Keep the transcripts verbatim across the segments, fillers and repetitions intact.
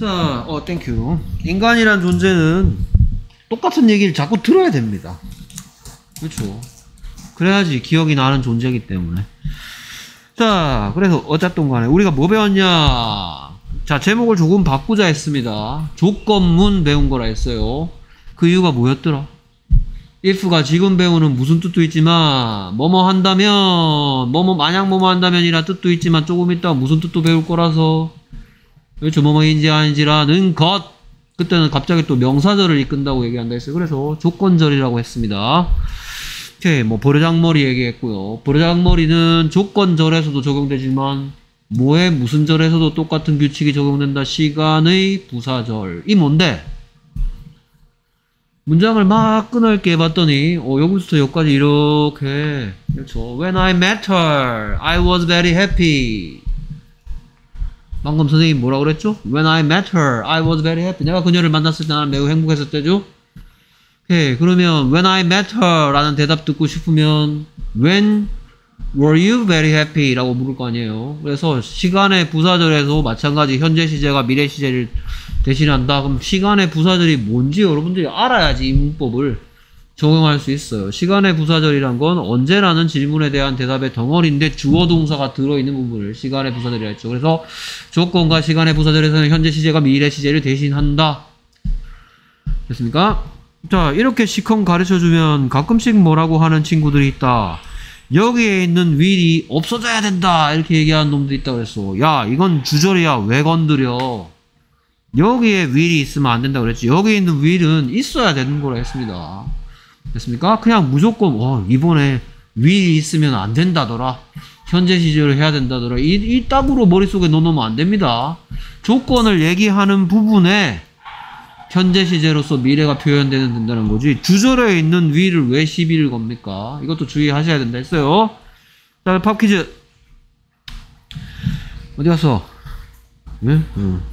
자, 어, 땡큐. 인간이란 존재는 똑같은 얘기를 자꾸 들어야 됩니다. 그렇죠. 그래야지 기억이 나는 존재이기 때문에. 자, 그래서 어쨌든 간에 우리가 뭐 배웠냐. 자, 제목을 조금 바꾸자 했습니다. 조건문 배운 거라 했어요. 그 이유가 뭐였더라? if가 지금 배우는 무슨 뜻도 있지만 뭐뭐 한다면 뭐뭐 만약 뭐뭐 한다면이라 뜻도 있지만 조금 있다가 무슨 뜻도 배울 거라서 그렇죠. 뭐뭐인지 아닌지라는 것. 그때는 갑자기 또 명사절을 이끈다고 얘기한다 했어요. 그래서 조건절이라고 했습니다. 오케이, 뭐 버르장머리 얘기했고요. 버르장머리는 조건절에서도 적용되지만 뭐의 무슨 절에서도 똑같은 규칙이 적용된다. 시간의 부사절. 이 뭔데? 문장을 막 끊을게 해봤더니 어, 여기부터 여기까지 이렇게 그렇죠. When I met her, I was very happy. 방금 선생님 뭐라 그랬죠? When I met her, I was very happy. 내가 그녀를 만났을 때 나는 매우 행복했었대죠? 오케이, 그러면 When I met her 라는 대답 듣고 싶으면 When were you very happy? 라고 물을 거 아니에요. 그래서 시간의 부사절에서 마찬가지 현재 시제가 미래 시제를 대신한다. 그럼 시간의 부사절이 뭔지 여러분들이 알아야지 이 문법을 적용할 수 있어요. 시간의 부사절이란 건 언제라는 질문에 대한 대답의 덩어리인데 주어 동사가 들어있는 부분을 시간의 부사절이라 했죠. 그래서 조건과 시간의 부사절에서는 현재 시제가 미래 시제를 대신한다. 됐습니까? 자, 이렇게 시컨 가르쳐주면 가끔씩 뭐라고 하는 친구들이 있다. 여기에 있는 will이 없어져야 된다. 이렇게 얘기하는 놈도 있다고 그랬어. 야, 이건 주절이야. 왜 건드려? 여기에 will이 있으면 안 된다고 그랬지. 여기에 있는 will은 있어야 되는 거라 했습니다. 됐습니까? 그냥 무조건 어, 이번에 will이 있으면 안 된다더라. 현재 시제를 해야 된다더라. 이, 이 딱으로 머릿속에 넣어놓으면 안 됩니다. 조건을 얘기하는 부분에 현재 시제로서 미래가 표현되는 된다는 거지. 주절에 있는 will을 왜 시비를 겁니까? 이것도 주의하셔야 된다 했어요. 자, 팝 퀴즈. 어디 갔어? 왜? 응.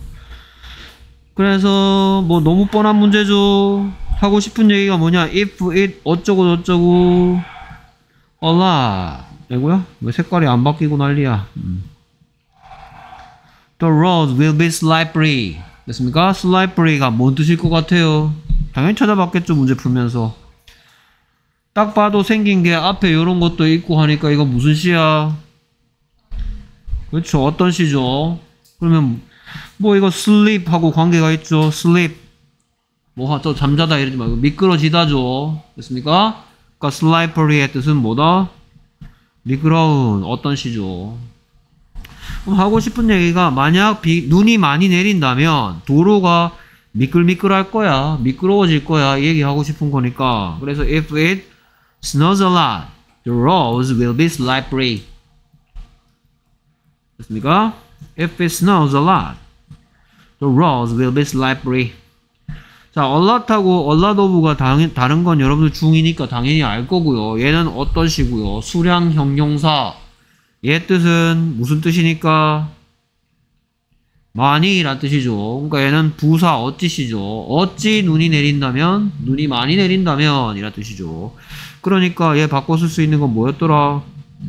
그래서 뭐 너무 뻔한 문제죠. 하고 싶은 얘기가 뭐냐? if, it, 어쩌고 저쩌고 a lot. 이거야? 왜 색깔이 안 바뀌고 난리야? 음. The road will be slippery. 됐습니까? slippery가 뭔 뜻일 것 같아요? 당연히 찾아봤겠죠, 문제 풀면서. 딱 봐도 생긴 게 앞에 요런 것도 있고 하니까 이거 무슨 시야? 그렇죠, 어떤 시죠? 그러면 뭐 이거 sleep하고 관계가 있죠. sleep 뭐 저 잠자다 이러지 말고 미끄러지다죠. 됐습니까? 그러니까 slippery의 뜻은 뭐다? 미끄러운 어떤 시죠. 그럼 하고 싶은 얘기가 만약 비, 눈이 많이 내린다면 도로가 미끌미끌할 거야. 미끄러워질 거야. 이 얘기 하고 싶은 거니까. 그래서 if it snows a lot, the roads will be slippery. 됐습니까? If it snows a lot, the roads will be slippery. 자, a lot하고 a lot of가 당, 다른 건 여러분들 중이니까 당연히 알 거고요. 얘는 어떤 시고요? 수량 형용사. 얘 뜻은 무슨 뜻이니까? 많이 란 뜻이죠. 그러니까 얘는 부사 어찌시죠. 어찌 눈이 내린다면? 눈이 많이 내린다면 이란 뜻이죠. 그러니까 얘 바꿔 쓸 수 있는 건 뭐였더라?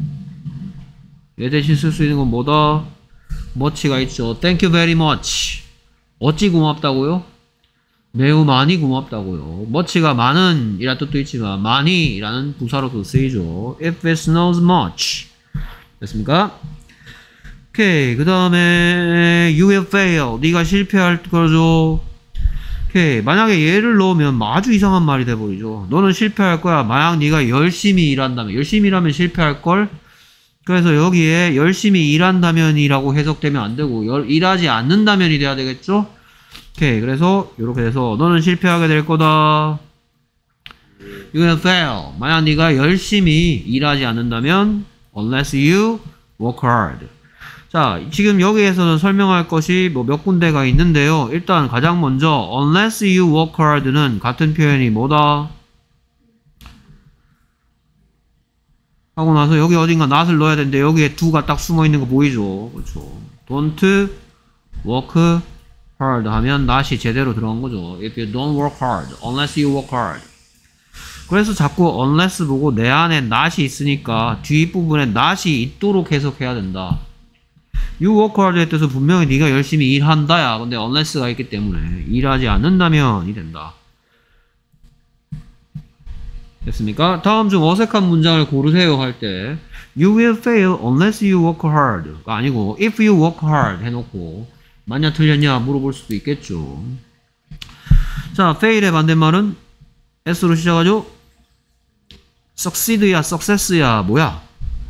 얘 대신 쓸 수 있는 건 뭐다? much가 있죠. Thank you very much. 어찌 고맙다고요? 매우 많이 고맙다고요. much가 많은 이란 뜻도 있지만 많이 라는 부사로도 쓰이죠. If it snows much. 됐습니까? 오케이. 그 다음에 you will fail. 네가 실패할 거죠. 오케이. 만약에 얘를 넣으면 아주 이상한 말이 돼버리죠. 너는 실패할 거야. 만약 네가 열심히 일한다면. 열심히 일하면 실패할걸? 그래서 여기에 열심히 일한다면이라고 해석되면 안 되고 열, 일하지 않는다면이 돼야 되겠죠? 오케이. 그래서 이렇게 돼서 너는 실패하게 될 거다. You will fail. 만약 네가 열심히 일하지 않는다면 unless you work hard. 자, 지금 여기에서는 설명할 것이 뭐 몇 군데가 있는데요. 일단 가장 먼저 unless you work hard는 같은 표현이 뭐다? 하고 나서 여기 어딘가 not을 넣어야 되는데 여기에 do가 딱 숨어 있는 거 보이죠? 그렇죠. don't work hard 하면 not이 제대로 들어간 거죠. If you don't work hard, unless you work hard. 그래서 자꾸 unless 보고 내 안에 not이 있으니까 뒷부분에 not이 있도록 해석해야 된다. You work hard의 뜻은 분명히 네가 열심히 일한다야. 근데 unless가 있기 때문에 일하지 않는다면이 된다. 됐습니까? 다음 중 어색한 문장을 고르세요 할 때 You will fail unless you work hard가 아니고 If you work hard 해놓고 맞냐 틀렸냐 물어볼 수도 있겠죠. 자, fail의 반대말은 S로 시작하죠? succeed야 success야 뭐야?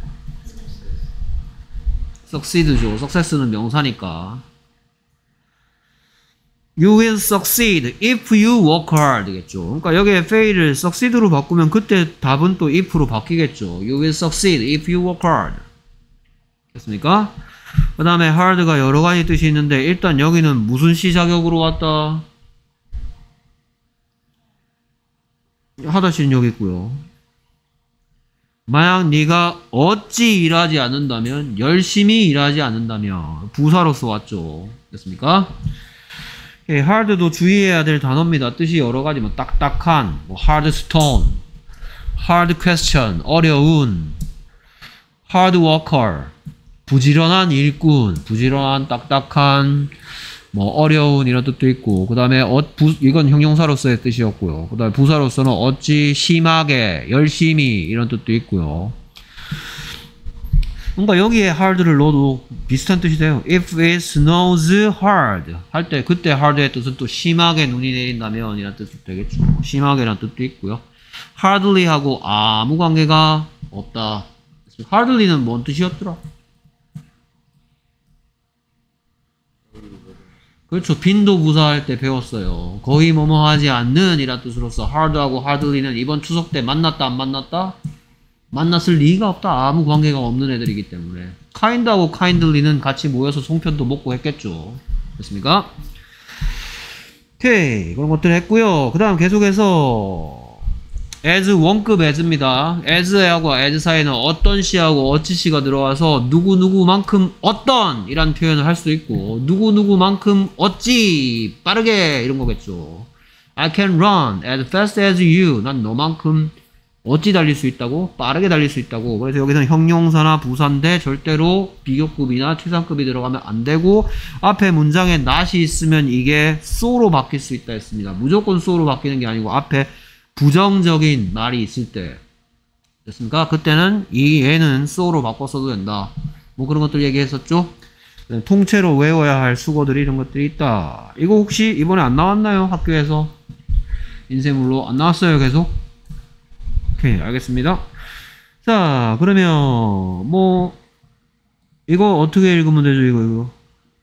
succeed죠. success는 명사니까. You will succeed if you work hard 겠죠. 그러니까 여기에 fail을 succeed로 바꾸면 그때 답은 또 if로 바뀌겠죠. You will succeed if you work hard. 됐습니까? 그 다음에 hard가 여러 가지 뜻이 있는데 일단 여기는 무슨 시자격으로 왔다? 하다시는 여기 있고요. 만약 네가 어찌 일하지 않는다면 열심히 일하지 않는다면 부사로서 왔죠. 됐습니까? 예, hard도 주의해야 될 단어입니다. 뜻이 여러 가지 뭐 딱딱한, 뭐 hard stone, hard question, 어려운, hard worker, 부지런한 일꾼, 부지런한 딱딱한, 뭐 어려운 이런 뜻도 있고 그 다음에 어, 부, 이건 형용사로서의 뜻이었고요. 그 다음에 부사로서는 어찌 심하게 열심히 이런 뜻도 있고요. 그러니까 여기에 hard를 넣어도 비슷한 뜻이 돼요. If it snows hard 할 때 그때 hard의 뜻은 또 심하게 눈이 내린다면 이런 뜻도 되겠죠. 심하게란 뜻도 있고요. hardly 하고 아무 관계가 없다. hardly는 뭔 뜻이었더라? 그렇죠. 빈도부사 할 때 배웠어요. 거의 뭐뭐 하지 않는 이란 뜻으로서 hard하고 hardly는 이번 추석 때 만났다 안 만났다? 만났을 리가 없다. 아무 관계가 없는 애들이기 때문에 kind하고 kindly는 같이 모여서 송편도 먹고 했겠죠. 됐습니까? 오케이. 그런 것들 했고요. 그 다음 계속해서 as 원급 as입니다. as하고 as 사이에는 어떤 시하고 어찌 시가 들어와서 누구누구만큼 어떤 이란 표현을 할 수 있고 누구누구만큼 어찌 빠르게 이런 거겠죠. I can run as fast as you. 난 너만큼 어찌 달릴 수 있다고? 빠르게 달릴 수 있다고. 그래서 여기서는 형용사나 부사인데 절대로 비교급이나 최상급이 들어가면 안 되고 앞에 문장에 not이 있으면 이게 so로 바뀔 수 있다 했습니다. 무조건 so로 바뀌는 게 아니고 앞에 부정적인 말이 있을 때 됐습니까? 그때는 이 얘는 so로 바꿔 써도 된다. 뭐 그런 것들 얘기했었죠? 통째로 외워야 할 수거들이 이런 것들이 있다. 이거 혹시 이번에 안 나왔나요? 학교에서? 인쇄물로 안 나왔어요 계속? 오케이 알겠습니다. 자 그러면 뭐 이거 어떻게 읽으면 되죠? 이거 이거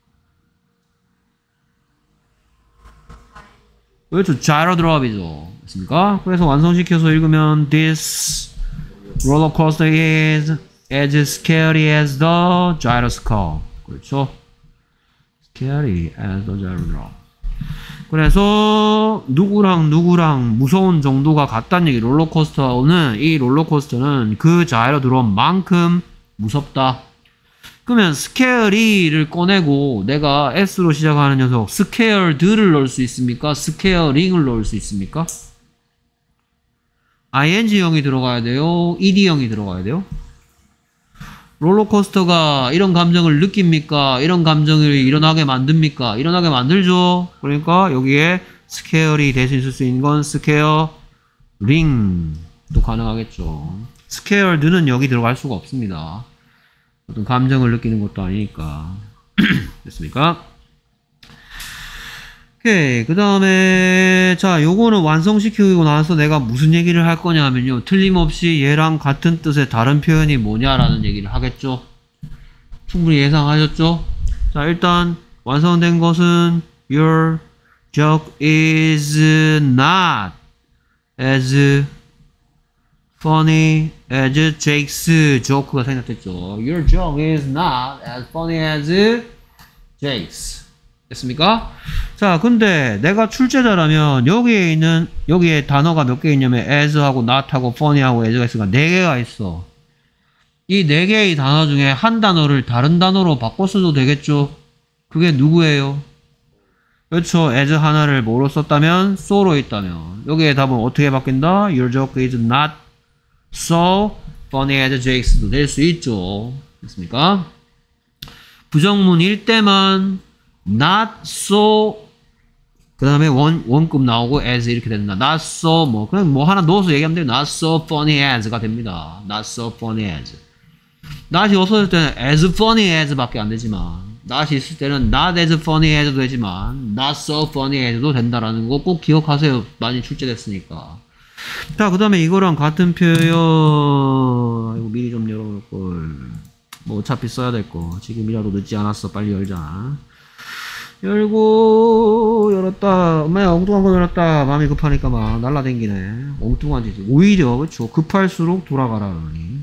그렇죠. gyrodrop이죠. 됐습니까? 그래서 완성시켜서 읽으면 This roller coaster is as scary as the gyroscope. 그렇죠. Scary as the gyroscope. 그래서 누구랑 누구랑 무서운 정도가 같다는 얘기. 롤러코스터는 이 롤러코스터는 그 자이로드롭만큼 무섭다. 그러면 scare를 꺼내고 내가 S로 시작하는 녀석 scared를 넣을 수 있습니까? scaring을 넣을 수 있습니까? ing형이 들어가야 돼요? ed형이 들어가야 돼요? 롤러코스터가 이런 감정을 느낍니까? 이런 감정을 일어나게 만듭니까? 일어나게 만들죠? 그러니까 여기에 scare이 대신 쓸 수 있는 건 scaring도 가능하겠죠. scared는 여기 들어갈 수가 없습니다. 어떤 감정을 느끼는 것도 아니니까. 됐습니까? 오케이. 그 다음에, 자, 요거는 완성시키고 나서 내가 무슨 얘기를 할 거냐면요. 틀림없이 얘랑 같은 뜻의 다른 표현이 뭐냐라는 얘기를 하겠죠. 충분히 예상하셨죠? 자, 일단, 완성된 것은, your joke is not as funny as Jake's joke가 생략됐죠. Your joke is not as funny as Jake's. 됐습니까? 자, 근데 내가 출제자라면 여기에 있는 여기에 단어가 몇 개 있냐면 as하고 not하고 funny하고 as가 있으니까 네 개가 있어. 이 네 개의 단어 중에 한 단어를 다른 단어로 바꿔 써도 되겠죠? 그게 누구예요? 그렇죠. as 하나를 뭐로 썼다면 so로 있다면 여기에 답은 어떻게 바뀐다? Your joke is not so funny as Jake's 도 될 수 있죠. 됐습니까? 부정문일 때만 not so 그 다음에 원, 원급 나오고 as 이렇게 된다. not so 뭐 그냥 뭐 하나 넣어서 얘기하면 돼요. not so funny as가 됩니다. not so funny as. not이 없어질 때는 as funny as 밖에 안 되지만 not이 있을 때는 not as funny as도 되지만 not so funny as도 된다라는 거 꼭 기억하세요. 많이 출제됐으니까. 자, 그 다음에 이거랑 같은 표현 이거 미리 좀 열어볼걸. 뭐 어차피 써야 될 거 지금이라도 늦지 않았어. 빨리 열자. 열고 열었다. 엄마야 엉뚱한 거 열었다. 마음이 급하니까 막 날라댕기네. 엉뚱한 짓. 오히려 그렇죠. 급할수록 돌아가라 그러니.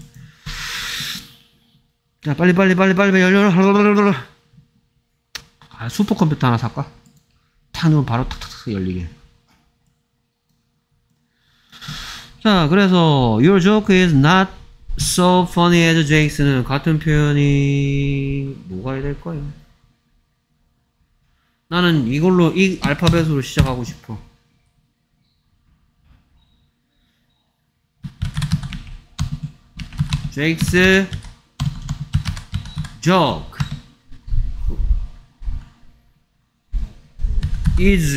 자, 빨리 빨리 빨리 빨리 열려. 아, 슈퍼컴퓨터 하나 살까? 탁 누르면 바로 탁탁탁 열리게. 자, 그래서 your joke is not so funny as Jake's,는 같은 표현이 뭐가 해야 될까요? 나는 이걸로 이 알파벳으로 시작하고 싶어. Jake's joke is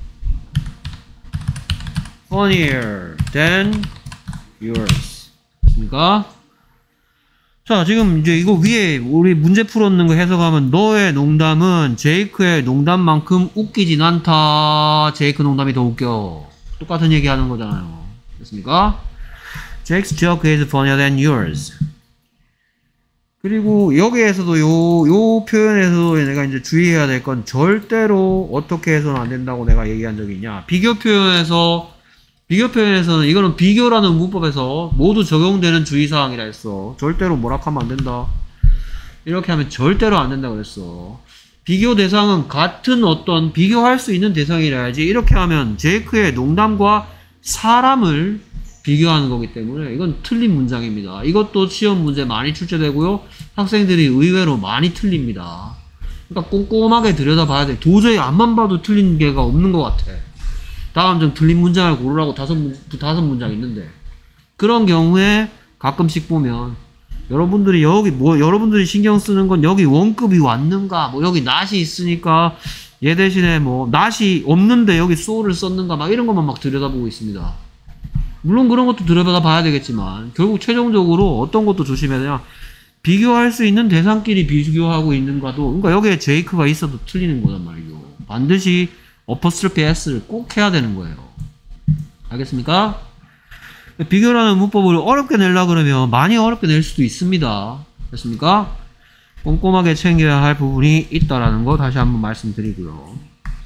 funnier than yours. 됐습니까? 자, 지금 이제 이거 위에 우리 문제 풀었는 거 해석하면 너의 농담은 제이크의 농담만큼 웃기진 않다. 제이크 농담이 더 웃겨. 똑같은 얘기 하는 거잖아요. 됐습니까? Jake's joke is funnier than yours. 그리고 여기에서도 요, 요 표현에서도 내가 이제 주의해야 될 건 절대로 어떻게 해서는 안 된다고 내가 얘기한 적이 있냐. 비교 표현에서 비교 표현에서는 이거는 비교라는 문법에서 모두 적용되는 주의사항이라 했어. 절대로 뭐라 하면 안 된다. 이렇게 하면 절대로 안 된다 그랬어. 비교 대상은 같은 어떤 비교할 수 있는 대상이라 해야지. 이렇게 하면 제이크의 농담과 사람을 비교하는 거기 때문에 이건 틀린 문장입니다. 이것도 시험 문제 많이 출제되고요. 학생들이 의외로 많이 틀립니다. 그러니까 꼼꼼하게 들여다봐야 돼. 도저히 앞만 봐도 틀린 게가 없는 것 같아. 다음 좀 틀린 문장을 고르라고 다섯 문, 다섯 문장 있는데 그런 경우에 가끔씩 보면 여러분들이 여기 뭐 여러분들이 신경 쓰는 건 여기 원급이 왔는가 뭐 여기 not이 있으니까 얘 대신에 뭐 not이 없는데 여기 so를 썼는가 막 이런 것만 막 들여다보고 있습니다. 물론 그런 것도 들여다봐야 되겠지만 결국 최종적으로 어떤 것도 조심해야 되냐 비교할 수 있는 대상끼리 비교하고 있는가도 그러니까 여기에 제이크가 있어도 틀리는 거란 말이죠. 반드시 어퍼스트로피 S를 꼭 해야 되는 거예요. 알겠습니까? 비교라는 문법을 어렵게 내려고 그러면 많이 어렵게 낼 수도 있습니다. 됐습니까? 꼼꼼하게 챙겨야 할 부분이 있다라는 거 다시 한번 말씀드리고요.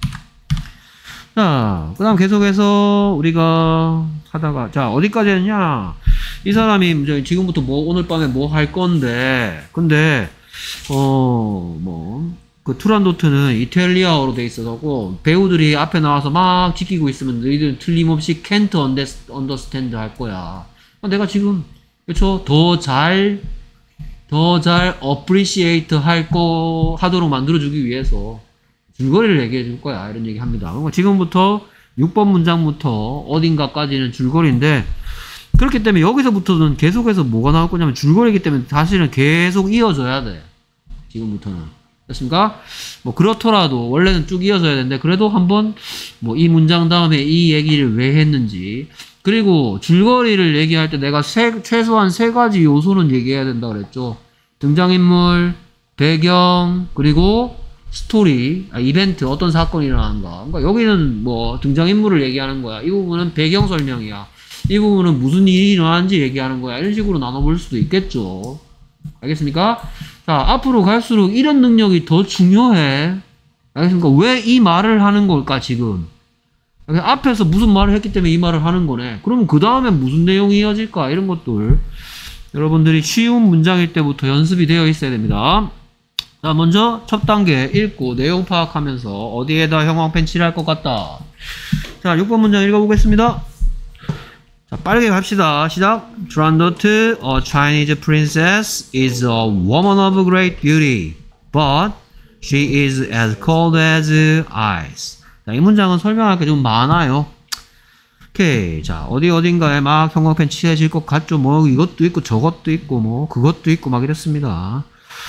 자, 그 다음 계속해서 우리가 하다가 자 어디까지 했냐 이 사람이 지금부터 뭐 오늘 밤에 뭐 할 건데 근데 어 뭐 그 투란도트는 이탈리아어로 돼 있어서고 배우들이 앞에 나와서 막 지키고 있으면 너희들은 틀림없이 can't understand 할 거야. 내가 지금 그렇죠 더 잘 더 잘 appreciate 할 거 하도록 만들어주기 위해서 줄거리를 얘기해 줄 거야 이런 얘기 합니다. 그러니까 지금부터 육 번 문장부터 어딘가까지는 줄거리인데 그렇기 때문에 여기서부터는 계속해서 뭐가 나올 거냐면 줄거리이기 때문에 사실은 계속 이어져야 돼. 지금부터는. 됐습니까? 뭐 그렇더라도 원래는 쭉 이어져야 되는데 그래도 한번 뭐 이 문장 다음에 이 얘기를 왜 했는지 그리고 줄거리를 얘기할 때 내가 세, 최소한 세 가지 요소는 얘기해야 된다 그랬죠. 등장인물, 배경, 그리고 스토리, 아, 이벤트, 어떤 사건이 일어나는가. 그러니까 여기는 뭐 등장인물을 얘기하는 거야. 이 부분은 배경 설명이야. 이 부분은 무슨 일이 일어나는지 얘기하는 거야. 이런 식으로 나눠볼 수도 있겠죠. 알겠습니까? 자, 앞으로 갈수록 이런 능력이 더 중요해. 알겠습니까? 왜 이 말을 하는 걸까, 지금? 앞에서 무슨 말을 했기 때문에 이 말을 하는 거네. 그러면 그 다음에 무슨 내용이 이어질까? 이런 것들. 여러분들이 쉬운 문장일 때부터 연습이 되어 있어야 됩니다. 자, 먼저 첫 단계 읽고 내용 파악하면서 어디에다 형광펜 칠할 것 같다. 자, 육 번 문장 읽어보겠습니다. 자, 빠르게 갑시다. 시작. Turandot, a Chinese princess, is a woman of great beauty, but she is as cold as ice. 자, 이 문장은 설명할 게 좀 많아요. 오케이. 자, 어디 어딘가에 막 형광펜 칠해질 것 같죠. 뭐 이것도 있고 저것도 있고 뭐 그것도 있고 막 이랬습니다.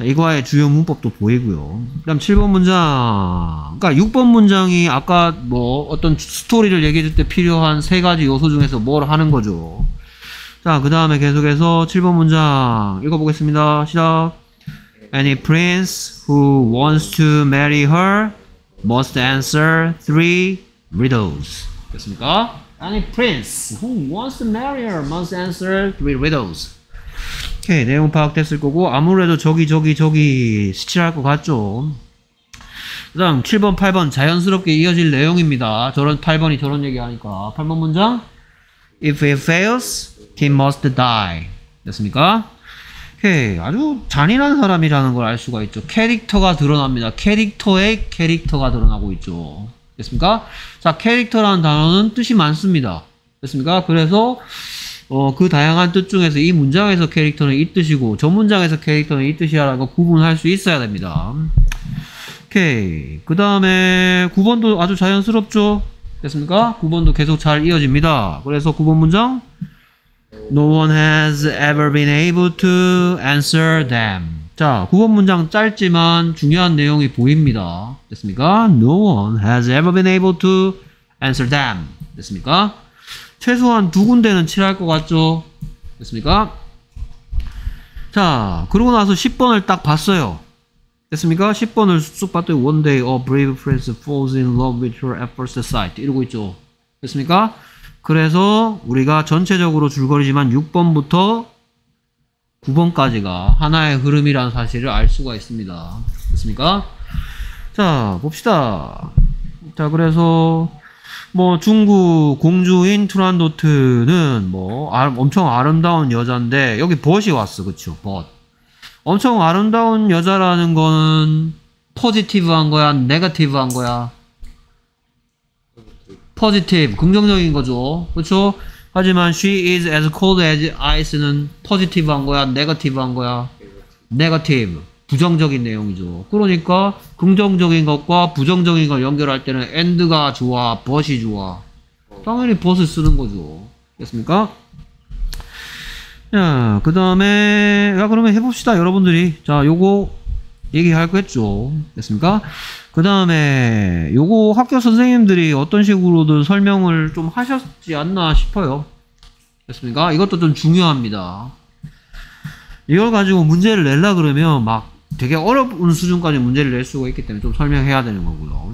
자, 이거의 주요 문법도 보이고요. 그 다음 칠 번 문장. 그러니까 육 번 문장이 아까 뭐 어떤 스토리를 얘기해 줄 때 필요한 세 가지 요소 중에서 뭘 하는 거죠. 자, 그 다음에 계속해서 칠 번 문장 읽어보겠습니다. 시작. Any prince who wants to marry her must answer three riddles. 됐습니까? Any prince who wants to marry her must answer three riddles. 오케이, 내용 파악됐을 거고 아무래도 저기 저기 저기 스칠할 것 같죠. 그 다음 칠 번 팔 번 자연스럽게 이어질 내용입니다. 저런 팔 번이 저런 얘기하니까 팔 번 문장 If he fails, he must die. 됐습니까? 오케이, 아주 잔인한 사람이라는 걸 알 수가 있죠. 캐릭터가 드러납니다. 캐릭터의 캐릭터가 드러나고 있죠. 됐습니까? 자, 캐릭터라는 단어는 뜻이 많습니다. 됐습니까? 그래서 어, 그 다양한 뜻 중에서 이 문장에서 캐릭터는 이 뜻이고 저 문장에서 캐릭터는 이 뜻이라는 거 구분할 수 있어야 됩니다. 오케이, 그 다음에 구 번도 아주 자연스럽죠. 됐습니까? 구 번도 계속 잘 이어집니다. 그래서 구 번 문장 No one has ever been able to answer them. 자, 구 번 문장 짧지만 중요한 내용이 보입니다. 됐습니까? No one has ever been able to answer them. 됐습니까? 최소한 두 군데는 칠할 것 같죠? 됐습니까? 자, 그러고 나서 십 번을 딱 봤어요. 됐습니까? 십 번을 쑥 봤더니 One day a brave prince falls in love with her at first sight. 이러고 있죠. 됐습니까? 그래서 우리가 전체적으로 줄거리지만 육 번부터 구 번까지가 하나의 흐름이라는 사실을 알 수가 있습니다. 됐습니까? 자, 봅시다. 자, 그래서 뭐 중국 공주인 투란도트는 뭐 아, 엄청 아름다운 여자인데 여기 벗이 왔어. 그쵸? 벗. 엄청 아름다운 여자라는 거는 포지티브한 거야? 네거티브한 거야? 포지티브, 긍정적인 거죠. 그쵸? 하지만 she is as cold as ice는 포지티브한 거야? 네거티브한 거야? 네거티브. 부정적인 내용이죠. 그러니까 긍정적인 것과 부정적인 걸 연결할 때는 and가 좋아, but이 좋아. 당연히 but을 쓰는 거죠. 됐습니까? 자, 그 다음에 야 그러면 해봅시다. 여러분들이. 자, 요거 얘기할 거 했죠. 됐습니까? 그 다음에 요거 학교 선생님들이 어떤 식으로든 설명을 좀 하셨지 않나 싶어요. 됐습니까? 이것도 좀 중요합니다. 이걸 가지고 문제를 내려 그러면 막 되게 어려운 수준까지 문제를 낼 수가 있기 때문에 좀 설명해야 되는 거고요.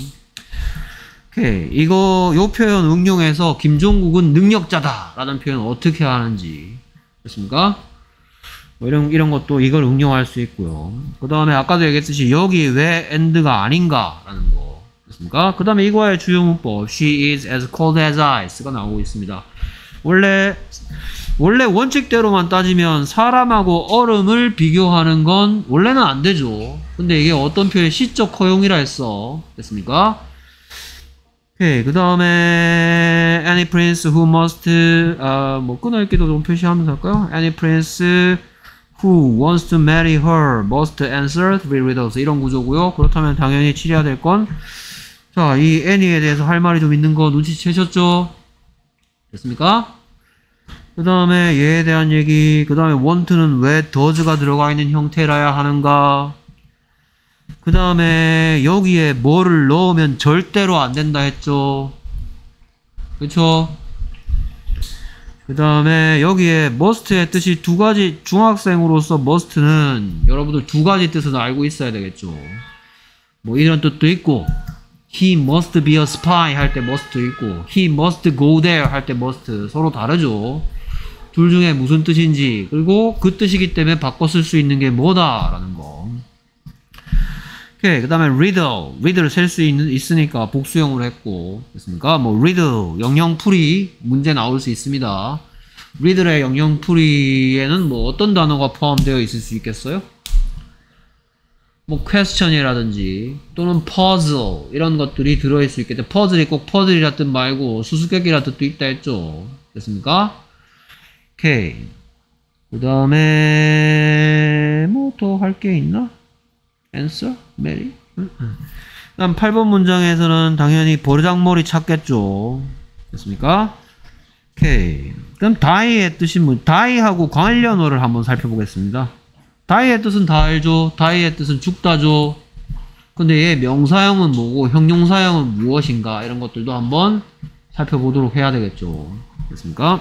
오케이. 이거, 요 표현 응용해서 김종국은 능력자다 라는 표현 어떻게 하는지. 됐습니까? 뭐 이런, 이런 것도 이걸 응용할 수 있고요. 그 다음에 아까도 얘기했듯이 여기 왜 and가 아닌가 라는 거. 됐습니까? 그 다음에 이거의 주요 문법. She is as cold as ice가 나오고 있습니다. 원래, 원래 원칙대로만 따지면 사람하고 얼음을 비교하는 건 원래는 안 되죠. 근데 이게 어떤 표현 시적 허용이라 했어. 됐습니까? 오케이. 그 다음에 any prince who must 아, 뭐 끊어읽기도 좀 표시하면서 할까요? Any prince who wants to marry her must answer three riddles. 이런 구조고요. 그렇다면 당연히 치려야 될 건 자, 이 any에 대해서 할 말이 좀 있는 거 눈치채셨죠? 됐습니까? 그 다음에 얘에 대한 얘기, 그 다음에 want는 왜 does가 들어가 있는 형태라야 하는가, 그 다음에 여기에 뭐를 넣으면 절대로 안 된다 했죠. 그쵸? 그 다음에 여기에 must의 뜻이 두 가지, 중학생으로서 must는 여러분들 두 가지 뜻을 알고 있어야 되겠죠. 뭐 이런 뜻도 있고, he must be a spy 할 때 must 있고, he must go there 할 때 must 서로 다르죠. 둘 중에 무슨 뜻인지, 그리고 그 뜻이기 때문에 바꿔 쓸 수 있는 게 뭐다라는 거. 오케이. 그 다음에 riddle, riddle를 셀 수 있으니까 복수형으로 했고, 됐습니까? 뭐 riddle, 영영풀이 문제 나올 수 있습니다. riddle의 영영풀이에는 뭐 어떤 단어가 포함되어 있을 수 있겠어요? 뭐 question이라든지 또는 puzzle 이런 것들이 들어있을 수 있겠죠. puzzle이 꼭 puzzle이라 뜻 말고 수수께끼라 뜻도 있다 했죠. 됐습니까? 오케이. 그 다음에 뭐 더 할 게 있나? answer? Mary? 응? 응. 그다음 팔 번 문장에서는 당연히 버르장머리 찾겠죠. 됐습니까? 오케이. 그럼 die의 뜻이 뭐 die하고 관련어를 한번 살펴보겠습니다. die의 뜻은 다 알죠? die의 뜻은 죽다죠. 근데 얘 명사형은 뭐고 형용사형은 무엇인가 이런 것들도 한번 살펴보도록 해야 되겠죠. 됐습니까?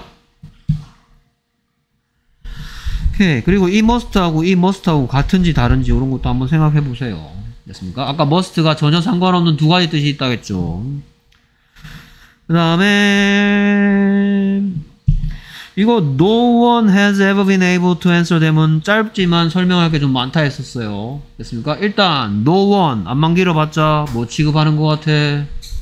오케이. 그리고 이 must하고 이 must하고 같은지 다른지 이런 것도 한번 생각해 보세요. 됐습니까? 아까 must가 전혀 상관없는 두 가지 뜻이 있다겠죠. 그 다음에 이거 no one has ever been able to answer them은 짧지만 설명할 게 좀 많다 했었어요. 됐습니까? 일단 no one 안만 길어봤자 뭐 취급하는 것 같아?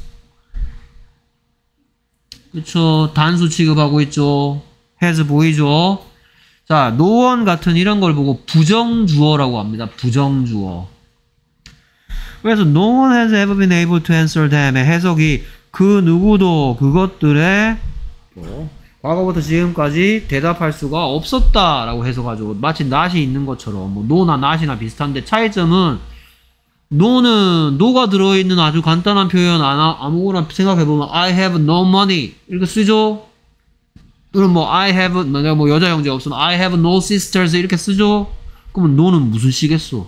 그쵸? 단수 취급하고 있죠. has 보이죠? 자, no one 같은 이런 걸 보고 부정주어라고 합니다. 부정주어. 그래서 no one has ever been able to answer them의 해석이 그 누구도 그것들의 과거부터 지금까지 대답할 수가 없었다라고 해석하죠. 마치 not이 있는 것처럼 뭐 no나 not이나 비슷한데 차이점은 no는 no가 들어있는 아주 간단한 표현 아나, 아무거나 생각해보면 I have no money 이렇게 쓰죠. 그럼 뭐 I have 내가 뭐 여자 형제 없으면 I have no sisters 이렇게 쓰죠. 그러면 no는 무슨 시겠어?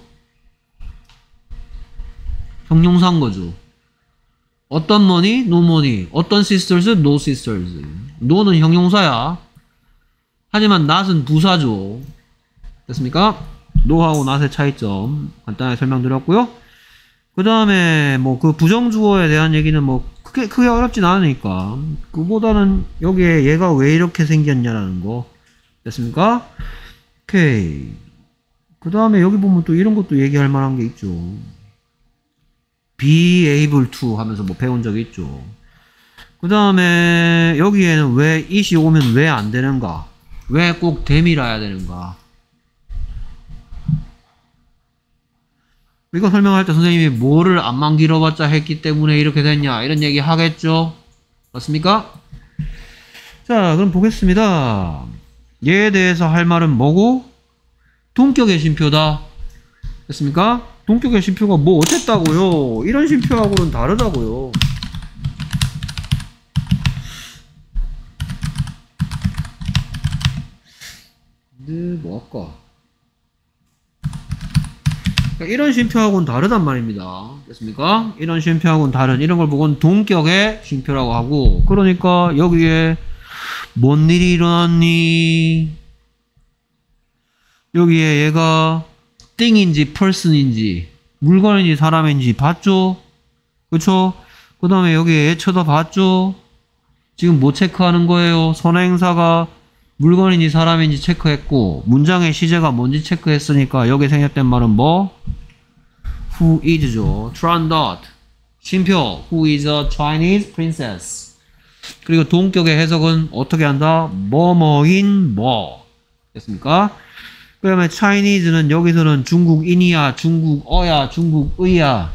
형용사인 거죠. 어떤 money? no money. 어떤 sisters? no sisters. no는 형용사야. 하지만 not은 부사죠. 됐습니까? no하고 not의 차이점 간단하게 설명드렸고요. 그 다음에 뭐 그 부정주어에 대한 얘기는 뭐 크게 크게 어렵진 않으니까 그보다는 여기에 얘가 왜 이렇게 생겼냐라는 거. 됐습니까? 오케이. 그 다음에 여기 보면 또 이런 것도 얘기할 만한 게 있죠. be able to 하면서 뭐 배운 적이 있죠. 그 다음에 여기에는 왜 it이 오면 왜 안 되는가? 왜 꼭 them이라야 되는가? 이거 설명할 때 선생님이 뭐를 안만 길어봤자 했기 때문에 이렇게 됐냐 이런 얘기 하겠죠. 맞습니까? 자, 그럼 보겠습니다. 얘에 대해서 할 말은 뭐고? 동격의 쉼표다. 됐습니까? 동격의 쉼표가 뭐 어쨌다고요? 이런 쉼표하고는 다르다고요. 근데 뭐 할까? 그러니까 이런 쉼표하고는 다르단 말입니다. 됐습니까? 이런 쉼표하고는 다른 이런 걸 보고는 동격의 쉼표라고 하고 그러니까 여기에 뭔 일이 일어났니? 여기에 얘가 thing인지 person인지 물건인지 사람인지 봤죠? 그쵸? 그 다음에 여기에 얘 쳐다봤죠? 지금 뭐 체크하는 거예요? 선행사가 물건인지 사람인지 체크했고 문장의 시제가 뭔지 체크했으니까 여기 생략된 말은 뭐? Who is죠. Trandot 쉼표 Who is a Chinese princess. 그리고 동격의 해석은 어떻게 한다? 뭐뭐인 뭐. 됐습니까? 그 다음에 Chinese는 여기서는 중국인이야 중국어야 중국의야.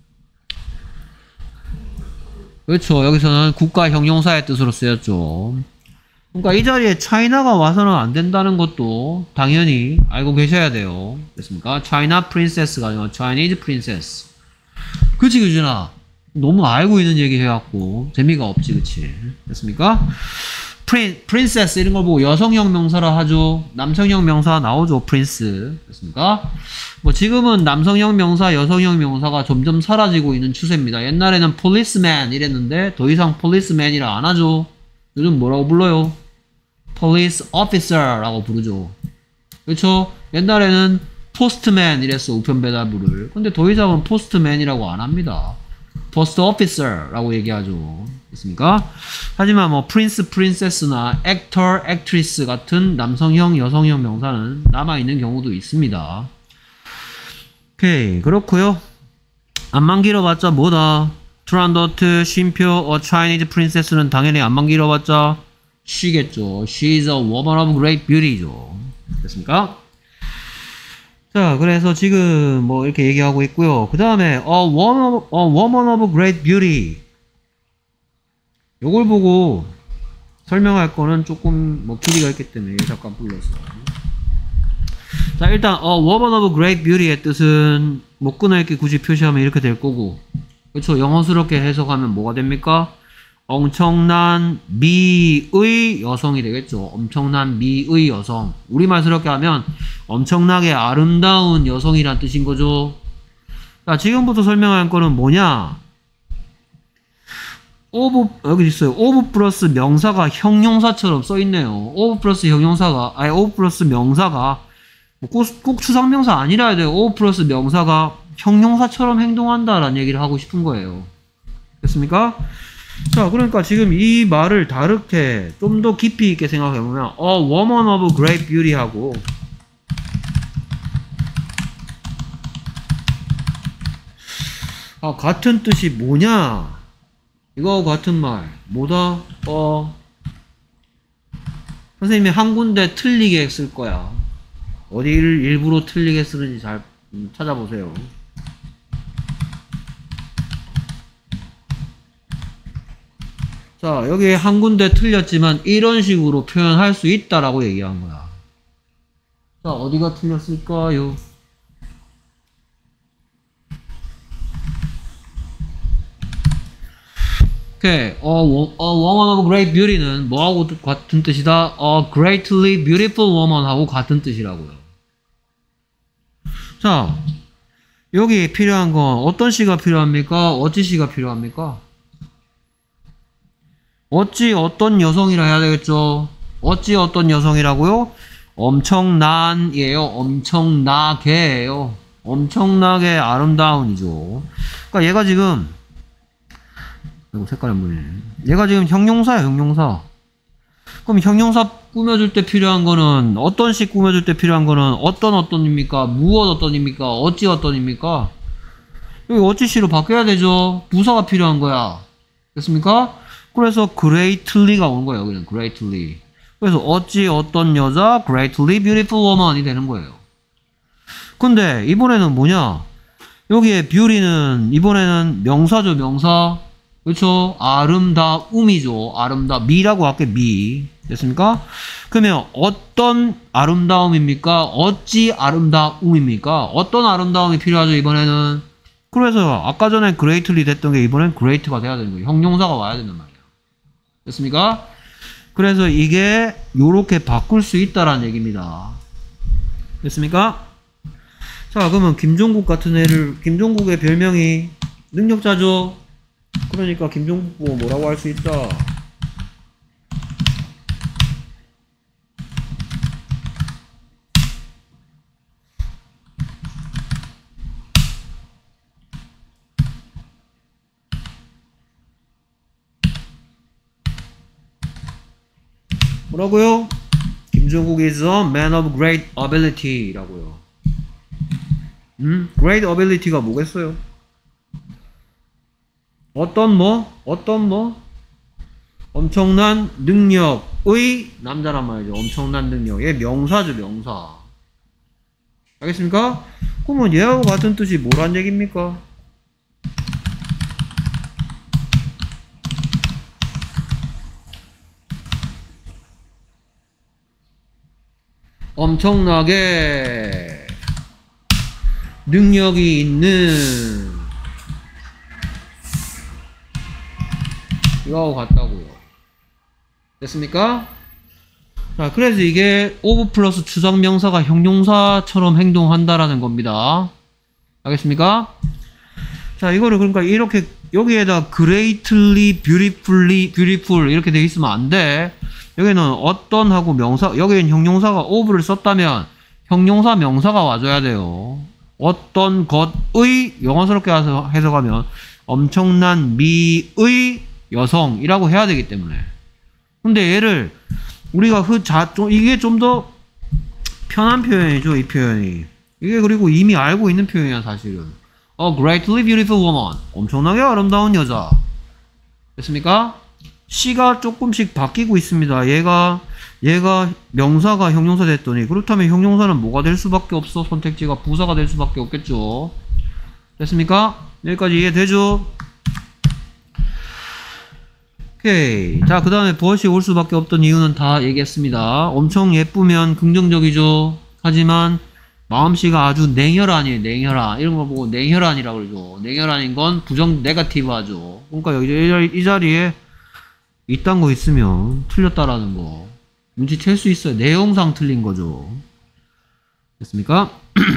그렇죠. 여기서는 국가 형용사의 뜻으로 쓰였죠. 그러니까 이 자리에 차이나가 와서는 안 된다는 것도 당연히 알고 계셔야 돼요. 됐습니까? China princess가 아니라 Chinese princess. 그치, 규준아? 너무 알고 있는 얘기 해갖고 재미가 없지, 그치? 됐습니까? 프린, princess 이런 걸 보고 여성형 명사라 하죠. 남성형 명사 나오죠, prince. 됐습니까? 뭐 지금은 남성형 명사, 여성형 명사가 점점 사라지고 있는 추세입니다. 옛날에는 policeman 이랬는데 더 이상 policeman이라 안 하죠. 요즘 뭐라고 불러요? police officer라고 부르죠. 그렇죠? 옛날에는 postman 이랬어, 우편 배달부를. 근데 더 이상은 postman이라고 안 합니다. post officer라고 얘기하죠. 됐습니까? 하지만 뭐 prince, princess나 actor, actress 같은 남성형, 여성형 명사는 남아있는 경우도 있습니다. 오케이, 그렇고요. 안만 길어봤자 뭐다? 트란더트, 쉼표, a Chinese princess는 당연히 안만 길어봤자 she겠죠. She is a woman of great beauty죠. 됐습니까? 자, 그래서 지금 뭐 이렇게 얘기하고 있고요. 그 다음에 a woman, of, a woman of great beauty. 요걸 보고 설명할 거는 조금 뭐 길이가 있기 때문에 잠깐 불렀어요. 자, 일단 a woman of great beauty의 뜻은 뭐 끊어읽기 굳이 표시하면 이렇게 될 거고, 그렇죠? 영어스럽게 해석하면 뭐가 됩니까? 엄청난 미의 여성이 되겠죠. 엄청난 미의 여성. 우리말스럽게 하면 엄청나게 아름다운 여성이란 뜻인 거죠. 자, 지금부터 설명할 거는 뭐냐? of, 여기 있어요. of 플러스 명사가 형용사처럼 써있네요. of 플러스 형용사가, 아니, of 플러스 명사가, 꼭, 꼭 추상명사 아니라 해야 돼요. of 플러스 명사가 형용사처럼 행동한다라는 얘기를 하고 싶은 거예요. 됐습니까? 자, 그러니까 지금 이 말을 다르게 좀 더 깊이 있게 생각해보면, a woman of great beauty 하고, 아, 같은 뜻이 뭐냐? 이거하고 같은 말, 뭐다? 어, 선생님이 한 군데 틀리게 쓸 거야. 어디를 일부러 틀리게 쓰는지 잘 음, 찾아보세요. 자, 여기 한 군데 틀렸지만 이런 식으로 표현할 수 있다라고 얘기한 거야. 자, 어디가 틀렸을까요? 오케이. 어, a woman of great beauty는 뭐하고 같은 뜻이다? A greatly beautiful woman 하고 같은 뜻이라고요. 자, 여기 필요한 건 어떤 시가 필요합니까? 어찌 시가 필요합니까? 어찌 어떤 여성이라 해야 되겠죠? 어찌 어떤 여성이라고요? 엄청난이에요. 엄청나게예요. 엄청나게 아름다운이죠. 그러니까 얘가 지금 이거 색깔 안 보이네. 얘가 지금 형용사야, 형용사. 그럼 형용사 꾸며줄 때 필요한 거는 어떤 식 꾸며줄 때 필요한 거는 어떤 어떤입니까? 무엇 어떤입니까? 어찌 어떤입니까? 여기 어찌 시로 바뀌어야 되죠. 부사가 필요한 거야. 됐습니까? 그래서 greatly가 오는 거예요. 여기는 greatly. 그래서 어찌 어떤 여자 greatly beautiful woman이 되는 거예요. 근데 이번에는 뭐냐? 여기에 beauty는 이번에는 명사죠, 명사. 그렇죠? 아름다움이죠. 아름다 미라고 할게 미. 됐습니까? 그러면 어떤 아름다움입니까? 어찌 아름다움입니까? 어떤 아름다움이 필요하죠, 이번에는? 그래서 아까 전에 greatly 됐던 게 이번엔 great가 돼야 되는 거예요. 형용사가 와야 된단 말이에요. 됐습니까? 그래서 이게 요렇게 바꿀 수 있다라는 얘기입니다. 됐습니까? 자, 그러면 김종국 같은 애를, 김종국의 별명이 능력자죠? 그러니까 김종국 보고 뭐라고 할 수 있다? 뭐라고요? 김종국 is a man of great ability 라고요. 음? great ability가 뭐겠어요? 어떤 뭐? 어떤 뭐? 엄청난 능력의 남자란 말이죠. 엄청난 능력의 명사죠, 명사. 알겠습니까? 그러면 얘하고 같은 뜻이 뭐란 얘기입니까? 엄청나게 능력이 있는 이거하고 같다고요. 됐습니까? 자, 그래서 이게 of 플러스 추상명사가 형용사처럼 행동한다라는 겁니다. 알겠습니까? 자, 이거를 그러니까 이렇게 여기에다 greatly, beautifully, beautiful 이렇게 돼 있으면 안 돼. 여기는 어떤 하고 명사, 여기는 형용사가 of를 썼다면 형용사 명사가 와줘야 돼요. 어떤 것의 영어스럽게 해석하면 엄청난 미의 여성이라고 해야 되기 때문에. 근데 얘를 우리가 그 자, 좀 이게 좀 더 편한 표현이죠, 이 표현이. 이게 그리고 이미 알고 있는 표현이야, 사실은. A greatly beautiful woman. 엄청나게 아름다운 여자. 됐습니까? 시가 조금씩 바뀌고 있습니다. 얘가 얘가 명사가 형용사 됐더니 그렇다면 형용사는 뭐가 될 수밖에 없어? 선택지가 부사가 될 수밖에 없겠죠. 됐습니까? 여기까지 이해되죠? 오케이. 자, 그 다음에 벗이 올 수밖에 없던 이유는 다 얘기했습니다. 엄청 예쁘면 긍정적이죠. 하지만 마음씨가 아주 냉혈한이에요. 냉혈한. 이런 거 보고 냉혈한이라고 그러죠. 냉혈한인 건 부정 네거티브 하죠. 그러니까 여기 이 자리에 이딴 거 있으면 틀렸다라는 거 눈치챌 수 있어요. 내용상 틀린 거죠. 됐습니까?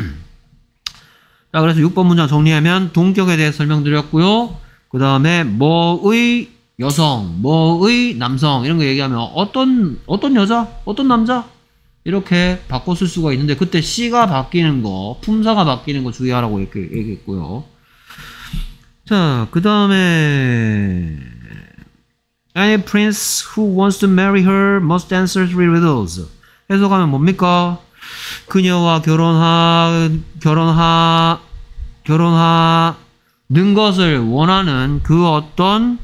자, 그래서 육 번 문장 정리하면 동격에 대해 설명드렸고요. 그 다음에 뭐의 여성, 뭐의 남성 이런 거 얘기하면 어떤 어떤 여자, 어떤 남자 이렇게 바꿔 쓸 수가 있는데 그때 시가 바뀌는 거, 품사가 바뀌는 거 주의하라고 이렇게 얘기했고요. 자, 그 다음에 Any prince who wants to marry her must answer three riddles. 해석하면 뭡니까? 그녀와 결혼하 결혼하 결혼하는 것을 원하는 그 어떤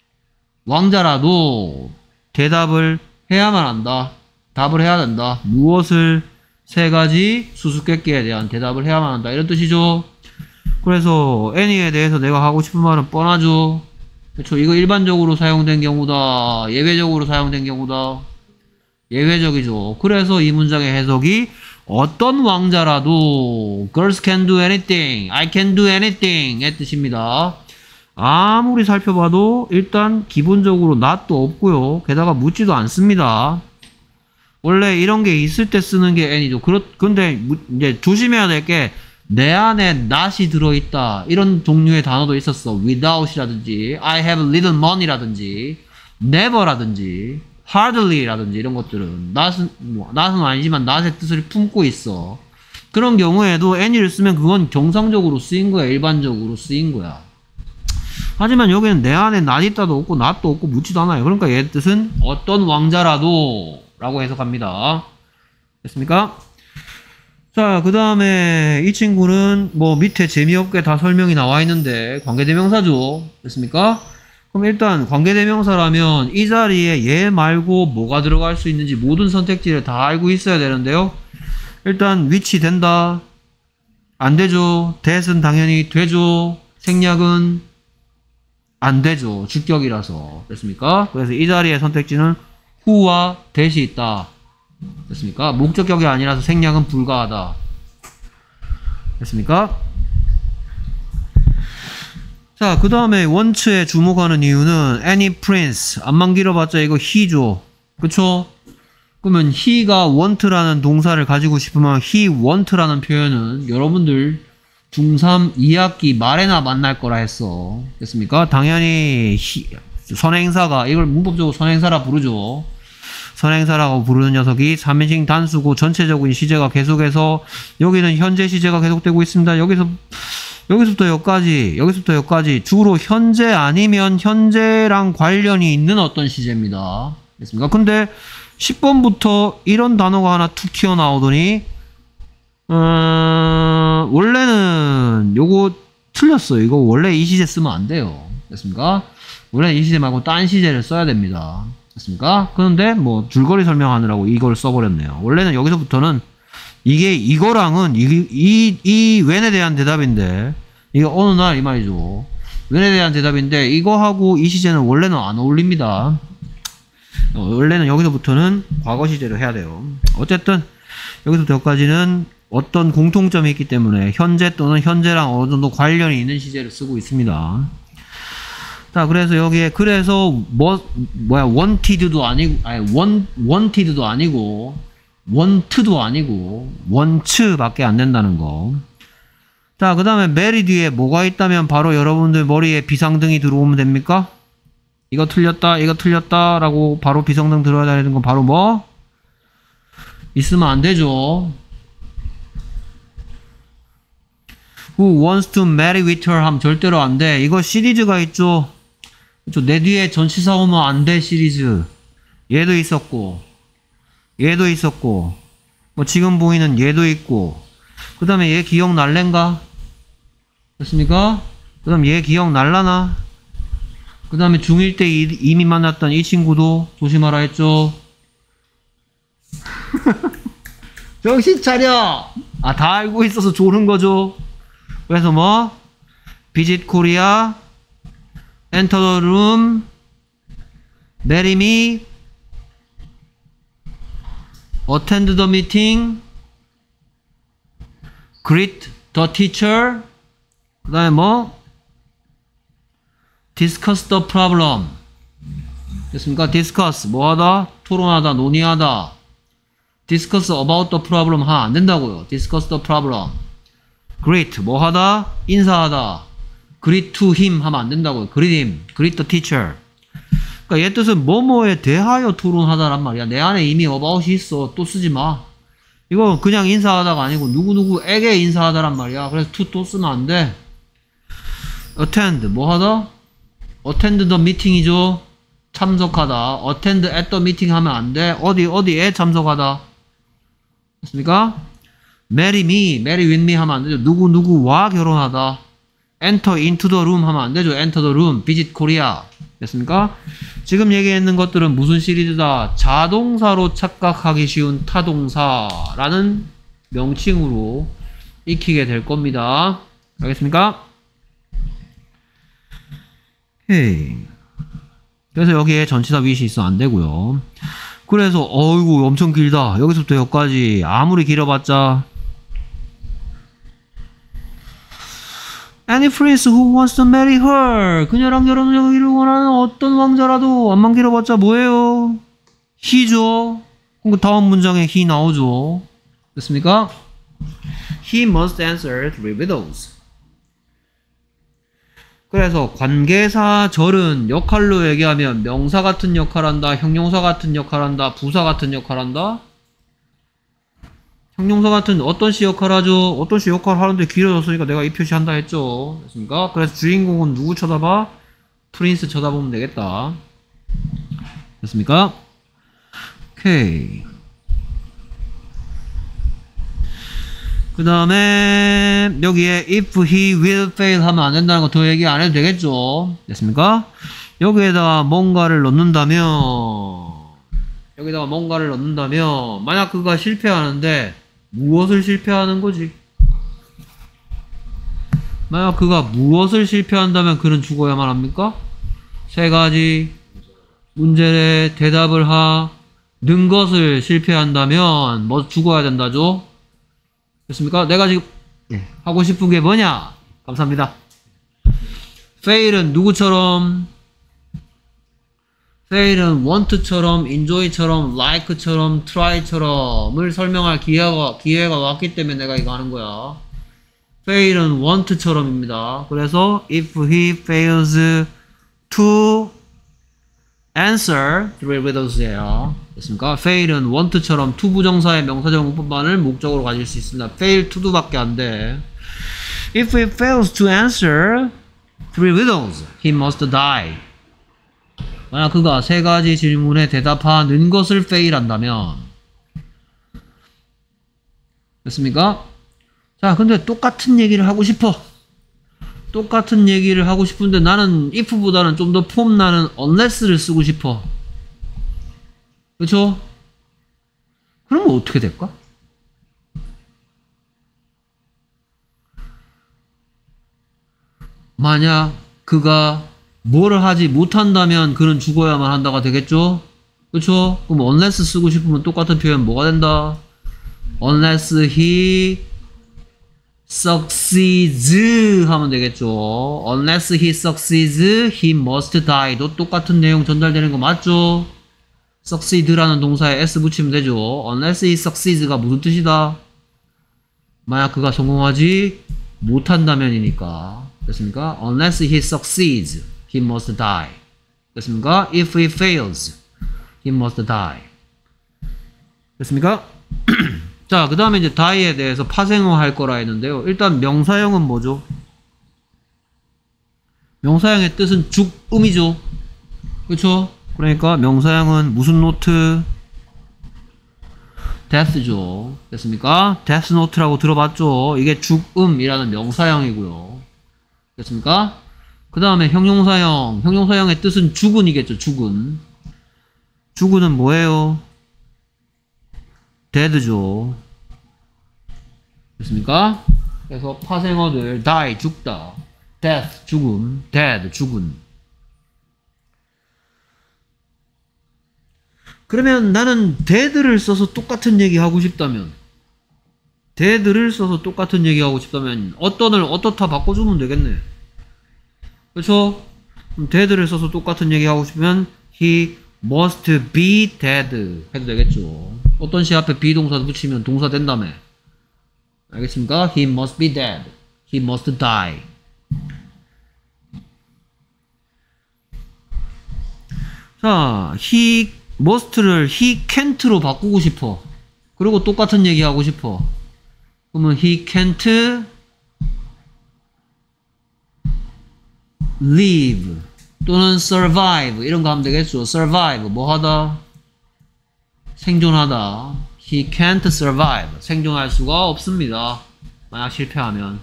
왕자라도 대답을 해야만 한다. 답을 해야 된다. 무엇을? 세 가지 수수께끼에 대한 대답을 해야만 한다. 이런 뜻이죠. 그래서 any에 대해서 내가 하고 싶은 말은 뻔하죠. 그렇죠. 이거 일반적으로 사용된 경우다. 예외적으로 사용된 경우다. 예외적이죠. 그래서 이 문장의 해석이 어떤 왕자라도 girls can do anything, I can do anything 의 뜻입니다. 아무리 살펴봐도 일단 기본적으로 not도 없고요. 게다가 묻지도 않습니다. 원래 이런 게 있을 때 쓰는 게 any죠. 그렇, 근데 이제 조심해야 될 게 내 안에 not이 들어있다. 이런 종류의 단어도 있었어. without이라든지 I have little money라든지 never라든지 hardly라든지 이런 것들은 not은, 뭐, not은 아니지만 not의 뜻을 품고 있어. 그런 경우에도 any를 쓰면 그건 정상적으로 쓰인 거야. 일반적으로 쓰인 거야. 하지만 여기는 내 안에 not 있다도 없고 not도 없고 묻지도 않아요. 그러니까 얘의 뜻은 어떤 왕자라도 라고 해석합니다. 됐습니까? 자, 그 다음에 이 친구는 뭐 밑에 재미없게 다 설명이 나와 있는데 관계대명사죠. 됐습니까? 그럼 일단 관계대명사라면 이 자리에 얘 말고 뭐가 들어갈 수 있는지 모든 선택지를 다 알고 있어야 되는데요. 일단 which 된다. 안 되죠. that은 당연히 되죠. 생략은 안 되죠. 주격이라서. 됐습니까? 그래서 이 자리의 선택지는 who와 that이 있다. 됐습니까? 목적격이 아니라서 생략은 불가하다. 됐습니까? 자, 그 다음에 want에 주목하는 이유는 any prince. 안만 길어봤자 이거 he죠. 그쵸? 그러면 he가 want라는 동사를 가지고 싶으면 he want라는 표현은 여러분들 중삼 이 학기 말에나 만날 거라 했어. 됐습니까? 당연히 he, 선행사가 이걸 문법적으로 선행사라 부르죠. 선행사라고 부르는 녀석이 삼 인칭 단수고 전체적인 시제가 계속해서 여기는 현재 시제가 계속되고 있습니다. 여기서 여기서부터 여기까지 여기서부터 여기까지 주로 현재 아니면 현재랑 관련이 있는 어떤 시제입니다. 됐습니까? 근데 십 번부터 이런 단어가 하나 툭 튀어나오더니 어... 원래는 요거 틀렸어요. 이거 원래 이 시제 쓰면 안 돼요. 됐습니까? 원래 이 시제 말고 딴 시제를 써야 됩니다. 됐습니까? 그런데 뭐 줄거리 설명하느라고 이걸 써버렸네요. 원래는 여기서부터는 이게 이거랑은 이, 이, 이 when에 대한 대답인데 이게 어느 날 이 말이죠. when에 대한 대답인데 이거하고 이 시제는 원래는 안 어울립니다. 어, 원래는 여기서부터는 과거 시제를 해야 돼요. 어쨌든 여기서부터 여기까지는 어떤 공통점이 있기 때문에 현재 또는 현재랑 어느 정도 관련이 있는 시제를 쓰고 있습니다. 자, 그래서 여기에 그래서 뭐 뭐야 wanted도 아니고 아니 want wanted도 아니고 want도 아니고 want밖에 안 된다는 거. 자, 그 다음에 marry 뒤에 뭐가 있다면 바로 여러분들 머리에 비상등이 들어오면 됩니까? 이거 틀렸다, 이거 틀렸다 라고 바로 비상등 들어야 되는 건 바로 뭐? 있으면 안 되죠. Who wants to marry with her 하면 절대로 안 돼. 이거 시리즈가 있죠. 그렇죠. 내 뒤에 전치사 오면 안 돼 시리즈. 얘도 있었고 얘도 있었고 뭐 지금 보이는 얘도 있고 그 다음에 얘 기억날랜가? 됐습니까? 그 다음 얘 기억날라나? 그 다음에 중일 때 이, 이미 만났던 이 친구도 조심하라 했죠. 정신 차려! 아, 다 알고 있어서 조른 거죠. 그래서 뭐 visit Korea, enter the room, marry me, attend the meeting, greet the teacher, 그 다음에 뭐 discuss the problem. 됐습니까? discuss 뭐하다? 토론하다, 논의하다. discuss about the problem 하면 안 된다고요. discuss the problem. greet 뭐하다? 인사하다. greet to him 하면 안 된다고요. greet him, greet the teacher. 그러니까 얘 뜻은 뭐뭐에 대하여 토론하다란 말이야. 내 안에 이미 about이 있어. 또 쓰지 마. 이거 그냥 인사하다가 아니고 누구누구에게 인사하다란 말이야. 그래서 to 또 쓰면 안 돼. attend 뭐하다? attend the meeting이죠. 참석하다. attend at the meeting 하면 안 돼. 어디 어디에 참석하다. 됐습니까? marry me, marry with me 하면 안 되죠. 누구누구와 결혼하다. enter into the room 하면 안 되죠. enter the room, visit Korea. 됐습니까? 지금 얘기했는 것들은 무슨 시리즈다? 자동사로 착각하기 쉬운 타동사라는 명칭으로 익히게 될 겁니다. 알겠습니까? 오케이. 그래서 여기에 전치사 위시 있으면 안 되고요. 그래서 어이구 엄청 길다. 여기서부터 여기까지 아무리 길어봤자 Any prince who wants to marry her. 그녀랑 결혼하기를 원하는 어떤 왕자라도 안만 길어봤자 뭐예요? he죠. 그럼 다음 문장에 he 나오죠. 됐습니까? He must answer three riddles. 그래서 관계사절은 역할로 얘기하면 명사 같은 역할한다, 형용사 같은 역할한다, 부사 같은 역할한다. 형용사 같은 어떤 시 역할하죠? 어떤 시 역할 하는데 길어졌으니까 내가 이 표시한다 했죠. 됐습니까? 그래서 주인공은 누구 쳐다봐? 프린스 쳐다보면 되겠다. 됐습니까? 오케이. 그 다음에 여기에 if he will fail 하면 안 된다는 거 더 얘기 안 해도 되겠죠. 됐습니까? 여기에다가 뭔가를 넣는다면 여기다가 뭔가를 넣는다면 만약 그가 실패하는데 무엇을 실패하는 거지? 만약 그가 무엇을 실패한다면 그는 죽어야만 합니까? 세 가지 문제에 대답을 하는 것을 실패한다면 뭐 죽어야 된다죠? 됐습니까? 내가 지금 네. 하고 싶은 게 뭐냐? 감사합니다. fail은 누구처럼? fail은 want처럼, enjoy처럼, like처럼, try처럼을 설명할 기회가, 기회가 왔기 때문에 내가 이거 하는 거야. fail은 want처럼입니다. 그래서 if he fails to answer three riddles예요. 됐습니까? fail은 want처럼 to 부정사의 명사적 문법만을 목적으로 가질 수 있습니다. fail to do밖에 안 돼. if he fails to answer three riddles, he must die. 만약 그가 세 가지 질문에 대답하는 것을 fail 한다면 됐습니까? 자, 근데 똑같은 얘기를 하고 싶어. 똑같은 얘기를 하고 싶은데 나는 if보다는 좀 더 폼나는 unless를 쓰고 싶어. 그렇죠? 그러면 어떻게 될까? 만약 그가 뭐를 하지 못한다면 그는 죽어야만 한다가 되겠죠? 그렇죠? 그럼 unless 쓰고 싶으면 똑같은 표현 뭐가 된다? unless he succeeds 하면 되겠죠. unless he succeeds, he must die도 똑같은 내용 전달되는 거 맞죠? succeed라는 동사에 s 붙이면 되죠. unless he succeeds가 무슨 뜻이다? 만약 그가 성공하지 못한다면이니까. 됐습니까? unless he succeeds, he must die. 됐습니까? if he fails, he must die. 됐습니까? 자, 그 다음에 이제 die에 대해서 파생어 할 거라 했는데요. 일단 명사형은 뭐죠? 명사형의 뜻은 죽음이죠. 그렇죠? 그러니까 명사형은 무슨 노트? death죠. 됐습니까? death note라고 들어봤죠? 이게 죽음이라는 명사형이고요. 됐습니까? 그 다음에 형용사형. 형용사형의 뜻은 죽은이겠죠. 죽은. 죽은은 뭐예요? dead죠. 됐습니까? 그래서 파생어들 die, 죽다. death, 죽음. dead, 죽은. 그러면 나는 dead를 써서 똑같은 얘기 하고 싶다면 dead를 써서 똑같은 얘기 하고 싶다면 어떤을 어떻다 바꿔주면 되겠네. 그렇죠? dead를 써서 똑같은 얘기 하고 싶으면 he must be dead 해도 되겠죠. 어떤 시 앞에 비동사 붙이면 동사 된다며. 알겠습니까? He must be dead. He must die. 자, he must를 he can't로 바꾸고 싶어. 그리고 똑같은 얘기 하고 싶어. 그러면 he can't live 또는 survive 이런 거 하면 되겠죠. survive 뭐 하다? 생존하다. He can't survive. 생존할 수가 없습니다. 만약 실패하면.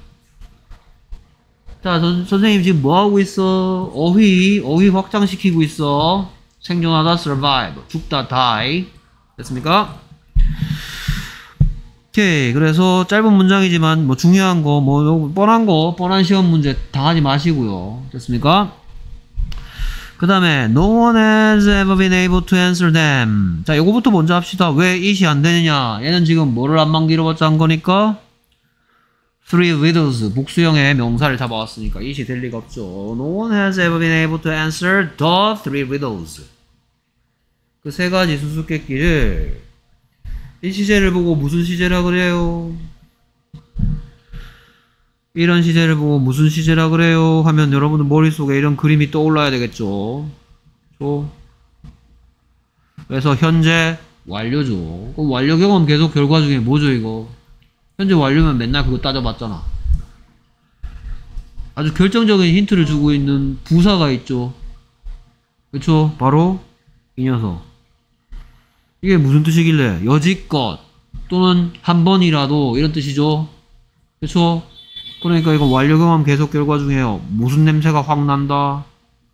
자, 선, 선생님 지금 뭐 하고 있어? 어휘, 어휘 확장시키고 있어. 생존하다, survive. 죽다, die. 됐습니까? 오케이. 그래서 짧은 문장이지만 뭐 중요한 거, 뭐 뻔한 거, 뻔한 시험 문제 당하지 마시고요. 됐습니까? 그 다음에 no one has ever been able to answer them. 자, 요거부터 먼저 합시다. 왜 it이 안 되느냐? 얘는 지금 뭐를 안 만들어봤자 한 거니까 three widows 복수형의 명사를 잡아왔으니까 it이 될 리가 없죠. No one has ever been able to answer the three widows. 그 세 가지 수수께끼를 이 시제를 보고 무슨 시제라 그래요? 이런 시제를 보고 무슨 시제라 그래요? 하면 여러분들 머릿속에 이런 그림이 떠올라야 되겠죠. 죠? 그래서 현재 완료죠. 그럼 완료 경험 계속 결과 중에 뭐죠 이거? 현재 완료면 맨날 그거 따져봤잖아. 아주 결정적인 힌트를 주고 있는 부사가 있죠. 그쵸? 바로 이 녀석. 이게 무슨 뜻이길래? 여지껏 또는 한 번이라도 이런 뜻이죠. 그쵸? 그러니까 이거 완료 경험 계속 결과 중에요. 무슨 냄새가 확 난다?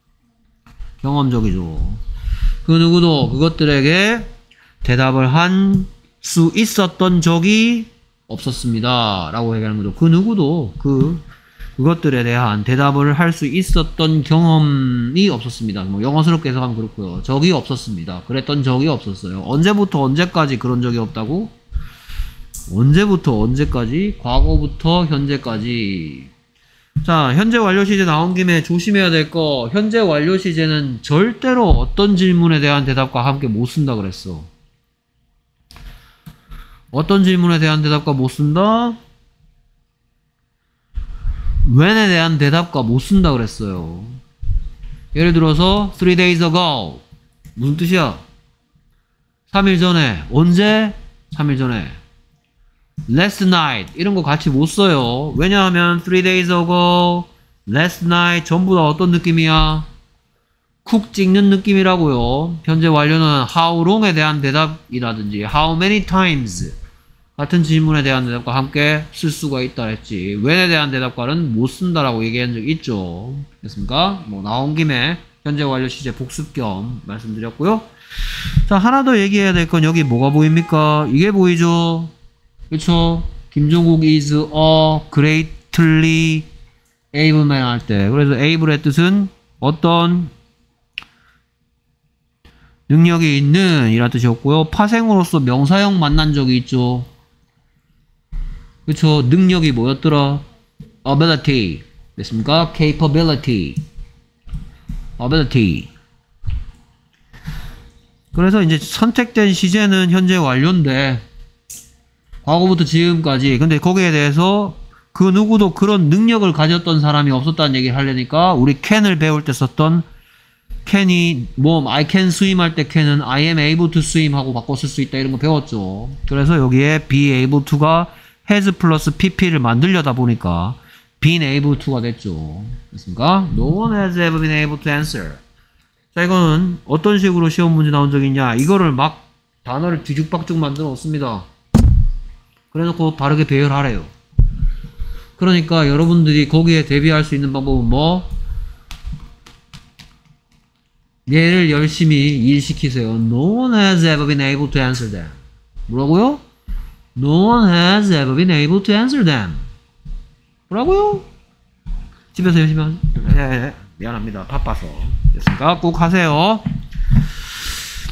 경험적이죠. 그 누구도 그것들에게 대답을 한 수 있었던 적이 없었습니다. 라고 얘기하는 거죠. 그 누구도 그, 그것들에 대한 대답을 할 수 있었던 경험이 없었습니다. 뭐 영어스럽게 해석하면 그렇고요. 적이 없었습니다. 그랬던 적이 없었어요. 언제부터 언제까지 그런 적이 없다고? 언제부터 언제까지? 과거부터 현재까지. 자, 현재 완료 시제 나온 김에 조심해야 될 거. 현재 완료 시제는 절대로 어떤 질문에 대한 대답과 함께 못 쓴다 그랬어. 어떤 질문에 대한 대답과 못 쓴다? when에 대한 대답과 못 쓴다 그랬어요. 예를 들어서 three days ago 무슨 뜻이야? 삼 일 전에. 언제? 삼 일 전에. last night 이런 거 같이 못 써요. 왜냐하면 three days ago, last night 전부 다 어떤 느낌이야? 쿡 찍는 느낌이라고요. 현재 완료는 how long에 대한 대답이라든지 how many times 같은 질문에 대한 대답과 함께 쓸 수가 있다 했지. when에 대한 대답과는 못 쓴다라고 얘기한 적 있죠. 됐습니까? 뭐 나온 김에 현재 완료 시제 복습 겸 말씀드렸고요. 자, 하나 더 얘기해야 될 건 여기 뭐가 보입니까? 이게 보이죠? 그쵸? 김종국 is a greatly able man 할 때. 그래서 able의 뜻은 어떤 능력이 있는 이란 뜻이었고요. 파생으로서 명사형 만난 적이 있죠. 그쵸? 능력이 뭐였더라? ability. 됐습니까? capability. ability. 그래서 이제 선택된 시제는 현재 완료인데 과거부터 지금까지. 근데 거기에 대해서 그 누구도 그런 능력을 가졌던 사람이 없었다는 얘기를 하려니까 우리 can을 배울 때 썼던 can이 뭐 I can swim 할 때 can은 I am able to swim 하고 바꿔 쓸 수 있다 이런 거 배웠죠. 그래서 여기에 be able to가 has 플러스 pp를 만들려다 보니까 been able to가 됐죠. 됐습니까? No one has ever been able to answer. 자, 이거는 어떤 식으로 시험 문제 나온 적이 있냐? 이거를 막 단어를 뒤죽박죽 만들어 놓습니다. 그래놓고 바르게 배열하래요. 그러니까 여러분들이 거기에 대비할 수 있는 방법은 뭐? 얘를 열심히 일시키세요. No one has ever been able to answer them. 뭐라고요? No one has ever been able to answer them. 뭐라고요? 집에서 열심히 하세요. 네, 미안합니다. 바빠서. 됐습니까? 꼭 하세요.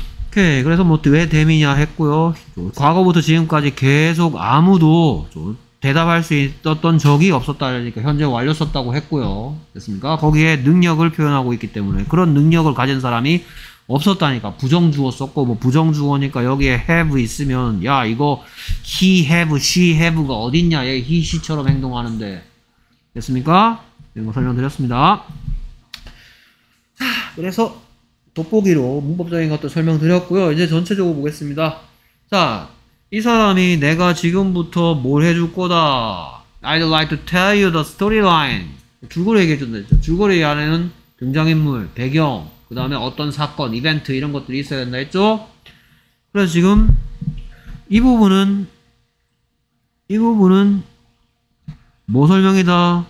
오케이. 그래서 뭐 왜 댐이냐 했고요. 과거부터 지금까지 계속 아무도 대답할 수 있었던 적이 없었다. 그러니까 현재 완료 썼다고 했고요. 됐습니까? 거기에 능력을 표현하고 있기 때문에 그런 능력을 가진 사람이 없었다니까. 부정주어 썼고 뭐 부정주어니까 여기에 have 있으면 야 이거 he have, she have가 어딨냐. 얘 he, she처럼 행동하는데. 됐습니까? 이런 거 설명드렸습니다. 자, 그래서 돋보기로 문법적인 것도 설명드렸고요. 이제 전체적으로 보겠습니다. 자, 이 사람이 내가 지금부터 뭘 해줄 거다. I'd like to tell you the storyline. 줄거리 얘기해준다 했죠. 줄거리 안에는 등장인물, 배경, 그 다음에 어떤 사건, 이벤트 이런 것들이 있어야 된다 했죠. 그래서 지금 이 부분은 이 부분은 뭐 설명이다?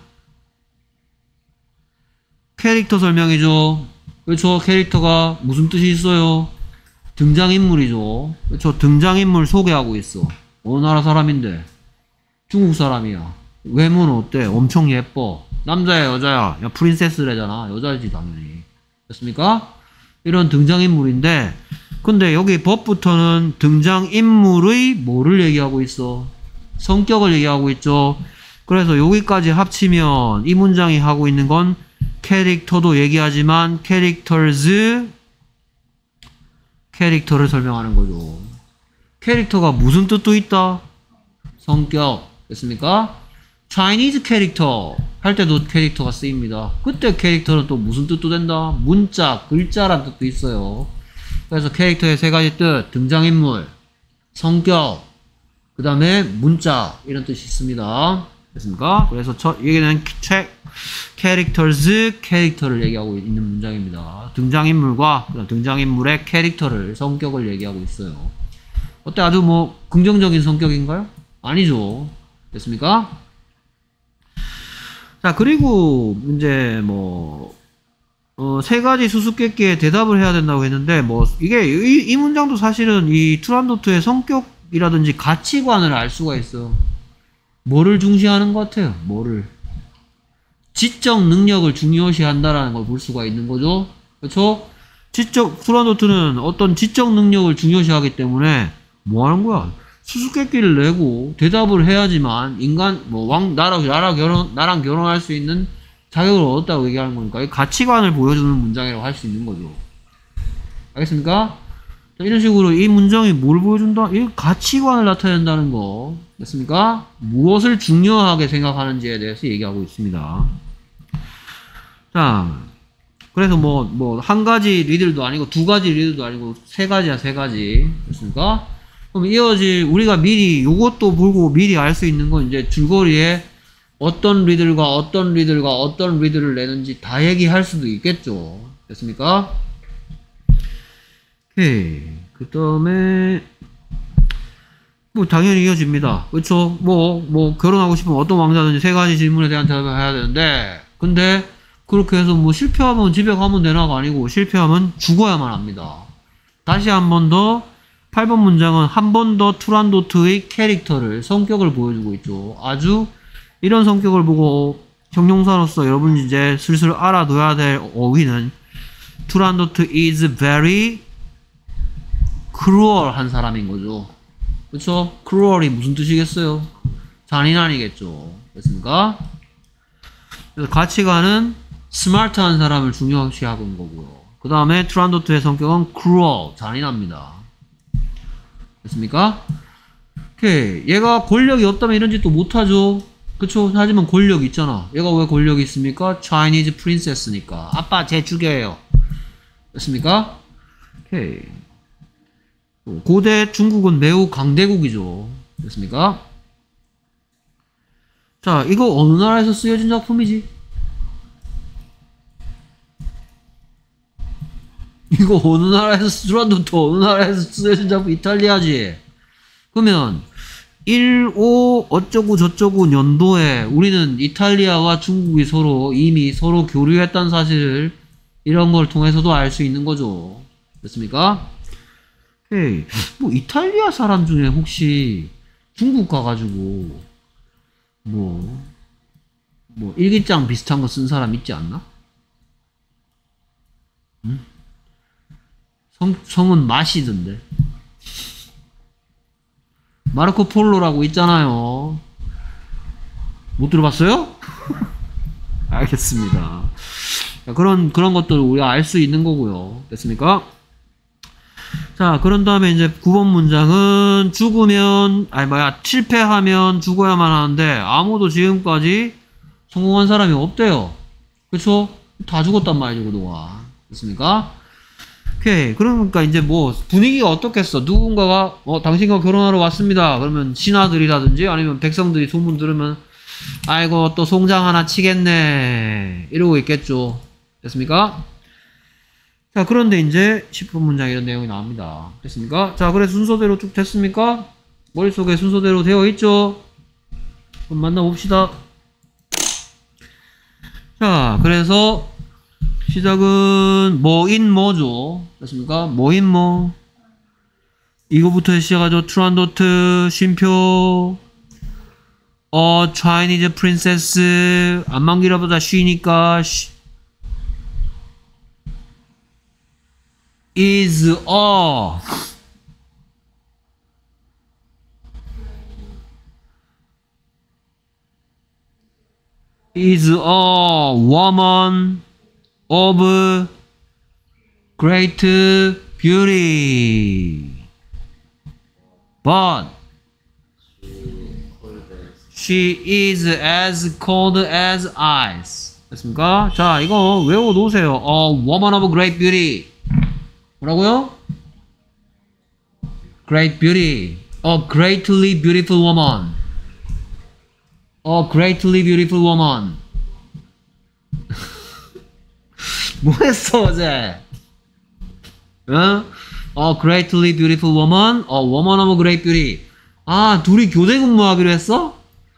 캐릭터 설명이죠. 그렇죠. 캐릭터가 무슨 뜻이 있어요? 등장인물이죠. 그렇죠. 등장인물 소개하고 있어. 어느 나라 사람인데? 중국 사람이야. 외모는 어때? 엄청 예뻐. 남자야 여자야? 야 프린세스래잖아. 여자지 당연히. 됐습니까? 이런 등장인물인데 근데 여기 법부터는 등장인물의 뭐를 얘기하고 있어? 성격을 얘기하고 있죠. 그래서 여기까지 합치면 이 문장이 하고 있는 건 캐릭터도 얘기하지만 캐릭터즈 캐릭터를 설명하는 거죠. 캐릭터가 무슨 뜻도 있다? 성격. 됐습니까? Chinese 캐릭터 할 때도 캐릭터가 쓰입니다. 그때 캐릭터는 또 무슨 뜻도 된다? 문자, 글자란 뜻도 있어요. 그래서 캐릭터의 세 가지 뜻, 등장인물, 성격, 그 다음에 문자 이런 뜻이 있습니다. 됐습니까? 그래서 첫 얘기는 캐릭터즈 캐릭터를 얘기하고 있는 문장입니다. 등장인물과 등장인물의 캐릭터를 성격을 얘기하고 있어요. 어때? 아주 뭐 긍정적인 성격인가요? 아니죠. 됐습니까? 자 그리고 이제 뭐 어, 세 가지 수수께끼에 대답을 해야 된다고 했는데 뭐 이게 이, 이 문장도 사실은 이 투란도트의 성격이라든지 가치관을 알 수가 있어. 뭐를 중시하는 것 같아요? 뭐를? 지적 능력을 중요시한다라는 걸 볼 수가 있는 거죠. 그렇죠? 지적 투란도트는 어떤 지적 능력을 중요시하기 때문에 뭐 하는 거야? 수수께끼를 내고 대답을 해야지만 인간 뭐 왕 나랑 나랑 결혼 나랑 결혼할 수 있는 자격을 얻었다고 얘기하는 거니까 이 가치관을 보여주는 문장이라고 할 수 있는 거죠. 알겠습니까? 자, 이런 식으로 이 문장이 뭘 보여준다? 이 가치관을 나타낸다는 거. 됐습니까? 무엇을 중요하게 생각하는지에 대해서 얘기하고 있습니다. 자, 그래서 뭐, 뭐, 한 가지 리들도 아니고, 두 가지 리들도 아니고, 세 가지야, 세 가지. 됐습니까? 그럼 이어질, 우리가 미리, 요것도 보고 미리 알 수 있는 건 이제 줄거리에 어떤 리들과 어떤 리들과 어떤 리들을 내는지 다 얘기할 수도 있겠죠. 됐습니까? 오케이. 그 다음에, 뭐, 당연히 이어집니다. 그쵸? 뭐, 뭐, 결혼하고 싶으면 어떤 왕자든지 세 가지 질문에 대한 대답을 해야 되는데, 근데, 그렇게 해서 뭐, 실패하면 집에 가면 되나가 아니고, 실패하면 죽어야만 합니다. 다시 한 번 더, 팔 번 문장은 한 번 더 투란도트의 캐릭터를, 성격을 보여주고 있죠. 아주, 이런 성격을 보고, 형용사로서 여러분이 이제 슬슬 알아둬야 될 어휘는, 투란도트 is very cruel 한 사람인 거죠. 그쵸? cruel이 무슨 뜻이겠어요? 잔인한이겠죠. 됐습니까? 그래서 가치관은 스마트한 사람을 중요시하고 있는 거고요. 그 다음에 투란도트의 성격은 cruel, 잔인합니다. 됐습니까? 오케이. 얘가 권력이 없다면 이런 짓도 못하죠. 그쵸? 하지만 권력이 있잖아. 얘가 왜 권력이 있습니까? Chinese princess니까. 아빠 쟤 죽여요. 됐습니까? 오케이. 고대 중국은 매우 강대국이죠. 됐습니까? 자, 이거 어느 나라에서 쓰여진 작품이지? 이거 어느 나라에서 쓰라도트 어느 나라에서 쓰여진 작품? 이탈리아지. 그러면 일오 어쩌고 저쩌고 년도에 우리는 이탈리아와 중국이 서로 이미 서로 교류했다는 사실을 이런 걸 통해서도 알 수 있는 거죠. 됐습니까? 에이, 뭐 이탈리아 사람 중에 혹시 중국 가가지고 뭐, 뭐 일기장 비슷한 거 쓴 사람 있지 않나? 응? 성, 성은 마시던데. 마르코 폴로라고 있잖아요. 못 들어봤어요? 알겠습니다. 자, 그런 그런 것들을 우리가 알 수 있는 거고요. 됐습니까? 자, 그런 다음에 이제 구 번 문장은 죽으면, 아니, 뭐야, 실패하면 죽어야만 하는데, 아무도 지금까지 성공한 사람이 없대요. 그쵸? 다 죽었단 말이죠, 그동안. 됐습니까? 오케이. 그러니까 이제 뭐, 분위기가 어떻겠어? 누군가가, 어, 당신과 결혼하러 왔습니다. 그러면 신하들이라든지, 아니면 백성들이 소문 들으면, 아이고, 또 송장 하나 치겠네. 이러고 있겠죠. 됐습니까? 자, 그런데 이제 십 번 문장 이런 내용이 나옵니다. 됐습니까? 자, 그래서 순서대로 쭉 됐습니까? 머릿속에 순서대로 되어 있죠? 그럼 만나봅시다. 자, 그래서 시작은 뭐인 뭐죠? 됐습니까? 뭐인 뭐. 이거부터 시작하죠. 트란도트, 쉼표, 어, 차이니즈 프린세스, 안만기라보다 쉬니까, 쉬, is a is a woman of great beauty, but she is as cold as ice. 됐습니까? 자, 이거 외워 놓으세요. A woman of great beauty. 뭐라고요? Great beauty. A greatly beautiful woman. A greatly beautiful woman. 뭐 했어, 어제? 응? A greatly beautiful woman. A woman of great beauty. 아, 둘이 교대 근무하기로 했어?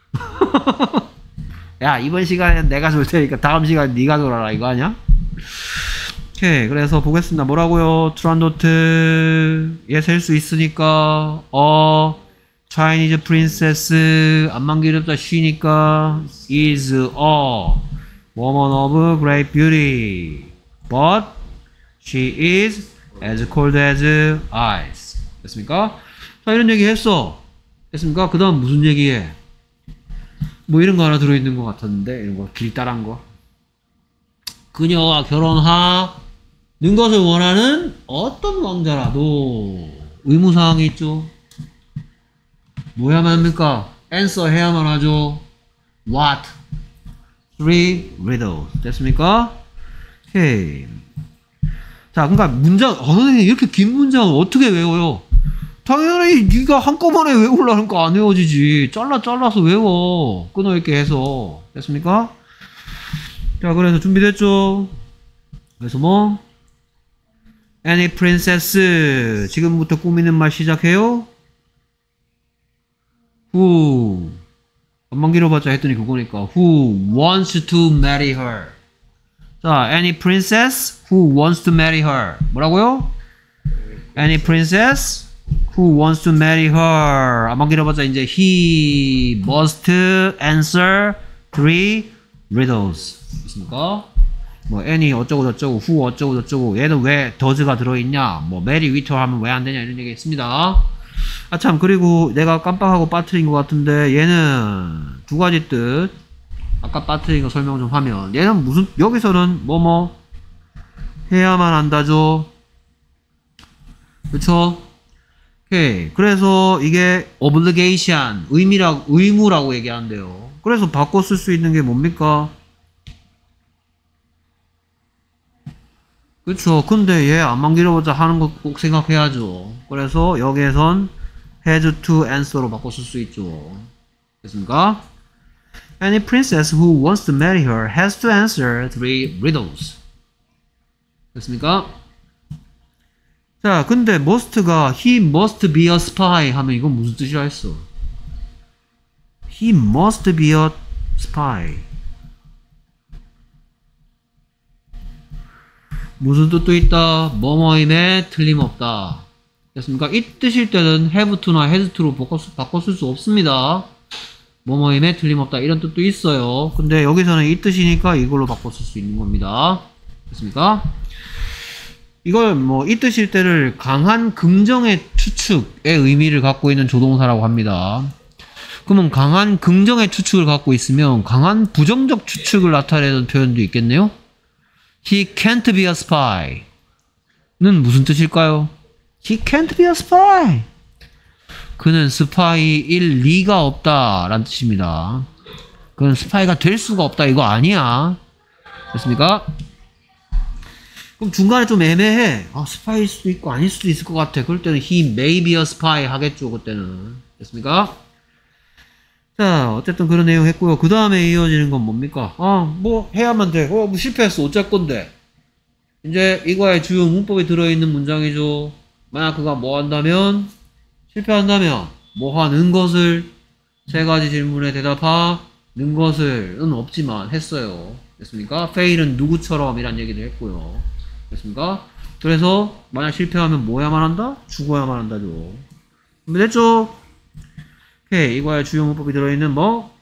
야, 이번 시간엔 내가 줄 테니까 다음 시간 네가 돌아라, 이거 아니야? 오케이, 그래서 보겠습니다. 뭐라고요? 트란도트 얘 셀 수 있으니까 어 차이니즈 프린세스 안만 기렵다 쉬니까 is a woman of great beauty, but she is as cold as ice. 됐습니까? 자, 이런 얘기 했어. 됐습니까? 그 다음 무슨 얘기해? 뭐 이런 거 하나 들어있는 것 같았는데, 이런 거 길다란 거. 그녀와 결혼하 는 것을 원하는 어떤 왕자라도 의무사항이 있죠. 뭐 해야만 합니까? answer 해야만 하죠. What? Three riddles. 됐습니까? 오케이. 자, 그러니까 문장, 어, 선생님 이렇게 긴 문장을 어떻게 외워요? 당연히 네가 한꺼번에 외우려니까 안 외워지지. 잘라 잘라서 외워. 끊어있게 해서. 됐습니까? 자, 그래서 준비됐죠? 그래서 뭐? Any princess. 지금부터 꾸미는 말 시작해요. Who. 안만 길어봤자 했더니 그거니까. Who wants to marry her. 자, any princess who wants to marry her. 뭐라고요? Any princess who wants to marry her. 안만 길어봤자 이제 he must answer three riddles. 있습니까? 뭐 any 어쩌고 저쩌고 who 어쩌고 저쩌고 얘는 왜 does가 들어있냐 뭐 marry with her 하면 왜 안되냐 이런 얘기 있습니다. 아 참, 그리고 내가 깜빡하고 빠뜨린 것 같은데 얘는 두 가지 뜻 아까 빠뜨린 거 설명 좀 하면 얘는 무슨 여기서는 뭐뭐 해야만 한다죠. 그쵸? 오케이. 그래서 이게 obligation 의미라, 의무라고 얘기하는데요. 그래서 바꿔 쓸 수 있는 게 뭡니까? 그쵸. 근데 얘 안만 길어보자 하는 거 꼭 생각해야죠. 그래서 여기에선 has to answer로 바꿔 쓸 수 있죠. 됐습니까? Any princess who wants to marry her has to answer three riddles. 됐습니까? 자, 근데 must가 he must be a spy 하면 이건 무슨 뜻이라 했어? He must be a spy. 무슨 뜻도 있다. 뭐뭐임에 틀림없다. 됐습니까? 이 뜻일 때는 have to나 has to로 바꿔, 바꿔 쓸 수 없습니다. 뭐뭐임에 틀림없다 이런 뜻도 있어요. 근데 여기서는 이 뜻이니까 이걸로 바꿔 쓸 수 있는 겁니다. 됐습니까? 이걸 뭐 이 뜻일 때를 강한 긍정의 추측의 의미를 갖고 있는 조동사라고 합니다. 그러면 강한 긍정의 추측을 갖고 있으면 강한 부정적 추측을 나타내는 표현도 있겠네요. He can't be a spy. 는 무슨 뜻일까요? He can't be a spy. 그는 스파이일 리가 없다 라는 뜻입니다. 그는 스파이가 될 수가 없다 이거 아니야. 됐습니까? 그럼 중간에 좀 애매해. 아, 스파이일 수도 있고 아닐 수도 있을 것 같아. 그럴 때는 he may be a spy 하겠죠. 그때는. 됐습니까? 자, 어쨌든 그런 내용 했고요. 그 다음에 이어지는 건 뭡니까? 아, 뭐 해야만 돼. 어, 뭐 실패했어. 어쩔 건데. 이제 이거의 주요 문법이 들어있는 문장이죠. 만약 그가 뭐 한다면, 실패한다면 뭐 하는 것을, 세 가지 질문에 대답하는 것을은 없지만 했어요. 됐습니까? fail은 누구처럼 이란 얘기도 했고요. 됐습니까? 그래서 만약 실패하면 뭐 해야만 한다? 죽어야만 한다죠. 준비됐죠? 오케이. 이거의 주요 문법이 들어있는 뭐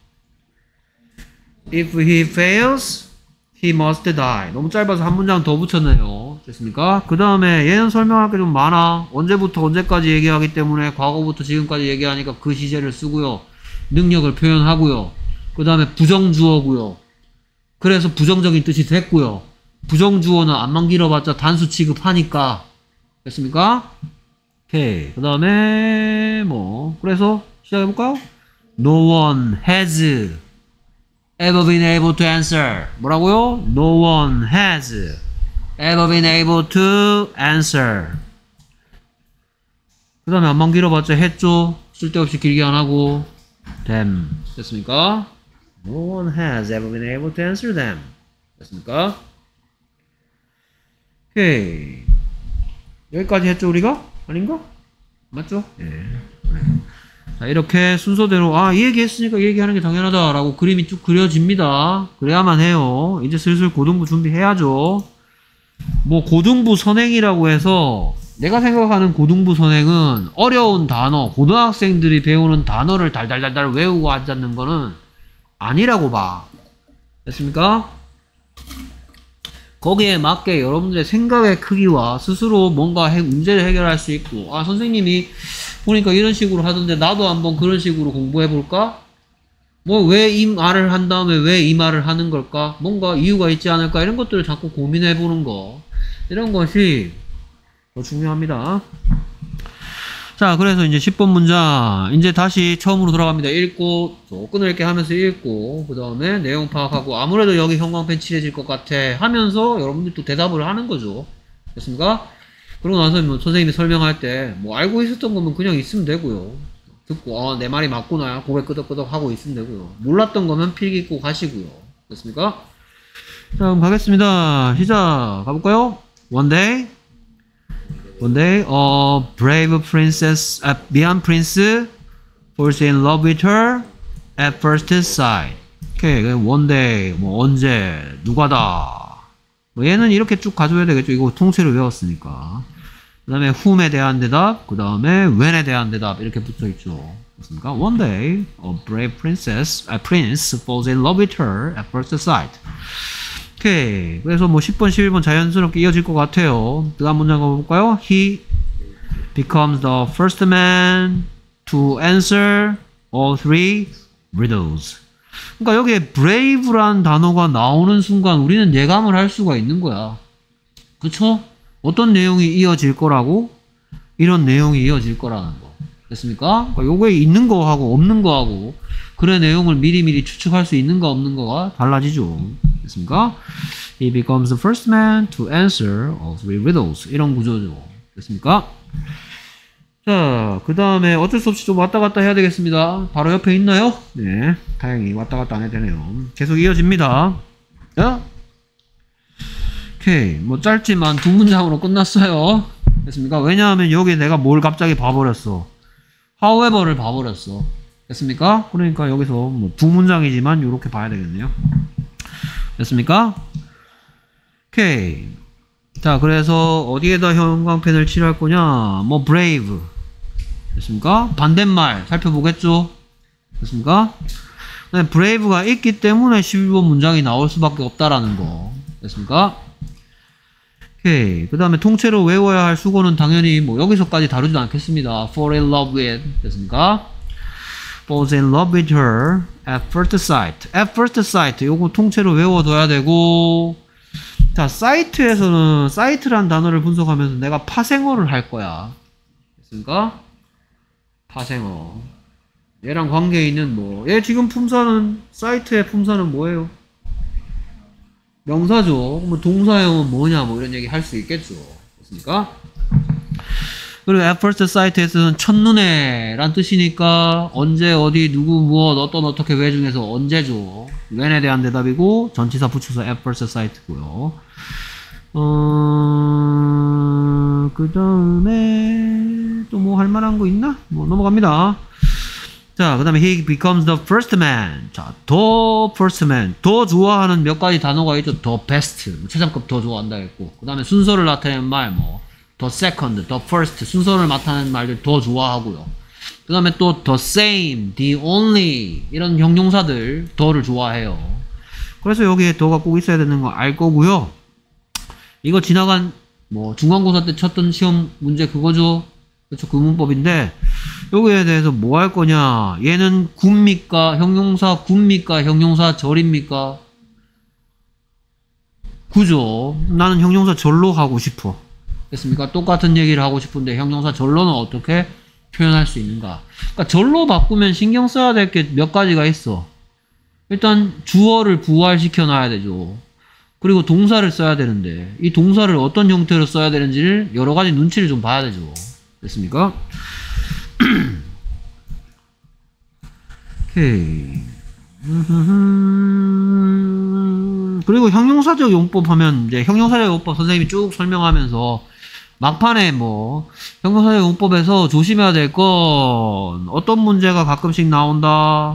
if he fails he must die. 너무 짧아서 한 문장 더 붙였네요. 됐습니까? 그 다음에 얘는 설명할 게 좀 많아. 언제부터 언제까지 얘기하기 때문에 과거부터 지금까지 얘기하니까 그 시제를 쓰고요. 능력을 표현하고요. 그 다음에 부정주어고요. 그래서 부정적인 뜻이 됐고요. 부정주어는 안만 길어봤자 단수 취급하니까. 됐습니까? 오케이. 그 다음에 뭐 그래서 시작해볼까요? No one has ever been able to answer. 뭐라고요? No one has ever been able to answer. 그 다음에 안만 길어봤자 했죠? 쓸데없이 길게 안하고 them. 됐습니까? No one has ever been able to answer them. 됐습니까? 오케이. 여기까지 했죠 우리가? 아닌가? 맞죠? 예. 자, 이렇게 순서대로 아, 이 얘기 했으니까 이 얘기하는 게 당연하다 라고 그림이 쭉 그려집니다. 그래야만 해요. 이제 슬슬 고등부 준비해야죠. 뭐 고등부 선행이라고 해서 내가 생각하는 고등부 선행은 어려운 단어, 고등학생들이 배우는 단어를 달달달달 외우고 앉는 거는 아니라고 봐. 됐습니까? 거기에 맞게 여러분들의 생각의 크기와 스스로 뭔가 해, 문제를 해결할 수 있고, 아, 선생님이 보니까 이런 식으로 하던데 나도 한번 그런 식으로 공부해볼까? 뭐 왜 이 말을 한 다음에 왜 이 말을 하는 걸까? 뭔가 이유가 있지 않을까? 이런 것들을 자꾸 고민해보는 거, 이런 것이 더 중요합니다. 자, 그래서 이제 십 번 문장 이제 다시 처음으로 돌아갑니다. 읽고 조금 이렇게 하면서 읽고 그 다음에 내용 파악하고 아무래도 여기 형광펜 칠해질 것 같아 하면서 여러분들 또 대답을 하는 거죠. 됐습니까? 그러고 나서 뭐 선생님이 설명할 때 뭐 알고 있었던 거면 그냥 있으면 되고요. 듣고 어, 내 말이 맞구나 고개 끄덕끄덕 하고 있으면 되고요. 몰랐던 거면 필기 있고 가시고요. 됐습니까? 자, 그럼 가겠습니다. 시작 가볼까요? One day One day, a brave princess, a 미안 prince, falls in love with her at first sight. 오케이, one day, 뭐 언제, 누가다. 뭐 얘는 이렇게 쭉 가져야 되겠죠. 이거 통째로 외웠으니까. 그 다음에 whom에 대한 대답, 그 다음에 when에 대한 대답 이렇게 붙어있죠. 그렇습니까? One day, a brave princess, a prince falls in love with her at first sight. 오케이. 그래서 뭐 십 번, 십일 번 자연스럽게 이어질 것 같아요. 그 다음 문장 가볼까요? He becomes the first man to answer all three riddles. 그러니까 여기에 brave라는 단어가 나오는 순간 우리는 예감을 할 수가 있는 거야. 그쵸? 어떤 내용이 이어질 거라고? 이런 내용이 이어질 거라는 거. 됐습니까? 그러니까 요거에 있는 거하고 없는 거하고 그의 내용을 미리미리 추측할 수 있는 거 없는 거가 달라지죠. 됐습니까? He becomes the first man to answer all three riddles. 이런 구조죠. 됐습니까? 자, 그 다음에 어쩔 수 없이 좀 왔다 갔다 해야 되겠습니다. 바로 옆에 있나요? 네. 다행히 왔다 갔다 안 해도 되네요. 계속 이어집니다. 자. 오케이. 뭐 짧지만 두 문장으로 끝났어요. 됐습니까? 왜냐하면 여기에 내가 뭘 갑자기 봐버렸어. however를 봐버렸어. 됐습니까? 그러니까 여기서 뭐 두 문장이지만 이렇게 봐야 되겠네요. 됐습니까? 오케이. 자, 그래서 어디에다 형광펜을 칠할 거냐? 뭐 brave. 됐습니까? 반대말 살펴보겠죠? 됐습니까? 네, brave가 있기 때문에 십일 번 문장이 나올 수밖에 없다라는 거. 됐습니까? 오케이. 그 다음에 통째로 외워야 할 수고는 당연히 뭐 여기서까지 다루지도 않겠습니다. fall in love with. 됐습니까? falls in love with her at first sight. at first sight. 요거 통째로 외워둬야 되고, 자, 사이트에서는 사이트란 단어를 분석하면서 내가 파생어를 할 거야. 됐습니까? 파생어. 얘랑 관계 있는 뭐, 얘 지금 품사는, 사이트의 품사는 뭐예요? 명사죠. 뭐 동사형은 뭐냐, 뭐 이런 얘기 할 수 있겠죠. 됐습니까? 그리고 at first sight에서는 첫눈에 란 뜻이니까 언제, 어디, 누구, 무엇, 어떤, 어떻게, 왜 중에서 언제죠. when에 대한 대답이고 전치사 붙여서 at first sight고요. 어... 그 다음에 또 뭐 할만한 거 있나? 뭐 넘어갑니다. 자, 그 다음에 he becomes the first man. 자, the first man. 더 좋아하는 몇 가지 단어가 있죠. the best. 최상급 더 좋아한다 했고. 그 다음에 순서를 나타내는 말, 뭐 the second, the first. 순서를 나타내는 말들 더 좋아하고요. 그 다음에 또 the same, the only 이런 형용사들 더를 좋아해요. 그래서 여기에 더가 꼭 있어야 되는 거 알 거고요. 이거 지나간 뭐 중간고사 때 쳤던 시험 문제 그거죠. 그렇죠. 그 문법인데 여기에 대해서 뭐 할 거냐. 얘는 굿입니까? 형용사 굿입니까? 형용사 절입니까? 구죠. 나는 형용사 절로 하고 싶어. 됐습니까? 똑같은 얘기를 하고 싶은데 형용사 절로는 어떻게 표현할 수 있는가? 그러니까 절로 바꾸면 신경 써야 될 게 몇 가지가 있어. 일단 주어를 부활시켜 놔야 되죠. 그리고 동사를 써야 되는데 이 동사를 어떤 형태로 써야 되는지를 여러 가지 눈치를 좀 봐야 되죠. 됐습니까? 오케이. 그리고 형용사적 용법 하면 이제 형용사적 용법 선생님이 쭉 설명하면서 막판에 뭐 형용사적 용법에서 조심해야 될 건 어떤 문제가 가끔씩 나온다.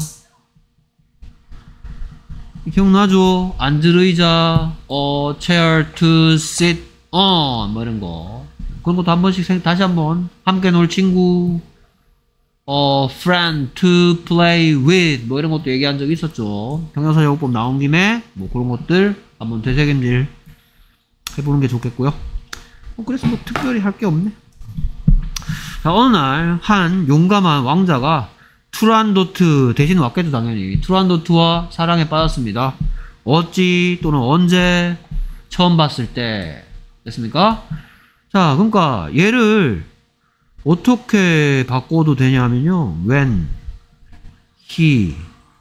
기억나죠? 앉을 의자, 어, chair to sit on 뭐 이런 거. 그런 것도 한 번씩 생, 다시 한번 함께 놀 친구, 어, friend to play with 뭐 이런 것도 얘기한 적 있었죠. 형용사 용법 나온 김에 뭐 그런 것들 한번 되새김질 해보는 게 좋겠고요. 어, 그래서 뭐 특별히 할 게 없네. 자, 어느 날 한 용감한 왕자가 투란도트 대신 왔겠죠. 당연히 투란도트와 사랑에 빠졌습니다. 어찌 또는 언제 처음 봤을 때 됐습니까? 자, 그러니까 얘를 어떻게 바꿔도 되냐면요. when he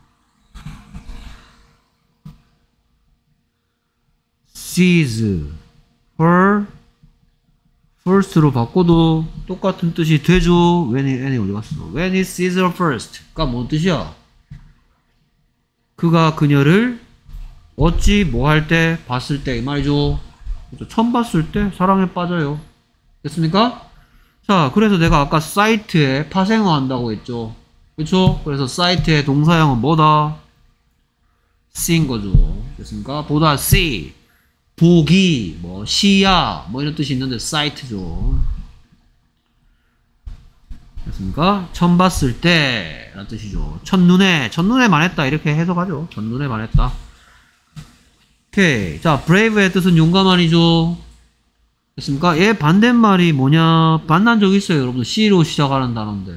sees her first로 바꿔도 똑같은 뜻이 되죠. when he, when he 어디 갔어? when he sees her first. 그니까 뭔 뜻이야? 그가 그녀를 어찌 뭐 할 때 봤을 때 이 말이죠. 처음 봤을 때 사랑에 빠져요. 됐습니까? 자, 그래서 내가 아까 사이트에 파생어 한다고 했죠. 그렇죠? 그래서 사이트의 동사형은 뭐다? see인 거죠. 됐습니까? 보다 see. 보기, 뭐 시야, 뭐 이런 뜻이 있는데 사이트죠. 됐습니까? 처음 봤을 때 라는 뜻이죠. 첫눈에, 첫눈에 반했다 이렇게 해석하죠. 첫눈에 반했다. 오케이. 자, brave의 뜻은 용감한이죠. 됐습니까? 얘 반대말이 뭐냐? 만난 적 있어요, 여러분들. C로 시작하는 단어인데.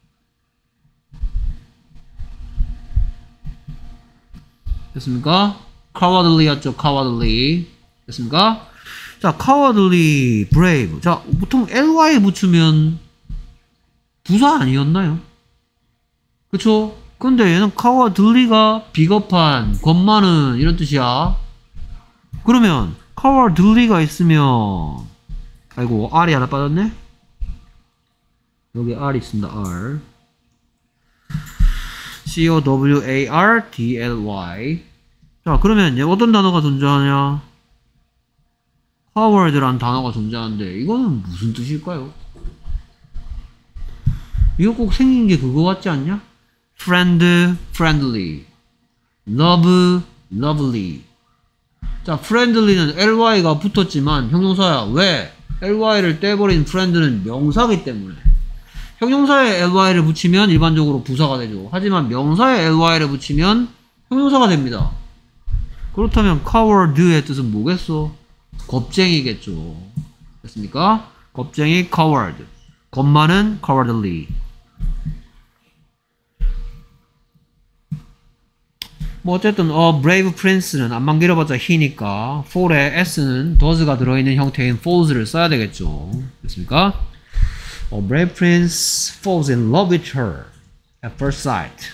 됐습니까? cowardly였죠, cowardly. 됐습니까? 자, cowardly, brave. 자, 보통 ly 붙이면 부사 아니었나요? 그쵸? 근데 얘는 cowardly가 비겁한, 겁 많은 이런 뜻이야. 그러면 cowardly가 있으면 아이고 R이 하나 빠졌네. 여기 R 있습니다. R C O W A R D L Y. 자, 그러면 이제 어떤 단어가 존재하냐? coward란 단어가 존재하는데 이거는 무슨 뜻일까요? 이거 꼭 생긴 게 그거 같지 않냐? friend, friendly, love, lovely. 자, friendly는 ly가 붙었지만 형용사야. 왜? ly를 떼버린 friend는 명사기 때문에. 형용사에 ly를 붙이면 일반적으로 부사가 되죠. 하지만 명사에 ly를 붙이면 형용사가 됩니다. 그렇다면 coward의 뜻은 뭐겠어? 겁쟁이겠죠. 됐습니까? 겁쟁이 coward. 겁 많은 cowardly. 뭐 어쨌든 a brave prince는 안만 길어봤자 he니까 fall의 s는 does가 들어있는 형태인 falls를 써야 되겠죠. 됐습니까? A brave prince falls in love with her at first sight.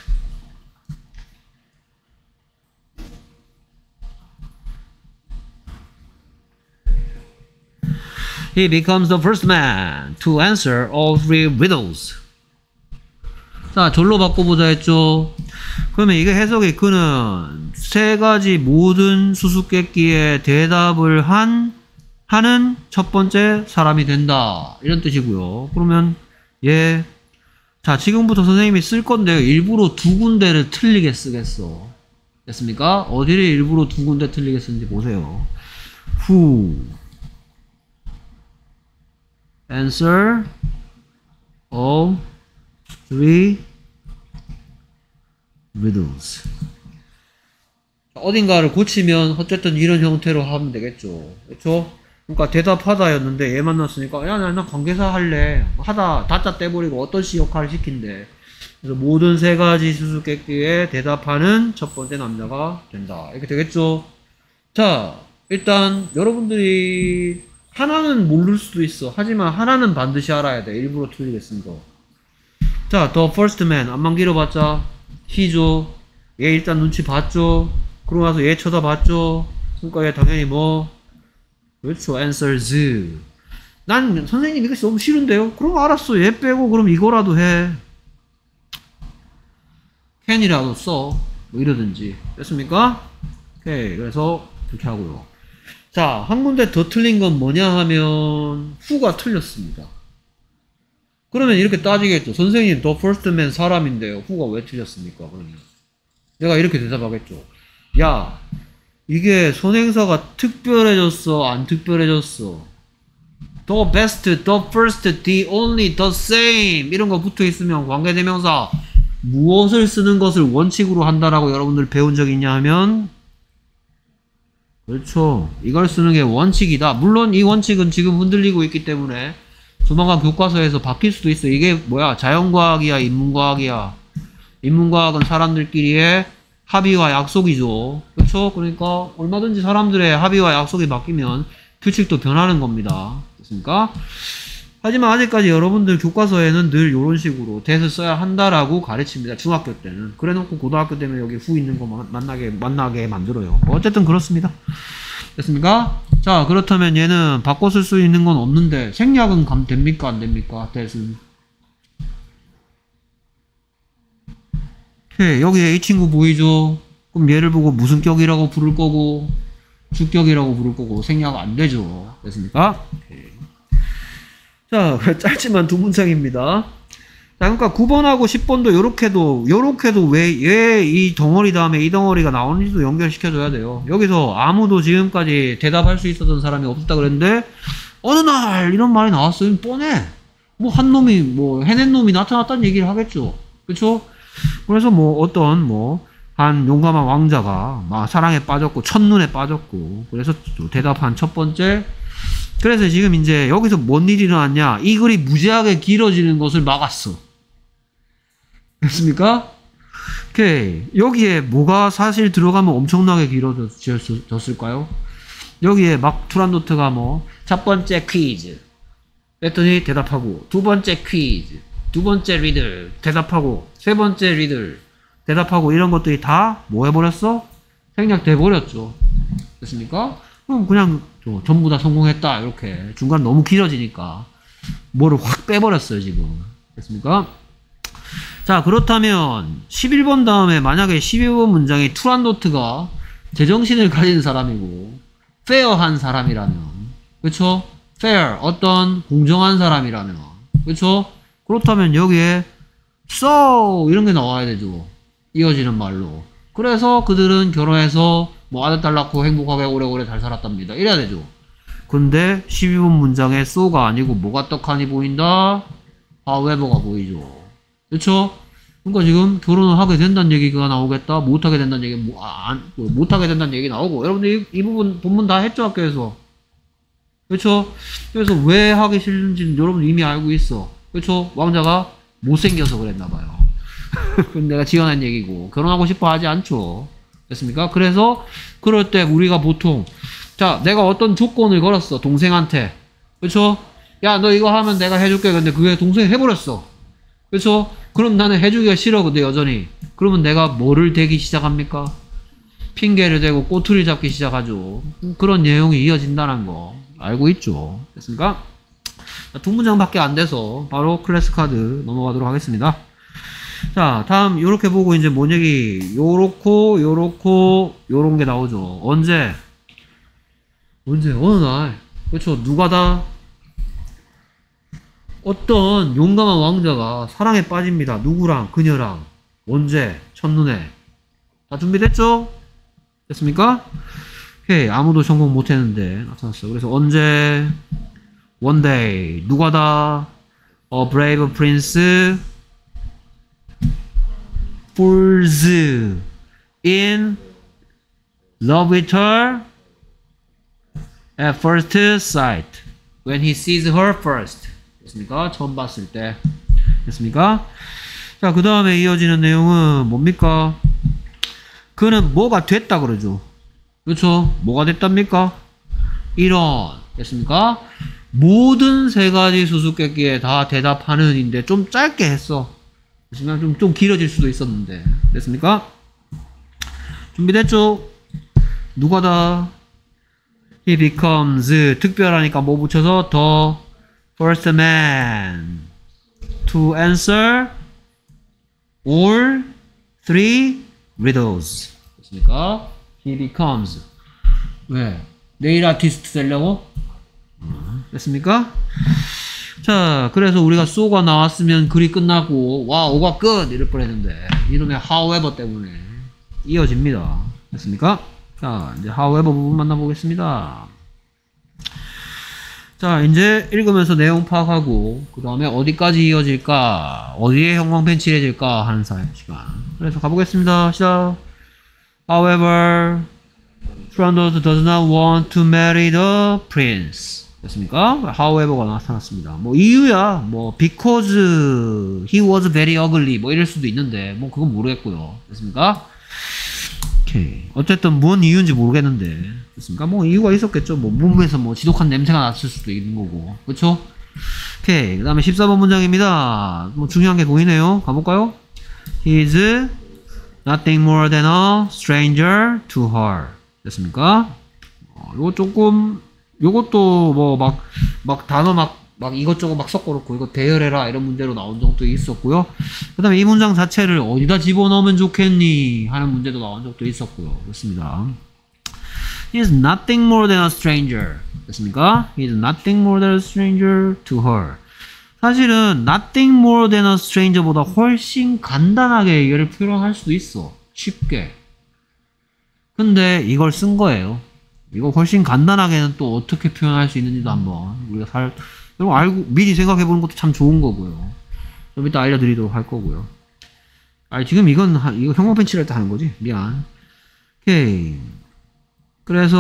He becomes the first man to answer all three riddles. 자, 절로 바꿔보자 했죠. 그러면 이게 해석이 그는 세 가지 모든 수수께끼에 대답을 한 하는 첫 번째 사람이 된다. 이런 뜻이고요. 그러면 예. 자, 지금부터 선생님이 쓸 건데요. 일부러 두 군데를 틀리게 쓰겠어. 됐습니까? 어디를 일부러 두 군데 틀리게 쓰는지 보세요. Who answer all three riddles. 어딘가를 고치면 어쨌든 이런 형태로 하면 되겠죠. 그렇죠? 그러니까 대답하다였는데 얘 만났으니까 야, 나, 나 관계사 할래. 하다 다짜 떼버리고 어떤 시 역할을 시킨대. 그래서 모든 세 가지 수수께끼에 대답하는 첫 번째 남자가 된다. 이렇게 되겠죠? 자, 일단 여러분들이 하나는 모를 수도 있어. 하지만 하나는 반드시 알아야 돼. 일부러 틀리겠습니다. 자, the first man. 안만 길어봤자 he죠. 얘 일단 눈치 봤죠. 그러고 나서 얘 쳐다봤죠. 그러니까 얘 당연히 뭐 그렇죠. answers. 난 선생님 이것이 너무 싫은데요. 그럼 알았어. 얘 빼고 그럼 이거라도 해. can이라도 써. 뭐 이러든지. 됐습니까? 오케이. 그래서 그렇게 하고요. 자, 한 군데 더 틀린 건 뭐냐 하면 who가 틀렸습니다. 그러면 이렇게 따지겠죠. 선생님, the first man 사람인데요. who가 왜 틀렸습니까? 그러면 내가 이렇게 대답하겠죠. 야, 이게 선행사가 특별해졌어? 안 특별해졌어? The best, the first, the only, the same 이런 거 붙어 있으면 관계대명사 무엇을 쓰는 것을 원칙으로 한다라고 여러분들 배운 적 있냐 하면 그렇죠. 이걸 쓰는 게 원칙이다. 물론 이 원칙은 지금 흔들리고 있기 때문에 조만간 교과서에서 바뀔 수도 있어. 이게 뭐야? 자연과학이야? 인문과학이야? 인문과학은 사람들끼리의 합의와 약속이죠. 그렇죠? 그러니까 얼마든지 사람들의 합의와 약속이 바뀌면 규칙도 변하는 겁니다. 됐습니까? 하지만 아직까지 여러분들 교과서에는 늘 이런 식으로 that을 써야 한다라고 가르칩니다. 중학교 때는. 그래놓고 고등학교 때문에 여기 후 있는 거 만나게 만나게 만들어요. 어쨌든 그렇습니다. 됐습니까? 자, 그렇다면 얘는 바꿔 쓸 수 있는 건 없는데 생략은 감 됩니까? 안 됩니까? that은. 오케이, 여기에 이 친구 보이죠? 그럼 얘를 보고 무슨 격이라고 부를 거고 주격이라고 부를 거고 생략 안 되죠. 됐습니까? 오케이. 자, 짧지만 두 문장입니다. 자, 그러니까 구 번하고 십 번도 요렇게도 요렇게도 왜 왜 이 덩어리 다음에 이 덩어리가 나오는지도 연결시켜줘야 돼요. 여기서 아무도 지금까지 대답할 수 있었던 사람이 없었다 그랬는데 어느 날 이런 말이 나왔어요. 뻔해. 뭐 한 놈이 뭐 해낸 놈이 나타났다는 얘기를 하겠죠. 그렇죠? 그래서 뭐 어떤 뭐 한 용감한 왕자가 막 사랑에 빠졌고 첫눈에 빠졌고 그래서 대답한 첫 번째. 그래서 지금 이제 여기서 뭔 일이 일어났냐? 이 글이 무지하게 길어지는 것을 막았어. 됐습니까? 오케이. 여기에 뭐가 사실 들어가면 엄청나게 길어졌을까요? 여기에 막 투란도트가 뭐 첫 번째 퀴즈 그랬더니 대답하고 두 번째 퀴즈 두 번째 리들 대답하고 세 번째 리들 대답하고 이런 것들이 다 뭐 해버렸어? 생략돼 버렸죠. 됐습니까? 그럼 그냥 전부 다 성공했다 이렇게 중간 너무 길어지니까 뭐를 확 빼버렸어요 지금. 됐습니까? 자, 그렇다면 십일 번 다음에 만약에 십이 번 문장이 투란도트가 제정신을 가진 사람이고 페어한 사람이라면 그쵸? fair 어떤 공정한 사람이라면 그쵸? 그렇다면 여기에 so 이런 게 나와야 되죠. 이어지는 말로. 그래서 그들은 결혼해서 뭐 아들 딸 낳고 행복하게 오래오래 잘 살았답니다. 이래야 되죠. 근데 십이 번 문장에 so가 아니고 뭐가 떡하니 보인다? however가 보이죠. 그쵸? 그러니까 지금 결혼을 하게 된다는 얘기가 나오겠다. 못하게 된다는 얘기, 뭐, 아, 안, 뭐, 못하게 된다는 얘기 나오고. 여러분들 이, 이 부분 본문 다 했죠, 학교에서. 그쵸? 그래서 왜 하기 싫은지는 여러분 이미 알고 있어. 그쵸? 왕자가 못생겨서 그랬나봐요. 그건 내가 지어낸 얘기고. 결혼하고 싶어 하지 않죠. 됐습니까? 그래서 그럴 때 우리가 보통 자 내가 어떤 조건을 걸었어 동생한테 그쵸? 야 너 이거 하면 내가 해줄게 근데 그게 동생이 해버렸어 그쵸? 그럼 나는 해주기가 싫어 근데 여전히 그러면 내가 뭐를 대기 시작합니까? 핑계를 대고 꼬투리 잡기 시작하죠. 그런 내용이 이어진다는 거 알고 있죠? 됐습니까? 두 문장밖에 안 돼서 바로 클래스 카드 넘어가도록 하겠습니다. 자, 다음 요렇게 보고 이제 뭔 얘기? 요렇고 요렇고 요런 게 나오죠. 언제? 언제? 어느 날. 그렇죠. 누가 다 어떤 용감한 왕자가 사랑에 빠집니다. 누구랑? 그녀랑. 언제? 첫눈에. 다 준비됐죠? 됐습니까? 오케이. 아무도 성공 못했는데 나타났어. 그래서 언제? One day. 누가 다? A brave prince falls in love with her at first sight. When he sees her first. 됐습니까? 처음 봤을 때. 됐습니까? 자, 그 다음에 이어지는 내용은 뭡니까? 그는 뭐가 됐다 그러죠. 그렇죠? 뭐가 됐답니까? 이런. 됐습니까? 모든 세 가지 수수께끼에 다 대답하는인데 좀 짧게 했어. 됐습니까? 좀, 좀 길어질 수도 있었는데. 됐습니까? 준비됐죠? 누가 다? He becomes 특별하니까 뭐 붙여서 the first man to answer all three riddles. 됐습니까? He becomes 왜? 네일 아티스트 되려고? 됐습니까? 자, 그래서 우리가 so가 나왔으면 글이 끝나고 와, 오가 끝! 이럴 뻔했는데 이름의 however 때문에 이어집니다. 됐습니까? 자, 이제 however 부분 만나보겠습니다. 자, 이제 읽으면서 내용 파악하고 그 다음에 어디까지 이어질까? 어디에 형광펜 칠해질까? 하는 사이 시간. 그래서 가보겠습니다. 시작. However, Fernando does not want to marry the prince. 됐습니까? However가 나타났습니다. 뭐 이유야, 뭐 because he was very ugly, 뭐 이럴 수도 있는데 뭐 그건 모르겠고요. 됐습니까? 오케이. 어쨌든 뭔 이유인지 모르겠는데 됐습니까? 뭐 이유가 있었겠죠. 뭐 몸에서 뭐 지독한 냄새가 났을 수도 있는 거고, 그렇죠? 오케이. 그 다음에 십사 번 문장입니다. 뭐 중요한 게 보이네요. 가볼까요? He is nothing more than a stranger to her. 됐습니까? 어, 요거 조금 요것도 뭐 막 막 단어 막 막 이것저것 막 섞어놓고 이거 대열해라 이런 문제로 나온 적도 있었고요. 그 다음에 이 문장 자체를 어디다 집어넣으면 좋겠니 하는 문제도 나온 적도 있었고요. 그렇습니다. He is nothing more than a stranger. 됐습니까? He is nothing more than a stranger to her. 사실은 nothing more than a stranger보다 훨씬 간단하게 이거를 표현할 수도 있어. 쉽게. 근데 이걸 쓴 거예요. 이거 훨씬 간단하게는 또 어떻게 표현할 수 있는지도 한번 우리가 살, 이런 거 알고 미리 생각해 보는 것도 참 좋은 거고요. 좀 이따 알려드리도록 할 거고요. 아, 지금 이건 하, 이거 형광펜 칠할 때 하는 거지. 미안. 오케이. 그래서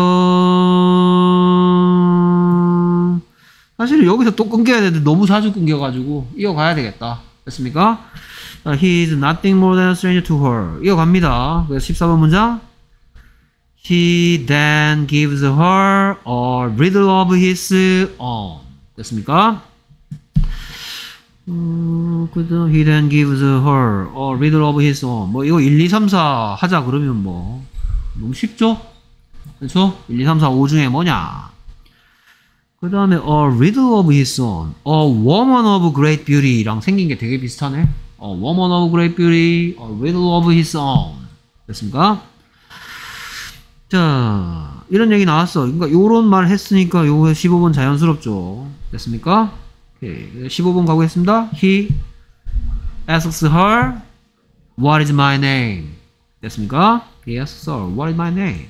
사실 여기서 또 끊겨야 되는데 너무 자주 끊겨가지고 이어가야 되겠다. 됐습니까? He is nothing more than a stranger to her. 이어갑니다. 그래서 십사 번 문장. He then gives her a riddle of his own. 됐습니까? 음, 그다음 he then gives her a riddle of his own. 뭐 이거 일, 이, 삼, 사 하자 그러면 뭐 너무 쉽죠? 그렇죠? 일, 이, 삼, 사, 오 중에 뭐냐? 그 다음에 a riddle of his own. A woman of great beauty랑 생긴 게 되게 비슷하네. A woman of great beauty, a riddle of his own. 됐습니까? 자, 이런 얘기 나왔어. 그러니까 요런 말 했으니까 요 십오 번 자연스럽죠. 됐습니까? 오케이. 십오 번 가보겠습니다. He asks her, what is my name? 됐습니까? He asks her, what is my name?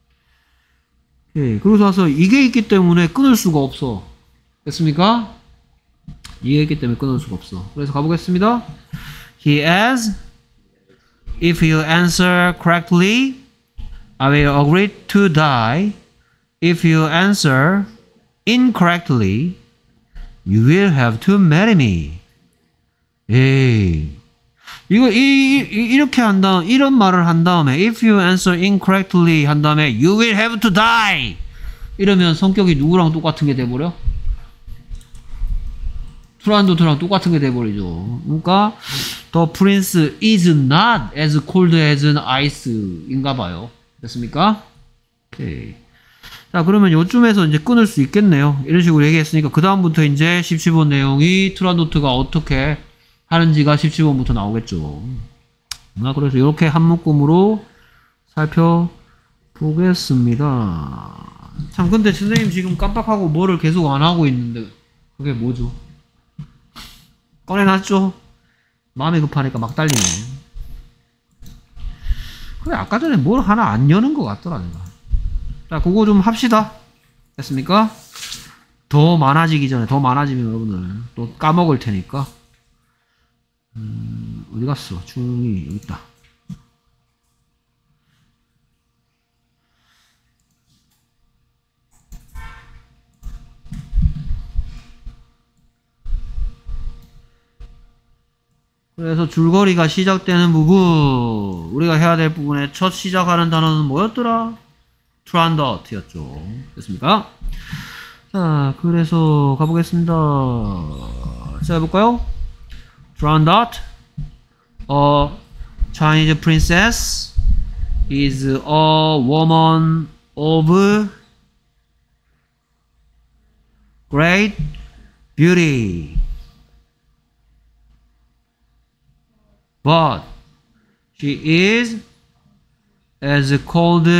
오케이. 그러고 나서 이게 있기 때문에 끊을 수가 없어. 됐습니까? 이게 있기 때문에 끊을 수가 없어. 그래서 가보겠습니다. He asks, if you answer correctly, I will agree to die. If you answer incorrectly, you will have to marry me. 에이, 이거 이, 이 이렇게 한 다음 이런 말을 한 다음에 if you answer incorrectly 한 다음에 you will have to die 이러면 성격이 누구랑 똑같은 게 돼버려? 투란도트랑 똑같은 게 돼버리죠. 그러니까 the prince is not as cold as an ice 인가 봐요. 됐습니까? 오케이. 자, 그러면 요쯤에서 이제 끊을 수 있겠네요. 이런 식으로 얘기했으니까 그 다음부터 이제 십칠 번 내용이 투란도트가 어떻게 하는지가 십칠 번부터 나오겠죠. 아, 그래서 이렇게 한 묶음으로 살펴보겠습니다. 참, 근데 선생님 지금 깜빡하고 뭐를 계속 안 하고 있는데 그게 뭐죠? 꺼내놨죠? 마음이 급하니까 막 달리네. 그래, 아까 전에 뭘 하나 안 여는 것 같더라, 내가. 자, 그거 좀 합시다. 됐습니까? 더 많아지기 전에, 더 많아지면 여러분들 또 까먹을 테니까. 음, 어디 갔어? 중이 여기 있다. 그래서 줄거리가 시작되는 부분, 우리가 해야 될 부분의 첫 시작하는 단어는 뭐였더라? 트란더트였죠. 됐습니까? 자, 그래서 가보겠습니다. 자, 해볼까요? 트란더트, a Chinese princess is a woman of great beauty. But she is as cold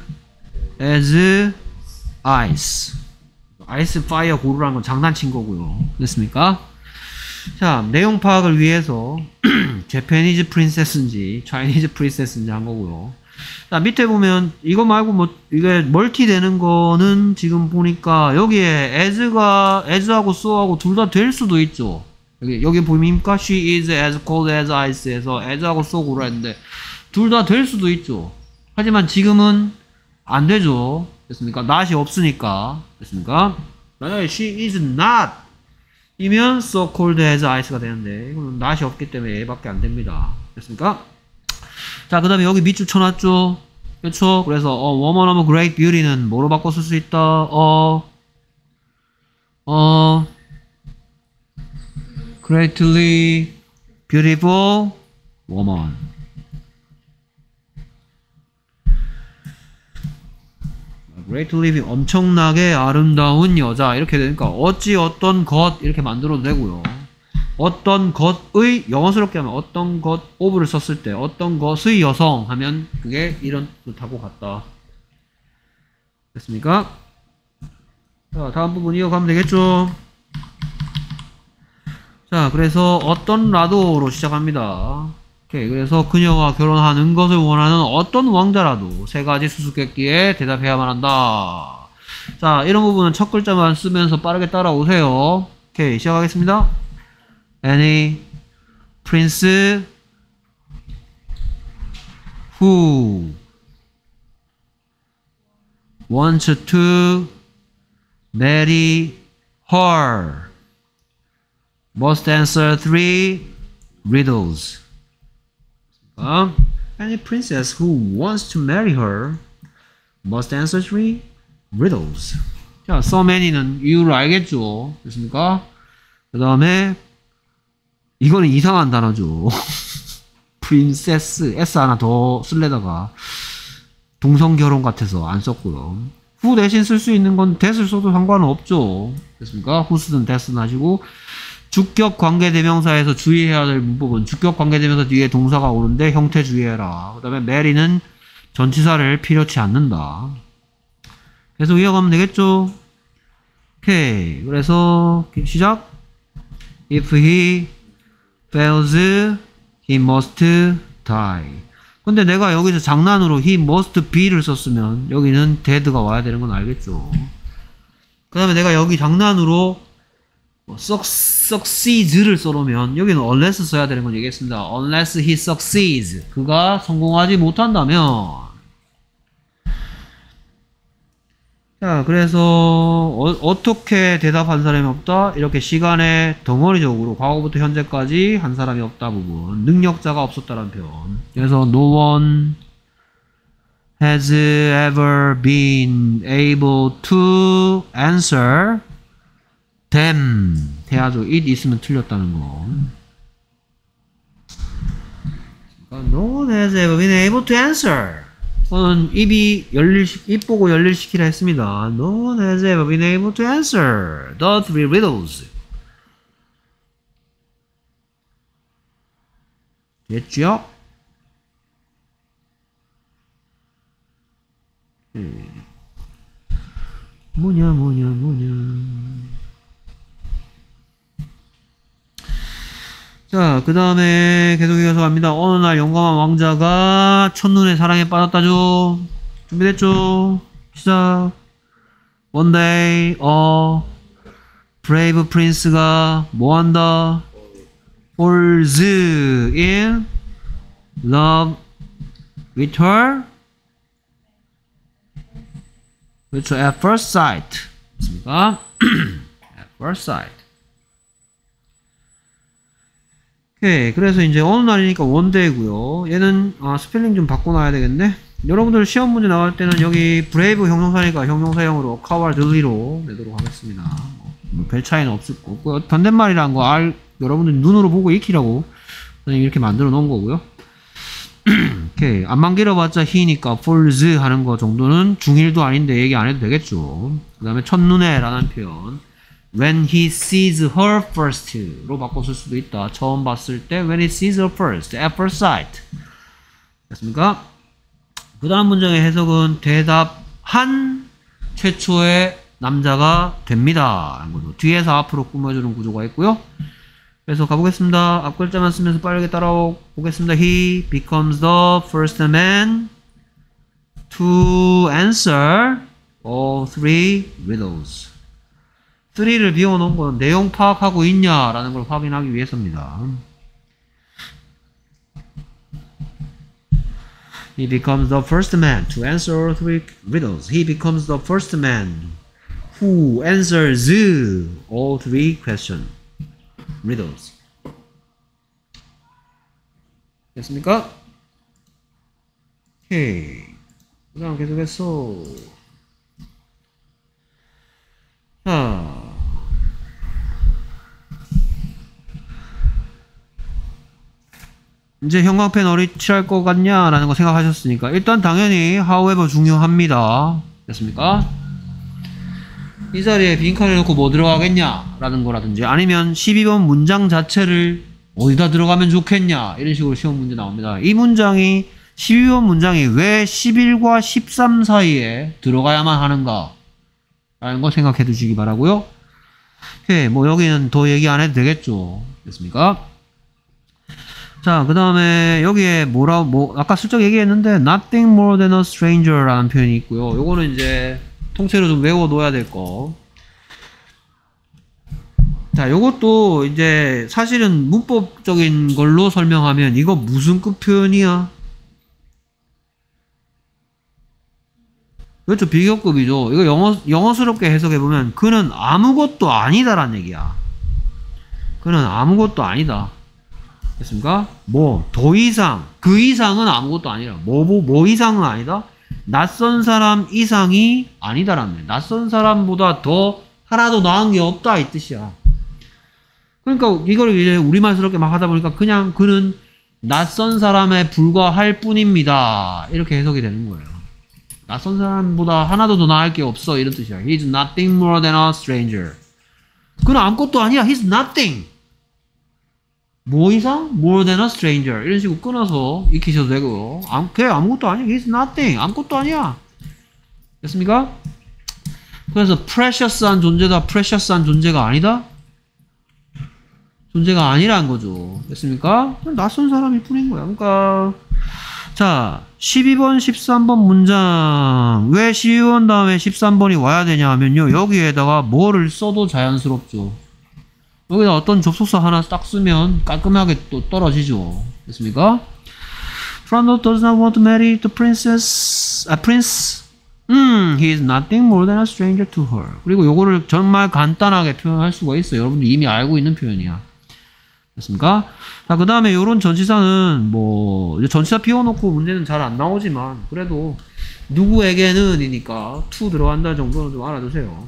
as ice. 아이스 파이어 고르라는 건 장난친 거고요. 됐습니까? 자, 내용 파악을 위해서 제페니즈 프린세스인지 차이니즈 프린세스인지 한 거고요. 자, 밑에 보면 이거 말고 뭐 이게 멀티 되는 거는 지금 보니까 여기에 as가 as하고 so하고 둘 다 될 수도 있죠. 여기, 여기 보입니까? She is as cold as ice에서 as하고 so 고르라 했는데 둘 다 될 수도 있죠. 하지만 지금은 안 되죠. 됐습니까? not이 없으니까. 됐습니까? 만약에 she is not 이면 so cold as ice가 되는데 이거는 not이 없기 때문에 얘밖에 안 됩니다. 됐습니까? 자, 그 다음에 여기 밑줄 쳐놨죠. 그렇죠? 그래서 어, woman of great beauty는 뭐로 바꿔 쓸 수 있다? 어, 어, greatly beautiful woman. greatly 엄청나게 아름다운 여자 이렇게 되니까 어찌 어떤 것 이렇게 만들어도 되고요. 어떤 것의 영어스럽게 하면 어떤 것 of를 썼을 때 어떤 것의 여성 하면 그게 이런 뜻하고 같다. 됐습니까? 자, 다음 부분 이어가면 되겠죠. 자, 그래서 어떤 라도로 시작합니다. 오케이, 그래서 그녀와 결혼하는 것을 원하는 어떤 왕자라도 세 가지 수수께끼에 대답해야만 한다. 자, 이런 부분은 첫 글자만 쓰면서 빠르게 따라오세요. 오케이, 시작하겠습니다. Any prince who wants to marry her must answer three riddles. Um, any princess who wants to marry her must answer three riddles. 자, so many는 이유를 알겠죠? 됐습니까? 그 다음에 이거는 이상한 단어죠. princess, s 하나 더 쓸래다가 동성결혼 같아서 안 썼고요. who 대신 쓸 수 있는 건 that을 써도 상관은 없죠. 됐습니까? who쓰든 that쓰든 하시고 주격 관계대명사에서 주의해야 될 문법은 주격 관계대명사 뒤에 동사가 오는데 형태 주의해라. 그 다음에 marry는 전치사를 필요치 않는다. 계속 이어가면 되겠죠? 오케이. 그래서 시작. If he fails, he must die. 근데 내가 여기서 장난으로 he must be를 썼으면 여기는 dead가 와야 되는 건 알겠죠? 그 다음에 내가 여기 장난으로 succeeds를 써놓으면 여기는 unless 써야 되는 건 얘기했습니다. unless he succeeds. 그가 성공하지 못한다면 자, 그래서 어, 어떻게 대답한 사람이 없다? 이렇게 시간의 덩어리적으로 과거부터 현재까지 한 사람이 없다 부분. 능력자가 없었다는 표현. 그래서 no one has ever been able to answer them. 해야죠. it 있으면 틀렸다는 거. No one has ever been able to answer. 저는 입이 열릴, 입 보고 열릴시키라 했습니다. No one has ever been able to answer the three riddles. 됐죠? 음. 뭐냐, 뭐냐, 뭐냐. 자, 그 다음에 계속 이어서 갑니다. 어느 날 용감한 왕자가 첫눈에 사랑에 빠졌다죠. 준비됐죠? 시작. One day, 어, brave prince가 뭐한다? falls in love with her. 그렇죠. at first sight. 맞습니까? at first sight. 오케이. 그래서 이제 어느 날이니까 원데이고요. 얘는 아, 스펠링 좀 바꿔놔야 되겠네. 여러분들 시험 문제 나갈 때는 여기 브레이브 형용사니까 형용사형으로 cowardly로 내도록 하겠습니다. 뭐 별 차이는 없을 거고 반대말이라는 거 알, 여러분들 눈으로 보고 익히라고 이렇게 만들어 놓은 거고요. 오케이. 안만 길어봤자 he니까 falls 하는 거 정도는 중일도 아닌데 얘기 안 해도 되겠죠. 그 다음에 첫눈에 라는 표현. When he sees her first로 바꿔 쓸 수도 있다. 처음 봤을 때 when he sees her first, at first sight. 됐습니까? 그 다음 문장의 해석은 대답한 최초의 남자가 됩니다. 라는 거죠. 뒤에서 앞으로 꾸며주는 구조가 있고요. 그래서 가보겠습니다. 앞 글자만 쓰면서 빠르게 따라오 보겠습니다. He becomes the first man to answer all three riddles. 삼을 비워놓은 건 내용 파악하고 있냐라는 걸 확인하기 위해서입니다. He becomes the first man to answer all three riddles. He becomes the first man who answers all three questions. riddles. 됐습니까? 오케이. 그 다음 계속해서 자 이제 형광펜 어디 칠할 것 같냐 라는 거 생각하셨으니까 일단 당연히 however 중요합니다. 됐습니까? 이 자리에 빈칸을 놓고 뭐 들어가겠냐 라는 거라든지 아니면 십이 번 문장 자체를 어디다 들어가면 좋겠냐 이런 식으로 시험 문제 나옵니다. 이 문장이 십이 번 문장이 왜 십일과 십삼 사이에 들어가야만 하는가 라는 거 생각해 두시기 바라고요. 오케이, 뭐 여기는 더 얘기 안 해도 되겠죠. 됐습니까? 자, 그 다음에 여기에 뭐라, 뭐, 아까 슬쩍 얘기했는데 nothing more than a stranger 라는 표현이 있고요. 요거는 이제 통째로 좀 외워 놓아야 될 거. 자, 요것도 이제 사실은 문법적인 걸로 설명하면 이거 무슨 급 표현이야? 그렇죠. 비교급이죠. 이거 영어, 영어스럽게 해석해보면 그는 아무것도 아니다라는 얘기야. 그는 아무것도 아니다. 됐습니까? 뭐, 더 이상, 그 이상은 아무것도 아니라, 뭐, 뭐, 뭐 이상은 아니다? 낯선 사람 이상이 아니다라는 거야. 낯선 사람보다 더 하나도 나은 게 없다, 이 뜻이야. 그러니까 이걸 이제 우리말스럽게 막 하다 보니까 그냥 그는 낯선 사람에 불과할 뿐입니다. 이렇게 해석이 되는 거예요. 낯선 사람보다 하나도 더 나을 게 없어. 이런 뜻이야. He's nothing more than a stranger. 그는 아무것도 아니야. He's nothing. 뭐 이상? More than a stranger. 이런 식으로 끊어서 익히셔도 되고요. 아무, 걔 아무것도 아니야. He's nothing. 아무것도 아니야. 됐습니까? 그래서 precious한 존재다. precious한 존재가 아니다? 존재가 아니라는 거죠. 됐습니까? 낯선 사람일 뿐인 거야. 그러니까 자, 십이 번, 십삼 번 문장 왜 십이 번 다음에 십삼 번이 와야 되냐 하면요. 여기에다가 뭐를 써도 자연스럽죠. 여기다 어떤 접속사 하나 딱 쓰면 깔끔하게 또 떨어지죠. 됐습니까? Fernando does not want to marry the princess, a prince 음, he is nothing more than a stranger to her. 그리고 요거를 정말 간단하게 표현할 수가 있어요. 여러분들 이미 알고 있는 표현이야. 됐습니까? 자, 그 다음에 요런 전치사는 뭐, 전치사 피워놓고 문제는 잘 안 나오지만, 그래도 누구에게는 이니까 to 들어간다 정도는 좀 알아두세요.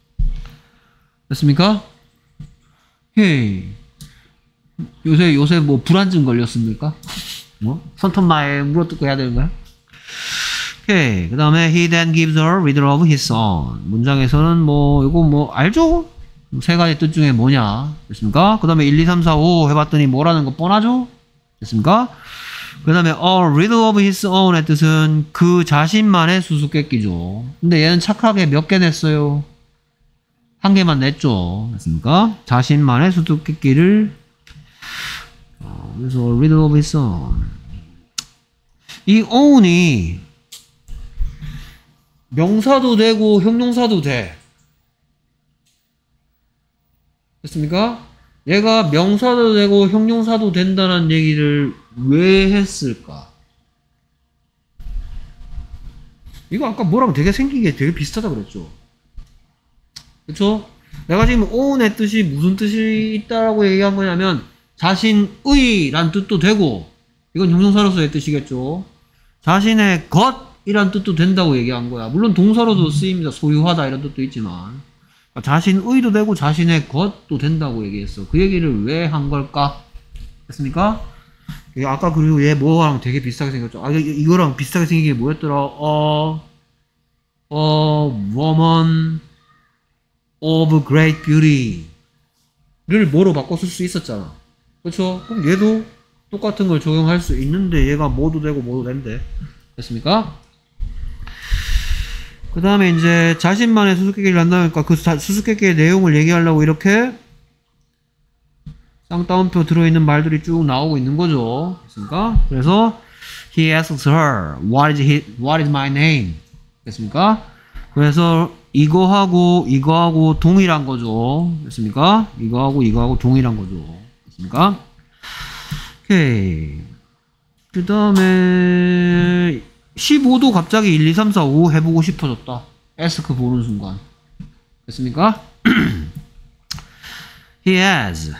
됐습니까? 헤이. 요새, 요새 뭐 불안증 걸렸습니까? 뭐? 손톱마에 물어뜯고 해야 되는 거야? 오케이. 그 다음에 he then gives her riddle of his own. 문장에서는 뭐 이거 뭐 알죠? 세 가지 뜻 중에 뭐냐? 됐습니까? 그 다음에 일, 이, 삼, 사, 오 해봤더니 뭐라는 거 뻔하죠? 됐습니까? 그 다음에 a riddle of his own의 뜻은 그 자신만의 수수께끼죠. 근데 얘는 착하게 몇 개 냈어요? 한 개만 냈죠. 됐습니까? 자신만의 수수께끼를 어, 그래서 riddle of his own. 이 own이 명사도 되고 형용사도 돼. 됐습니까? 얘가 명사도 되고 형용사도 된다는 얘기를 왜 했을까? 이거 아까 뭐랑 되게 생긴 게 되게 비슷하다 그랬죠? 그쵸? 내가 지금 own의 뜻이 무슨 뜻이 있다라고 얘기한 거냐면 자신의 란 뜻도 되고 이건 형용사로서의 뜻이겠죠? 자신의 것 이란 뜻도 된다고 얘기한 거야. 물론 동사로도 쓰입니다. 소유하다 이런 뜻도 있지만 자신의도 되고 자신의 것도 된다고 얘기했어. 그 얘기를 왜 한 걸까? 됐습니까? 아까 그리고 얘 뭐랑 되게 비슷하게 생겼죠. 아 이거랑 비슷하게 생긴 게 뭐였더라? 어, 어, woman of great beauty를 뭐로 바꿔 쓸 수 있었잖아. 그렇죠? 그럼 얘도 똑같은 걸 적용할 수 있는데 얘가 뭐도 되고 뭐도 된대. 됐습니까? 그 다음에 이제 자신만의 수수께끼를 한다니까 그 수수께끼의 내용을 얘기하려고 이렇게 쌍따옴표 들어있는 말들이 쭉 나오고 있는 거죠. 됐습니까? 그래서 he asks her what is, he, what is my name? 됐습니까? 그래서 이거하고 이거하고 동일한 거죠. 됐습니까? 이거하고 이거하고 동일한 거죠. 됐습니까? 오케이. 그 다음에 십오도 갑자기 일, 이, 삼, 사, 오 해보고 싶어졌다. ask 보는 순간. 됐습니까? he has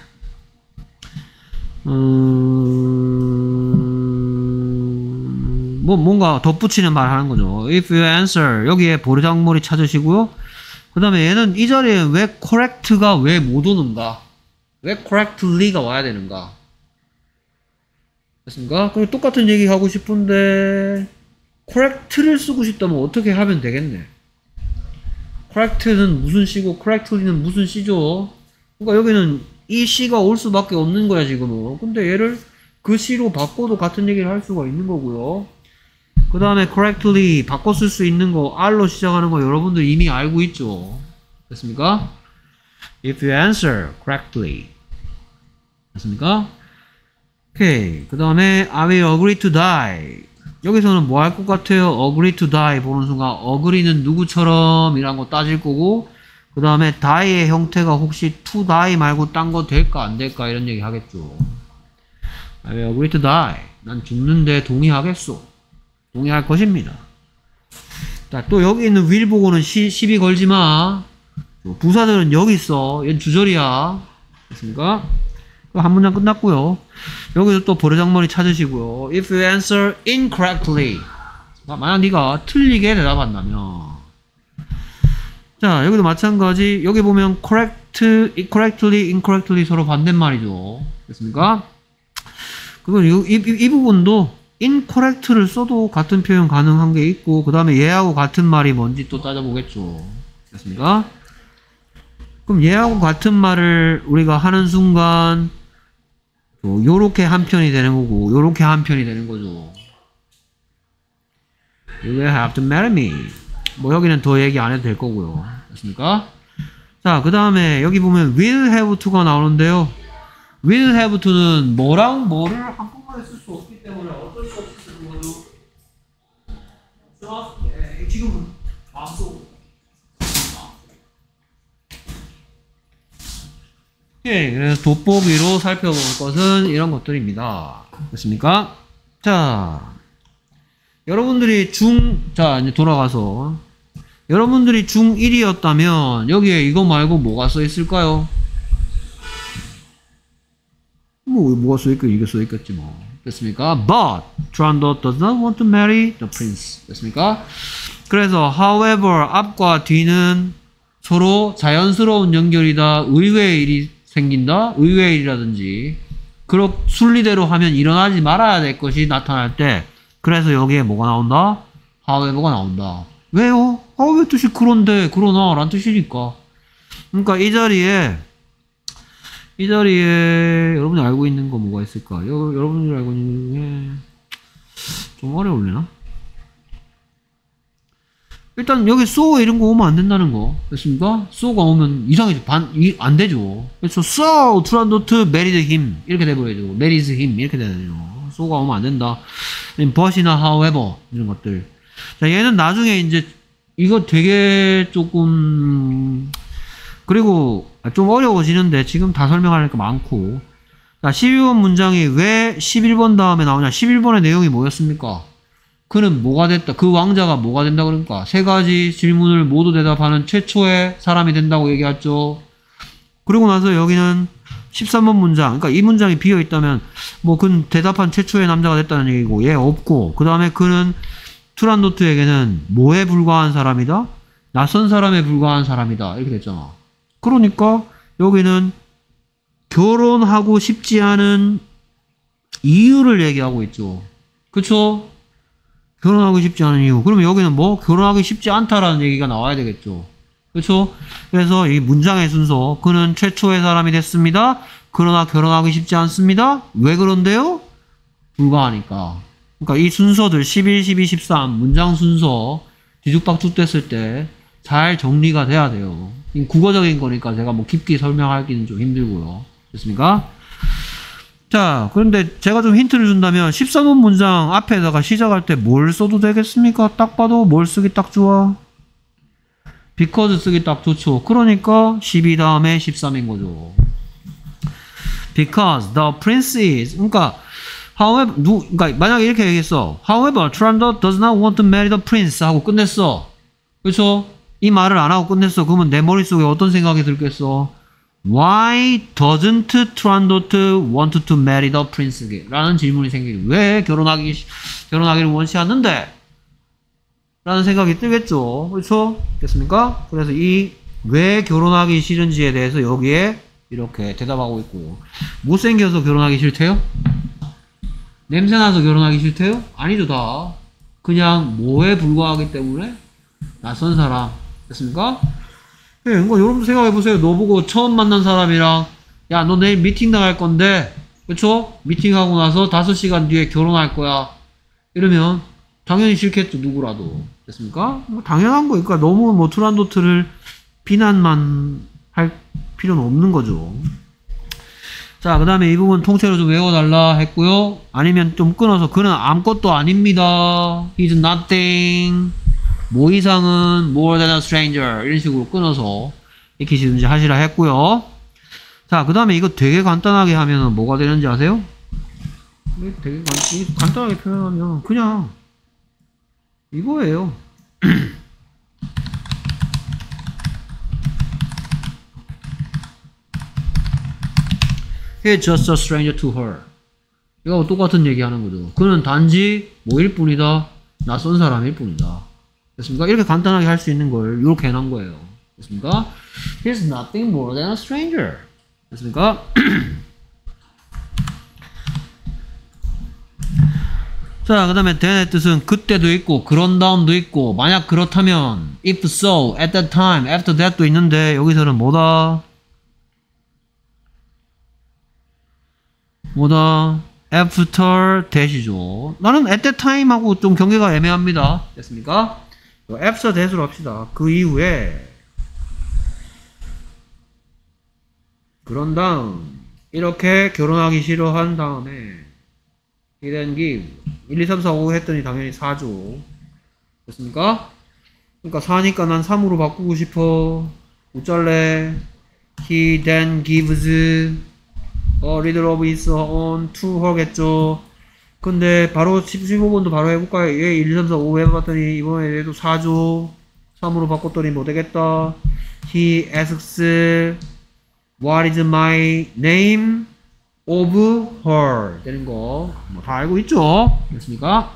음... 뭐 뭔가 덧붙이는 말 하는 거죠. if you answer 여기에 보르장머리 찾으시고요. 그 다음에 얘는 이 자리에 왜 correct가 왜 못 오는가? 왜 correctly가 와야 되는가? 됐습니까? 그럼 똑같은 얘기 하고 싶은데 correct를 쓰고 싶다면 어떻게 하면 되겠네? correct는 무슨 시고 correctly는 무슨 시죠? 그러니까 여기는 이 시가 올 수밖에 없는 거야 지금은. 근데 얘를 그 시로 바꿔도 같은 얘기를 할 수가 있는 거고요. 그 다음에 correctly 바꿔 쓸 수 있는 거 R로 시작하는 거 여러분들 이미 알고 있죠? 됐습니까? if you answer correctly. 됐습니까? 오케이. 그 다음에 I will agree to die. 여기서는 뭐 할 것 같아요? agree to die 보는 순간 agree는 누구처럼 이란 거 따질 거고 그 다음에 die의 형태가 혹시 to die 말고 딴 거 될까 안 될까 이런 얘기 하겠죠. I will agree to die. 난 죽는데 동의하겠소. 동의할 것입니다. 자, 또 여기 있는 will 보고는 시, 시비 걸지 마. 부사들은 여기 있어. 얘는 주절이야. 됐습니까? 한 문장 끝났고요. 여기서 또 버르장머리 찾으시고요. If you answer incorrectly. 만약 네가 틀리게 대답한다면. 자, 여기도 마찬가지. 여기 보면 correct, correctly, incorrectly 서로 반대말이죠. 됐습니까? 그리고 이, 이, 이 부분도 incorrect를 써도 같은 표현 가능한 게 있고 그 다음에 얘하고 같은 말이 뭔지 또 따져보겠죠. 됐습니까? 그럼 얘하고 같은 말을 우리가 하는 순간 요렇게 한 편이 되는 거고 요렇게 한 편이 되는 거죠. You will have to marry me. 뭐 여기는 더 얘기 안 해도 될 거고요. 됐습니까? 자, 그 다음에 여기 보면 will have to가 나오는데요. will have to는 뭐랑 뭐를 한꺼번에 쓸 수 없기 때문에 어쩔 수 없이 쓰는 거죠. 네, 지금은 마음속으로. 오케이. 그래서 돋보기로 살펴볼 것은 이런 것들입니다. 됐습니까? 자, 여러분들이 중, 자, 이제 돌아가서 여러분들이 중일이었다면 여기에 이거 말고 뭐가 써 있을까요? 뭐 뭐가 써 있고 이게 써 있겠지 뭐. 됐습니까? But Turandot does not want to marry the prince. 됐습니까? 그래서 however 앞과 뒤는 서로 자연스러운 연결이다. 의외의 일이 생긴다. 의외의 일이라든지 그렇 순리대로 하면 일어나지 말아야 될 것이 나타날 때 그래서 여기에 뭐가 나온다? however가 나온다. 왜요? however 뜻이 그런데 그러나 라는 뜻이니까. 그러니까 이 자리에 이 자리에 여러분이 알고 있는 거 뭐가 있을까? 여, 여러분들이 알고 있는 게 좀 어려울려나? 일단 여기 so 이런 거 오면 안 된다는 거 됐습니까? so가 오면 이상해져. 반, 이, 안 되죠. 그래서 so Turandot married him 이렇게 돼버려야죠. marries him 이렇게 되죠. so가 오면 안 된다. but이나 however 이런 것들. 자, 얘는 나중에 이제 이거 되게 조금 그리고 좀 어려워지는데 지금 다 설명할 게 많고. 자, 십이 번 문장이 왜 십일 번 다음에 나오냐? 십일 번의 내용이 뭐였습니까? 그는 뭐가 됐다. 그 왕자가 뭐가 된다 그러니까 세 가지 질문을 모두 대답하는 최초의 사람이 된다고 얘기했죠. 그리고 나서 여기는 십삼 번 문장. 그러니까 이 문장이 비어 있다면 뭐 그는 대답한 최초의 남자가 됐다는 얘기고 얘 없고 그 다음에 그는 투란도트에게는 뭐에 불과한 사람이다? 낯선 사람에 불과한 사람이다. 이렇게 됐잖아. 그러니까 여기는 결혼하고 싶지 않은 이유를 얘기하고 있죠. 그쵸? 결혼하고 싶지 않은 이유. 그러면 여기는 뭐? 결혼하기 쉽지 않다라는 얘기가 나와야 되겠죠. 그쵸? 그래서 이 문장의 순서. 그는 최초의 사람이 됐습니다. 그러나 결혼하기 쉽지 않습니다. 왜 그런데요? 불가하니까. 그러니까 이 순서들 십일, 십이, 십삼 문장 순서 뒤죽박죽 됐을 때 잘 정리가 돼야 돼요. 국어적인 거니까 제가 뭐 깊게 설명하기는 좀 힘들고요. 됐습니까? 자, 그런데 제가 좀 힌트를 준다면 십삼 번 문장 앞에다가 시작할 때 뭘 써도 되겠습니까? 딱 봐도 뭘 쓰기 딱 좋아? because 쓰기 딱 좋죠. 그러니까 십이 다음에 십삼인 거죠. because the prince is 그러니까 however 누 그러니까 만약에 이렇게 얘기했어. however Turandot does not want to marry the prince 하고 끝냈어. 그렇죠? 이 말을 안 하고 끝냈어. 그러면 내 머릿속에 어떤 생각이 들겠어? Why doesn't Turandot want to marry the prince? 라는 질문이 생기게. 왜 결혼하기, 결혼하기를 원치 않는데? 라는 생각이 들겠죠. 그렇죠? 됐습니까? 그래서 이 왜 결혼하기 싫은지에 대해서 여기에 이렇게 대답하고 있고. 못생겨서 결혼하기 싫대요? 냄새나서 결혼하기 싫대요? 아니죠, 다. 그냥 뭐에 불과하기 때문에 낯선 사람. 됐습니까? 예, 네, 뭐 여러분 생각해보세요. 너 보고 처음 만난 사람이랑 야, 너 내일 미팅 나갈 건데 그쵸? 미팅하고 나서 다섯 시간 뒤에 결혼할 거야. 이러면 당연히 싫겠죠. 누구라도. 됐습니까? 뭐 당연한 거니까 너무 뭐 투란도트를 비난만 할 필요는 없는 거죠. 자, 그 다음에 이 부분 통째로 좀 외워달라 했고요. 아니면 좀 끊어서 그는 아무것도 아닙니다. He's nothing. 뭐 이상은 more than a stranger 이런 식으로 끊어서 익히시든지 하시라 했고요. 자, 그 다음에 이거 되게 간단하게 하면 뭐가 되는지 아세요? 되게 간, 간단하게 표현하면 그냥 이거예요. He's just a stranger to her. 이거 똑같은 얘기 하는 거죠. 그는 단지 뭐일 뿐이다. 낯선 사람일 뿐이다. 됐습니까? 이렇게 간단하게 할 수 있는 걸 이렇게 해놓은 거예요. 됐습니까? He's nothing more than a stranger. 됐습니까? 자, 그 다음에 then의 뜻은 그때도 있고 그런 다음도 있고 만약 그렇다면 if so, at that time, after that도 있는데 여기서는 뭐다? 뭐다? after that이죠. 나는 at that time 하고 좀 경계가 애매합니다. 됐습니까? after that으로 합시다. 그 이후에 그런 다음 이렇게 결혼하기 싫어한 다음에 he then give 일, 이, 삼, 사, 오 했더니 당연히 사죠. 됐습니까? 그러니까 사니까 난 삼으로 바꾸고 싶어. 어쩔래? he then gives a little of his own to her겠죠. 근데 바로 십오 번도 바로 해볼까요? 얘 일, 이, 삼, 사, 오 해봤더니 이번에 얘도 사죠. 삼으로 바꿨더니 뭐 되겠다. He asks what is my name of her 되는 거 뭐 다 알고 있죠? 됐습니까?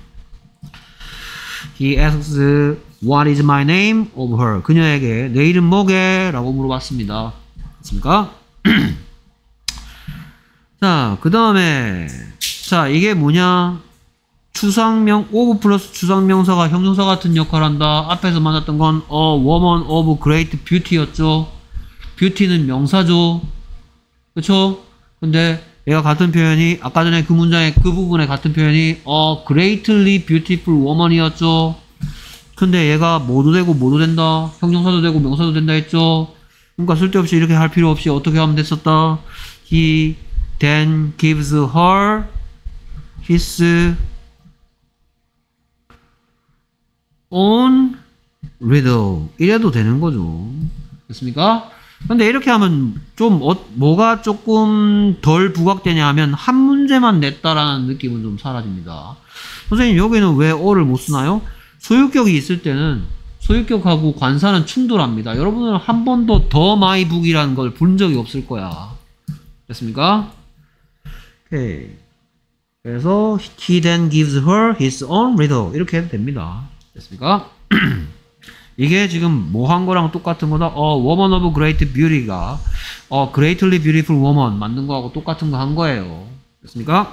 He asks what is my name of her 그녀에게 내 이름 뭐게? 라고 물어봤습니다. 됐습니까? 자, 그 다음에 자 이게 뭐냐? 추상명 of 플러스 추상명사가 형용사 같은 역할을 한다. 앞에서 만났던 건 a woman of great beauty였죠. beauty는 명사죠. 그쵸? 근데 얘가 같은 표현이 아까 전에 그 문장의 그 부분에 같은 표현이 a greatly beautiful woman이었죠. 근데 얘가 뭐도 되고 뭐도 된다. 형용사도 되고 명사도 된다 했죠. 그러니까 쓸데없이 이렇게 할 필요 없이 어떻게 하면 됐었다. He then gives her his own riddle 이래도 되는 거죠. 됐습니까? 근데 이렇게 하면 좀 어, 뭐가 조금 덜 부각되냐 하면 한 문제만 냈다라는 느낌은 좀 사라집니다. 선생님 여기는 왜 어를 못 쓰나요? 소유격이 있을 때는 소유격하고 관사는 충돌합니다. 여러분은 한 번도 더 마이 북이라는 걸 본 적이 없을 거야. 됐습니까? 오케이. 그래서 he then gives her his own riddle 이렇게 해도 됩니다. 됐습니까? 이게 지금 뭐 한 거랑 똑같은 거다. 어, woman of great beauty가 어, greatly beautiful woman 만든 거하고 똑같은 거 한 거예요. 됐습니까?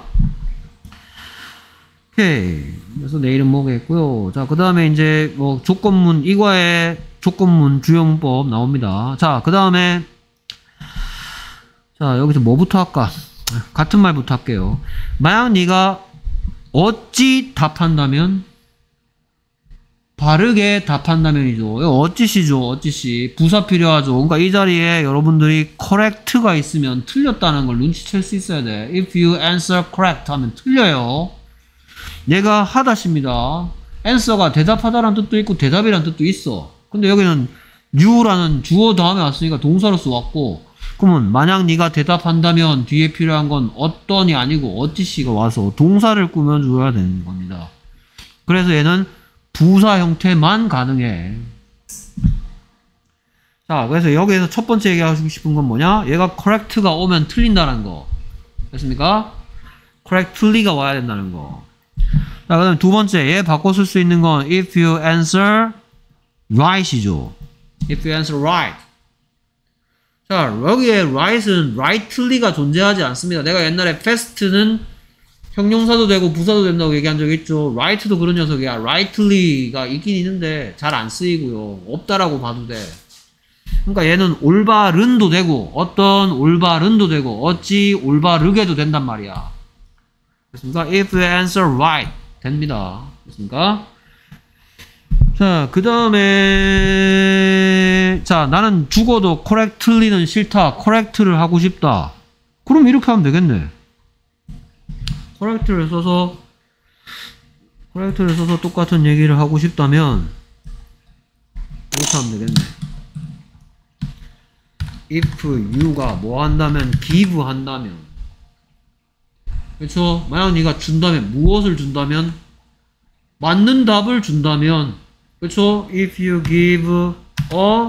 오케이. 그래서 내일은 뭐겠고요. 자, 그 다음에 이제 뭐 조건문 이과의 조건문 주요 문법 나옵니다. 자, 그 다음에 자 여기서 뭐부터 할까? 같은 말부터 할게요. 만약 네가 어찌 답한다면 바르게 답한다면이죠. 어찌시죠? 어찌시. 부사 필요하죠. 그러니까 이 자리에 여러분들이 correct가 있으면 틀렸다는 걸 눈치챌 수 있어야 돼. If you answer correct 하면 틀려요. 얘가 하다십니다. answer가 대답하다라는 뜻도 있고 대답이라는 뜻도 있어. 근데 여기는 you라는 주어 다음에 왔으니까 동사로서 왔고 그러면 만약 네가 대답한다면 뒤에 필요한 건 어떤이 아니고 어찌시가 와서 동사를 꾸며줘야 되는 겁니다. 그래서 얘는 부사 형태만 가능해. 자, 그래서 여기에서 첫 번째 얘기하고 싶은 건 뭐냐? 얘가 correct가 오면 틀린다는 거. 됐습니까? correctly가 와야 된다는 거. 자, 그 다음에 두 번째, 얘 바꿔 쓸 수 있는 건 if you answer right이죠. if you answer right. 자, 여기에 right은 rightly가 존재하지 않습니다. 내가 옛날에 fast는 형용사도 되고 부사도 된다고 얘기한 적 있죠. right도 그런 녀석이야. rightly가 있긴 있는데 잘 안 쓰이고요. 없다라고 봐도 돼. 그러니까 얘는 올바른도 되고 어떤 올바른도 되고 어찌 올바르게도 된단 말이야. 됐습니까? if you answer right 됩니다. 됐습니까? 자, 그 다음에 자, 나는 죽어도 correctly는 싫다. correct를 하고 싶다. 그럼 이렇게 하면 되겠네. correct를 써서 correct를 써서 똑같은 얘기를 하고 싶다면 이렇게 하면 되겠네. if you가 뭐 한다면 give 한다면 그렇죠? 만약 네가 준다면 무엇을 준다면 맞는 답을 준다면 그렇죠? if you give a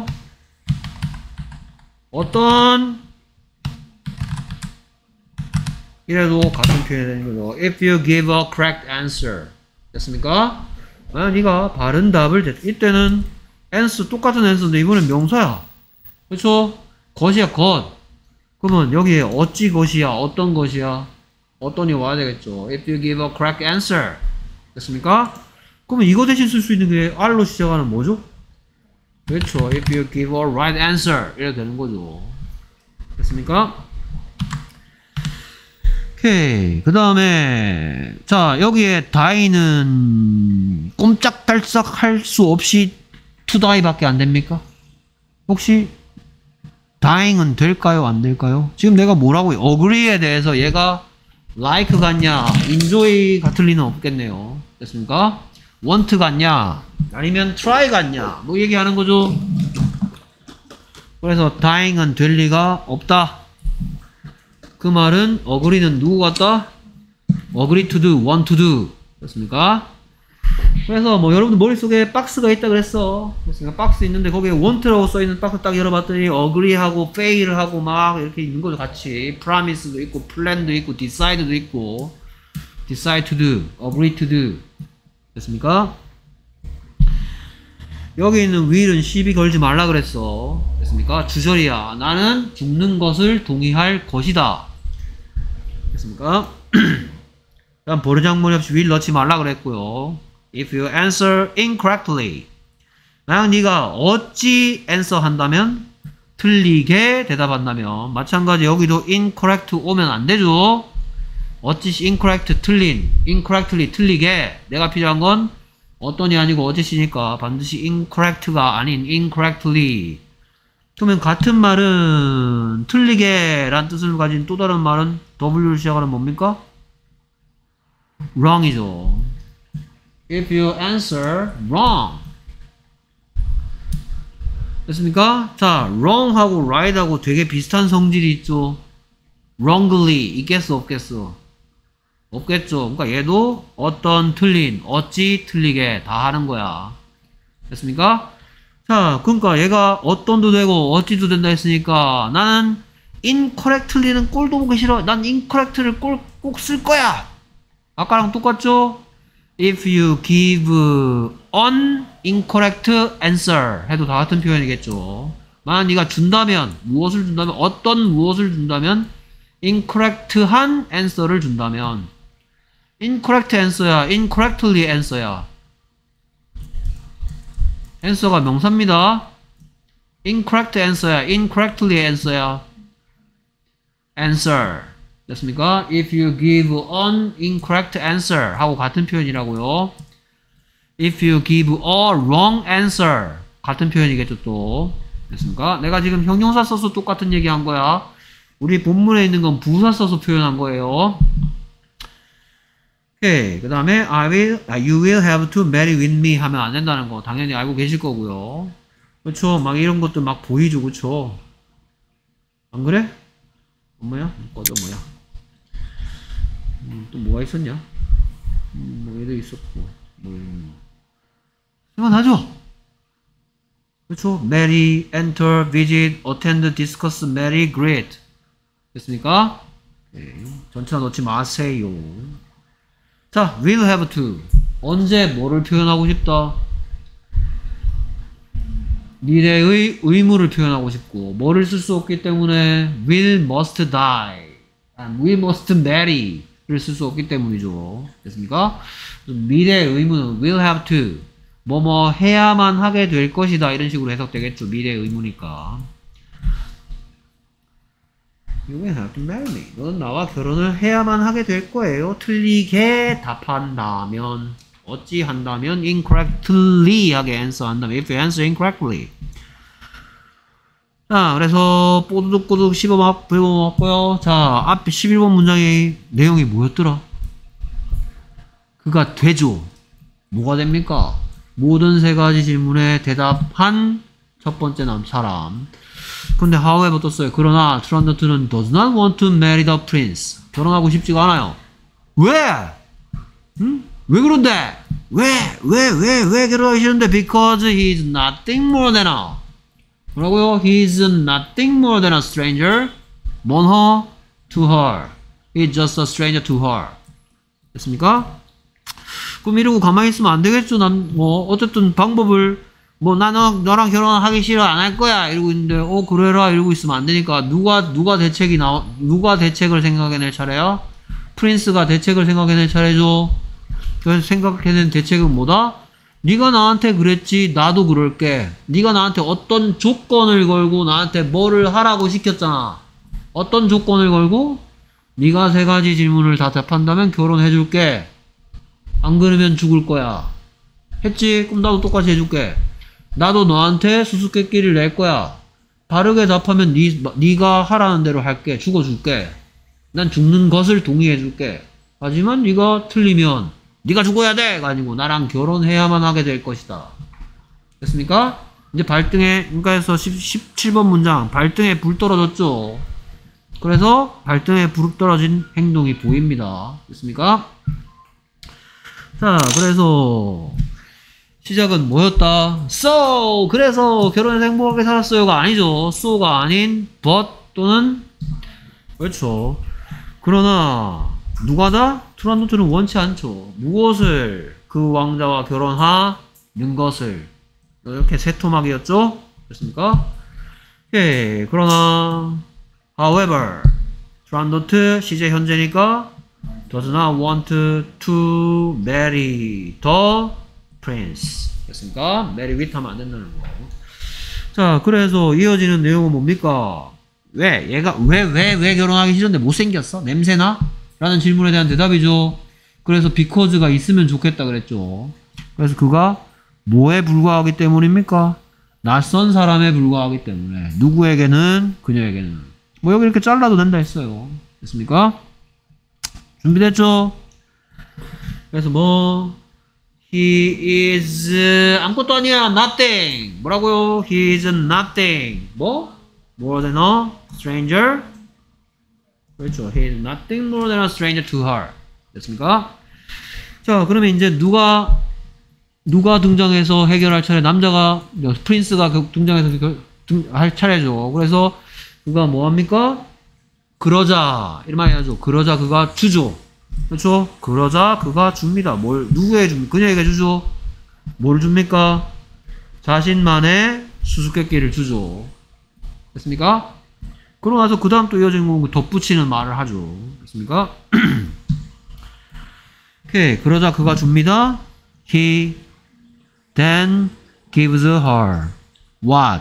어떤 이래도 같은 표현이 되는 거죠. if you give a correct answer 됐습니까? 만약 네가 바른 답을 댔 이때는 answer 똑같은 answer인데 이번엔 명사야. 그렇죠? 것이야 것. 그러면 여기에 어찌 것이야 어떤 것이야 어떤이 와야 되겠죠. if you give a correct answer 됐습니까? 그러면 이거 대신 쓸 수 있는 게 R로 시작하는 뭐죠? 그렇죠. if you give a right answer 이래 되는 거죠. 됐습니까? 오케이. 그 다음에 자 여기에 die는 꼼짝달싹 할 수 없이 to die 밖에 안 됩니까? 혹시 dying은 될까요? 안 될까요? 지금 내가 뭐라고 agree에 대해서 얘가 like 같냐 enjoy 같을 리는 없겠네요. 됐습니까? want 같냐 아니면 try 같냐 뭐 얘기하는 거죠. 그래서 dying은 될 리가 없다. 그 말은 agree는 누구 같다? agree to do, want to do 됐습니까? 그래서 뭐 여러분들 머릿속에 박스가 있다 그랬어. 그래서 박스 있는데 거기에 want라고 써있는 박스 딱 열어봤더니 agree하고 fail하고 막 이렇게 있는 거죠. 같이 promise도 있고 plan도 있고 decide도 있고 decide to do, agree to do 됐습니까? 여기 있는 will은 시비 걸지 말라 그랬어. 됐습니까? 주절이야. 나는 죽는 것을 동의할 것이다. 됐습니까? 그다음 버르장머리 없이 will 넣지 말라 그랬고요. If you answer incorrectly, 만약 네가 어찌 answer 한다면 틀리게 대답한다면 마찬가지 여기도 incorrect 오면 안 되죠. 어찌 incorrect 틀린, incorrectly 틀리게. 내가 필요한 건 어떤이 아니고 어찌시니까 반드시 incorrect가 아닌 incorrectly. 그러면 같은 말은 틀리게 란 뜻을 가진 또 다른 말은 W를 시작하는 뭡니까? wrong이죠. If you answer wrong. 됐습니까? 자, wrong하고 right하고 되게 비슷한 성질이 있죠. wrongly 있겠어 없겠어? 없겠죠. 그러니까 얘도 어떤 틀린, 어찌 틀리게 다 하는 거야. 됐습니까? 자, 그러니까 얘가 어떤도 되고 어찌도 된다 했으니까 나는 incorrectly는 꼴도 보기 싫어. 난 incorrect를 꼭 쓸 거야. 아까랑 똑같죠? If you give an incorrect answer 해도 다 같은 표현이겠죠. 만약 네가 준다면, 무엇을 준다면, 어떤 무엇을 준다면 incorrect한 answer를 준다면 incorrect answer야, incorrectly answer야. answer가 명사입니다. incorrect answer야, incorrectly answer야. answer 됐습니까? If you give an incorrect answer 하고 같은 표현이라고요. If you give a wrong answer 같은 표현이겠죠 또. 됐습니까? 내가 지금 형용사 써서 똑같은 얘기 한 거야. 우리 본문에 있는 건 부사 써서 표현한 거예요. 오케이. 그 다음에 I will, you will have to marry with me 하면 안 된다는 거 당연히 알고 계실 거고요. 그렇죠? 막 이런 것도 막 보이죠, 그렇죠? 안 그래? 엄마야? 꺼져 뭐야? 음, 또 뭐가 있었냐? 음, 뭐 얘도 있었고 뭐 생각나죠? 그렇죠? marry, enter, visit, attend, discuss, marry, greet 됐습니까? 네. 전치사 넣지 마세요. 자, will have to 언제 뭐를 표현하고 싶다? 미래의 의무를 표현하고 싶고 뭐를 쓸 수 없기 때문에 will must die, will must marry를 쓸 수 없기 때문이죠. 됐습니까? 미래의 의무는 will have to 뭐뭐 해야만 하게 될 것이다 이런 식으로 해석되겠죠. 미래의 의무니까. You will have to marry me. 넌 나와 결혼을 해야만 하게 될 거예요. 틀리게 답한다면 어찌 한다면 incorrectly 하게 answer 한다면 if you answer incorrectly. 자, 그래서 뽀드득뽀드득 씹어먹, 씹어먹었고요. 자, 앞에 십일 번 문장의 내용이 뭐였더라? 그가 되죠. 뭐가 됩니까? 모든 세 가지 질문에 대답한 첫 번째 남 사람. 근데 however 떴어요. 그러나 트런더트는 does not want to marry the prince. 결혼하고 싶지가 않아요. 왜? 응? 왜 그런데? 왜? 왜? 왜? 왜 결혼하기 싫은데? Because he is nothing more than a 뭐라고요? He is nothing more than a stranger. 먼 her to her. He is just a stranger to her. 됐습니까? 그럼 이러고 가만히 있으면 안 되겠죠. 난 뭐 어쨌든 방법을 뭐 나는 너랑 결혼하기 싫어 안 할 거야 이러고 있는데 어 그래라 이러고 있으면 안 되니까 누가 누가 대책이 나오 누가 대책을 생각해낼 차례야? 프린스가 대책을 생각해낼 차례죠. 그래서 생각해낸 대책은 뭐다? 네가 나한테 그랬지 나도 그럴게. 네가 나한테 어떤 조건을 걸고 나한테 뭐를 하라고 시켰잖아. 어떤 조건을 걸고? 네가 세 가지 질문을 다 답한다면 결혼해줄게. 안 그러면 죽을 거야. 했지? 그럼 나도 똑같이 해줄게. 나도 너한테 수수께끼를 낼 거야. 바르게 답하면 니, 네가 하라는 대로 할게. 죽어줄게. 난 죽는 것을 동의해줄게. 하지만 네가 틀리면 네가 죽어야 돼가 아니고 나랑 결혼해야만 하게 될 것이다. 됐습니까? 이제 발등에 그러니까 해서 십칠 번 문장 발등에 불 떨어졌죠. 그래서 발등에 불 떨어진 행동이 보입니다. 됐습니까? 자, 그래서 시작은 뭐였다? So! 그래서 결혼해서 행복하게 살았어요가 아니죠. so가 아닌 but 또는 그렇죠. 그러나 누가다? 투란노트는 원치 않죠. 무엇을? 그 왕자와 결혼하는 것을. 이렇게 세 토막이었죠? 됐습니까? 오케이. 그러나 however 투란노트 시제 현재니까 does not want to marry the prince. 됐습니까? marry with 하면 안 된다는 거. 자, 그래서 이어지는 내용은 뭡니까? 왜? 얘가 왜, 왜, 왜 결혼하기 싫은데 못생겼어? 냄새나? 라는 질문에 대한 대답이죠. 그래서 because가 있으면 좋겠다 그랬죠. 그래서 그가 뭐에 불과하기 때문입니까? 낯선 사람에 불과하기 때문에. 누구에게는? 그녀에게는. 뭐 여기 이렇게 잘라도 된다 했어요. 됐습니까? 준비됐죠? 그래서 뭐 he is 아무것도 아니야. nothing. 뭐라고요? he is nothing. 뭐? more than a stranger. 그렇죠. he is nothing more than a stranger to her. 됐습니까? 자, 그러면 이제 누가 누가 등장해서 해결할 차례? 남자가 프린스가 등장해서 할 차례죠. 그래서 그가 뭐합니까? 그러자 이런 말 해야죠. 그러자 그가 주죠. 그렇죠? 그러자 그가 줍니다. 뭘 누구에게 줍니까? 그녀에게 주죠. 뭘 줍니까? 자신만의 수수께끼를 주죠. 됐습니까? 그러고 나서 그 다음 또 이어지는 건 덧붙이는 말을 하죠. 됐습니까? 오케이. 그러자 그가 줍니다. He then gives her what?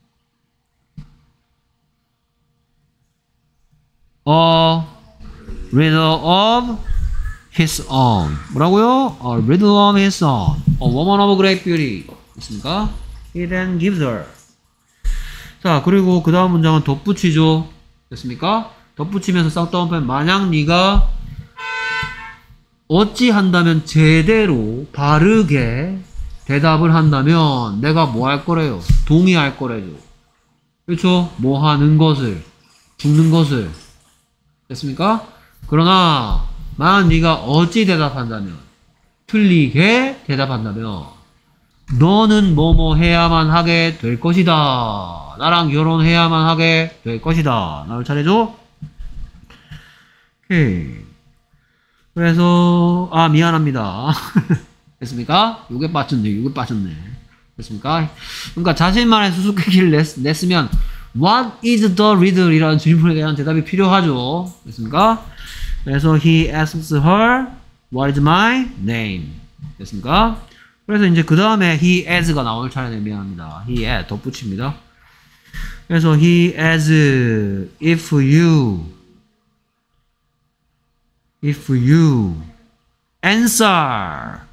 A riddle of his own. 뭐라고요? A riddle of his own. A woman of great beauty. 됐습니까? He then gives her. 자, 그리고 그 다음 문장은 덧붙이죠. 됐습니까? 덧붙이면서 싹다운편 만약 네가 어찌 한다면 제대로 바르게 대답을 한다면 내가 뭐 할 거래요? 동의할 거래죠. 그렇죠? 뭐 하는 것을, 죽는 것을. 됐습니까? 그러나 만약 네가 어찌 대답한다면, 틀리게 대답한다면 너는 뭐뭐 해야만 하게 될 것이다. 나랑 결혼해야만 하게 될 것이다. 나올 차례죠? 오케이. 그래서 아 미안합니다. 됐습니까? 요게 빠졌네. 요게 빠졌네. 됐습니까? 그러니까 자신만의 수수께끼를 냈, 냈으면 What is the riddle? 이라는 질문에 대한 대답이 필요하죠. 됐습니까? 그래서 he asks her What is my name? 됐습니까? 그래서 이제 그 다음에 he as가 나올 차례네. 미안합니다. he as 덧붙입니다. 그래서 he as if you if you answer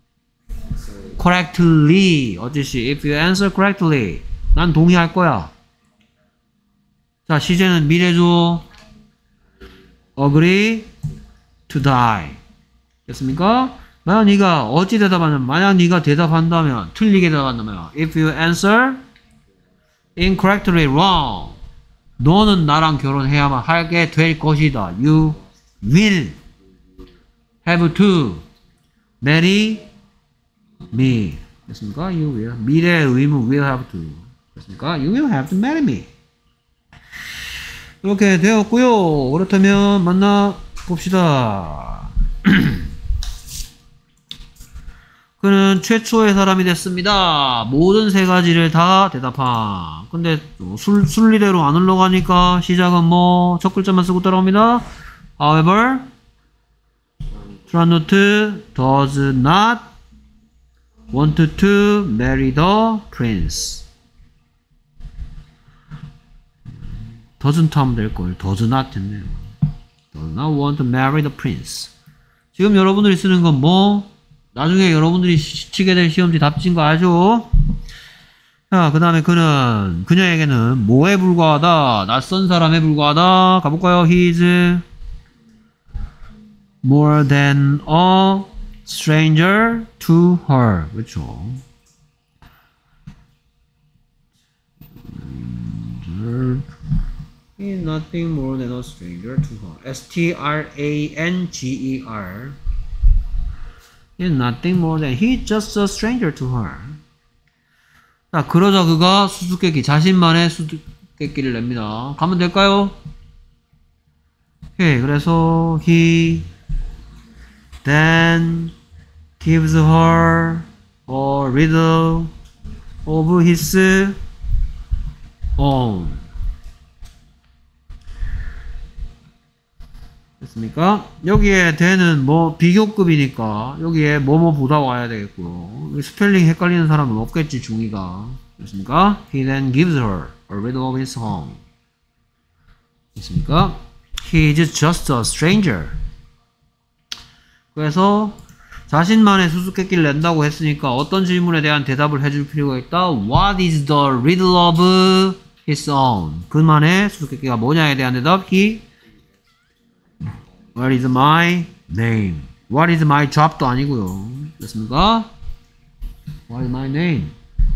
correctly. 어찌시 if you answer correctly 난 동의할 거야. 자, 시제는 미래죠. agree to die. 됐습니까? 만약 네가 어찌 대답하냐면 만약 네가 대답한다면 틀리게 대답한다면 if you answer incorrectly wrong 너는 나랑 결혼해야만 하게 될 것이다. you will have to marry me. 됐습니까? you will 미래의 의무 will have to. 됐습니까? you will have to marry me. 이렇게 되었고요. 그렇다면 만나 봅시다. 그는 최초의 사람이 됐습니다. 모든 세 가지를 다 대답함. 근데 술, 순리대로 안 흘러가니까 시작은 뭐 첫 글자만 쓰고 따라옵니다. However, Turandot does not want to marry the prince. doesn't 하면 될걸. does not 했네요. does not want to marry the prince. 지금 여러분들이 쓰는 건 뭐? 나중에 여러분들이 치게 될 시험지 답지인 거 알죠? 자, 그 다음에 그는, 그녀에게는 뭐에 불과하다? 낯선 사람에 불과하다. 가볼까요? He is more than a stranger to her. 그렇죠. He is nothing more than a stranger to her. S T R A N G E R. He's nothing more than he's just a stranger to her. 자, 그러자 그가 수수께끼, 자신만의 수수께끼를 냅니다. 가면 될까요? 오케이, 그래서 he then gives her a riddle of his own. 됐습니까? 여기에 then은 뭐 비교급이니까 여기에 뭐뭐 보다 와야 되겠고요. 스펠링 헷갈리는 사람은 없겠지, 중이가. 됐습니까? He then gives her a riddle of his own. 됐습니까? He is just a stranger. 그래서 자신만의 수수께끼를 낸다고 했으니까 어떤 질문에 대한 대답을 해줄 필요가 있다. What is the riddle of his own? 그만의 수수께끼가 뭐냐에 대한 대답. He What is my name? What is my job도 아니고요. 됐습니까? What is my name?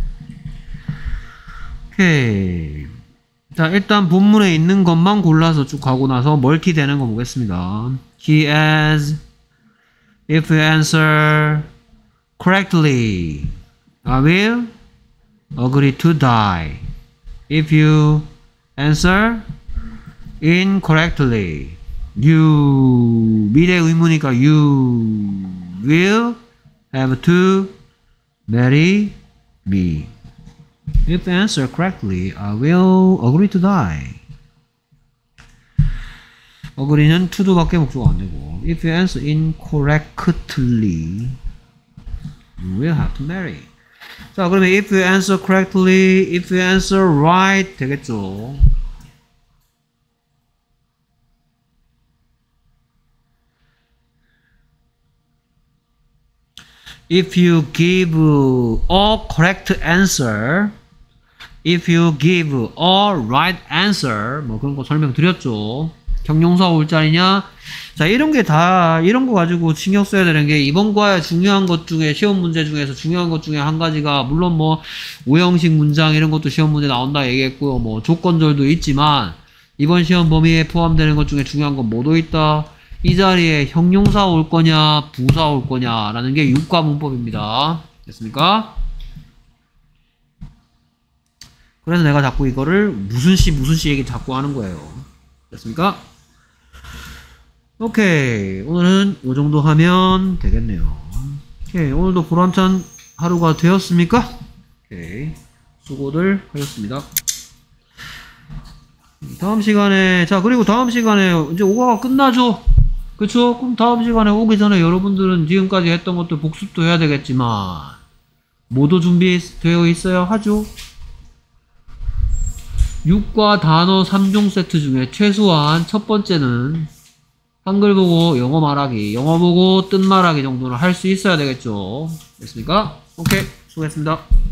오케이. 자, 일단 본문에 있는 것만 골라서 쭉 가고 나서 멀티 되는 거 보겠습니다. He as if you answer correctly, I will agree to die. If you answer incorrectly, you 미래 의문이니까 you will have to marry me. If you answer correctly, I will agree to die. agree는 to도밖에 목적어가 안 되고, if you answer incorrectly, you will have to marry. 자, 그러면 if you answer correctly, if you answer right 되겠죠. If you give a correct answer, if you give a right answer, 뭐 그런 거 설명드렸죠. 형용사 올 자리냐? 자, 이런 게 다, 이런 거 가지고 신경 써야 되는 게, 이번 과에 중요한 것 중에, 시험 문제 중에서 중요한 것 중에 한 가지가, 물론 뭐, 오형식 문장 이런 것도 시험 문제 나온다 얘기했고요. 뭐, 조건절도 있지만, 이번 시험 범위에 포함되는 것 중에 중요한 건 뭐도 있다? 이 자리에 형용사 올 거냐, 부사 올 거냐, 라는 게 육과 문법입니다. 됐습니까? 그래서 내가 자꾸 이거를 무슨 시, 무슨 시 얘기 자꾸 하는 거예요. 됐습니까? 오케이. 오늘은 이 정도 하면 되겠네요. 오케이. 오늘도 보람찬 하루가 되었습니까? 오케이. 수고들 하셨습니다. 다음 시간에, 자, 그리고 다음 시간에 이제 오과가 끝나죠? 그쵸? 그럼 다음 시간에 오기 전에 여러분들은 지금까지 했던 것도 복습도 해야 되겠지만, 뭐도 준비되어 있어야 하죠? 육과 단어 삼 종 세트 중에 최소한 첫 번째는 한글 보고 영어 말하기, 영어 보고 뜻 말하기 정도는 할 수 있어야 되겠죠? 됐습니까? 오케이. 수고했습니다.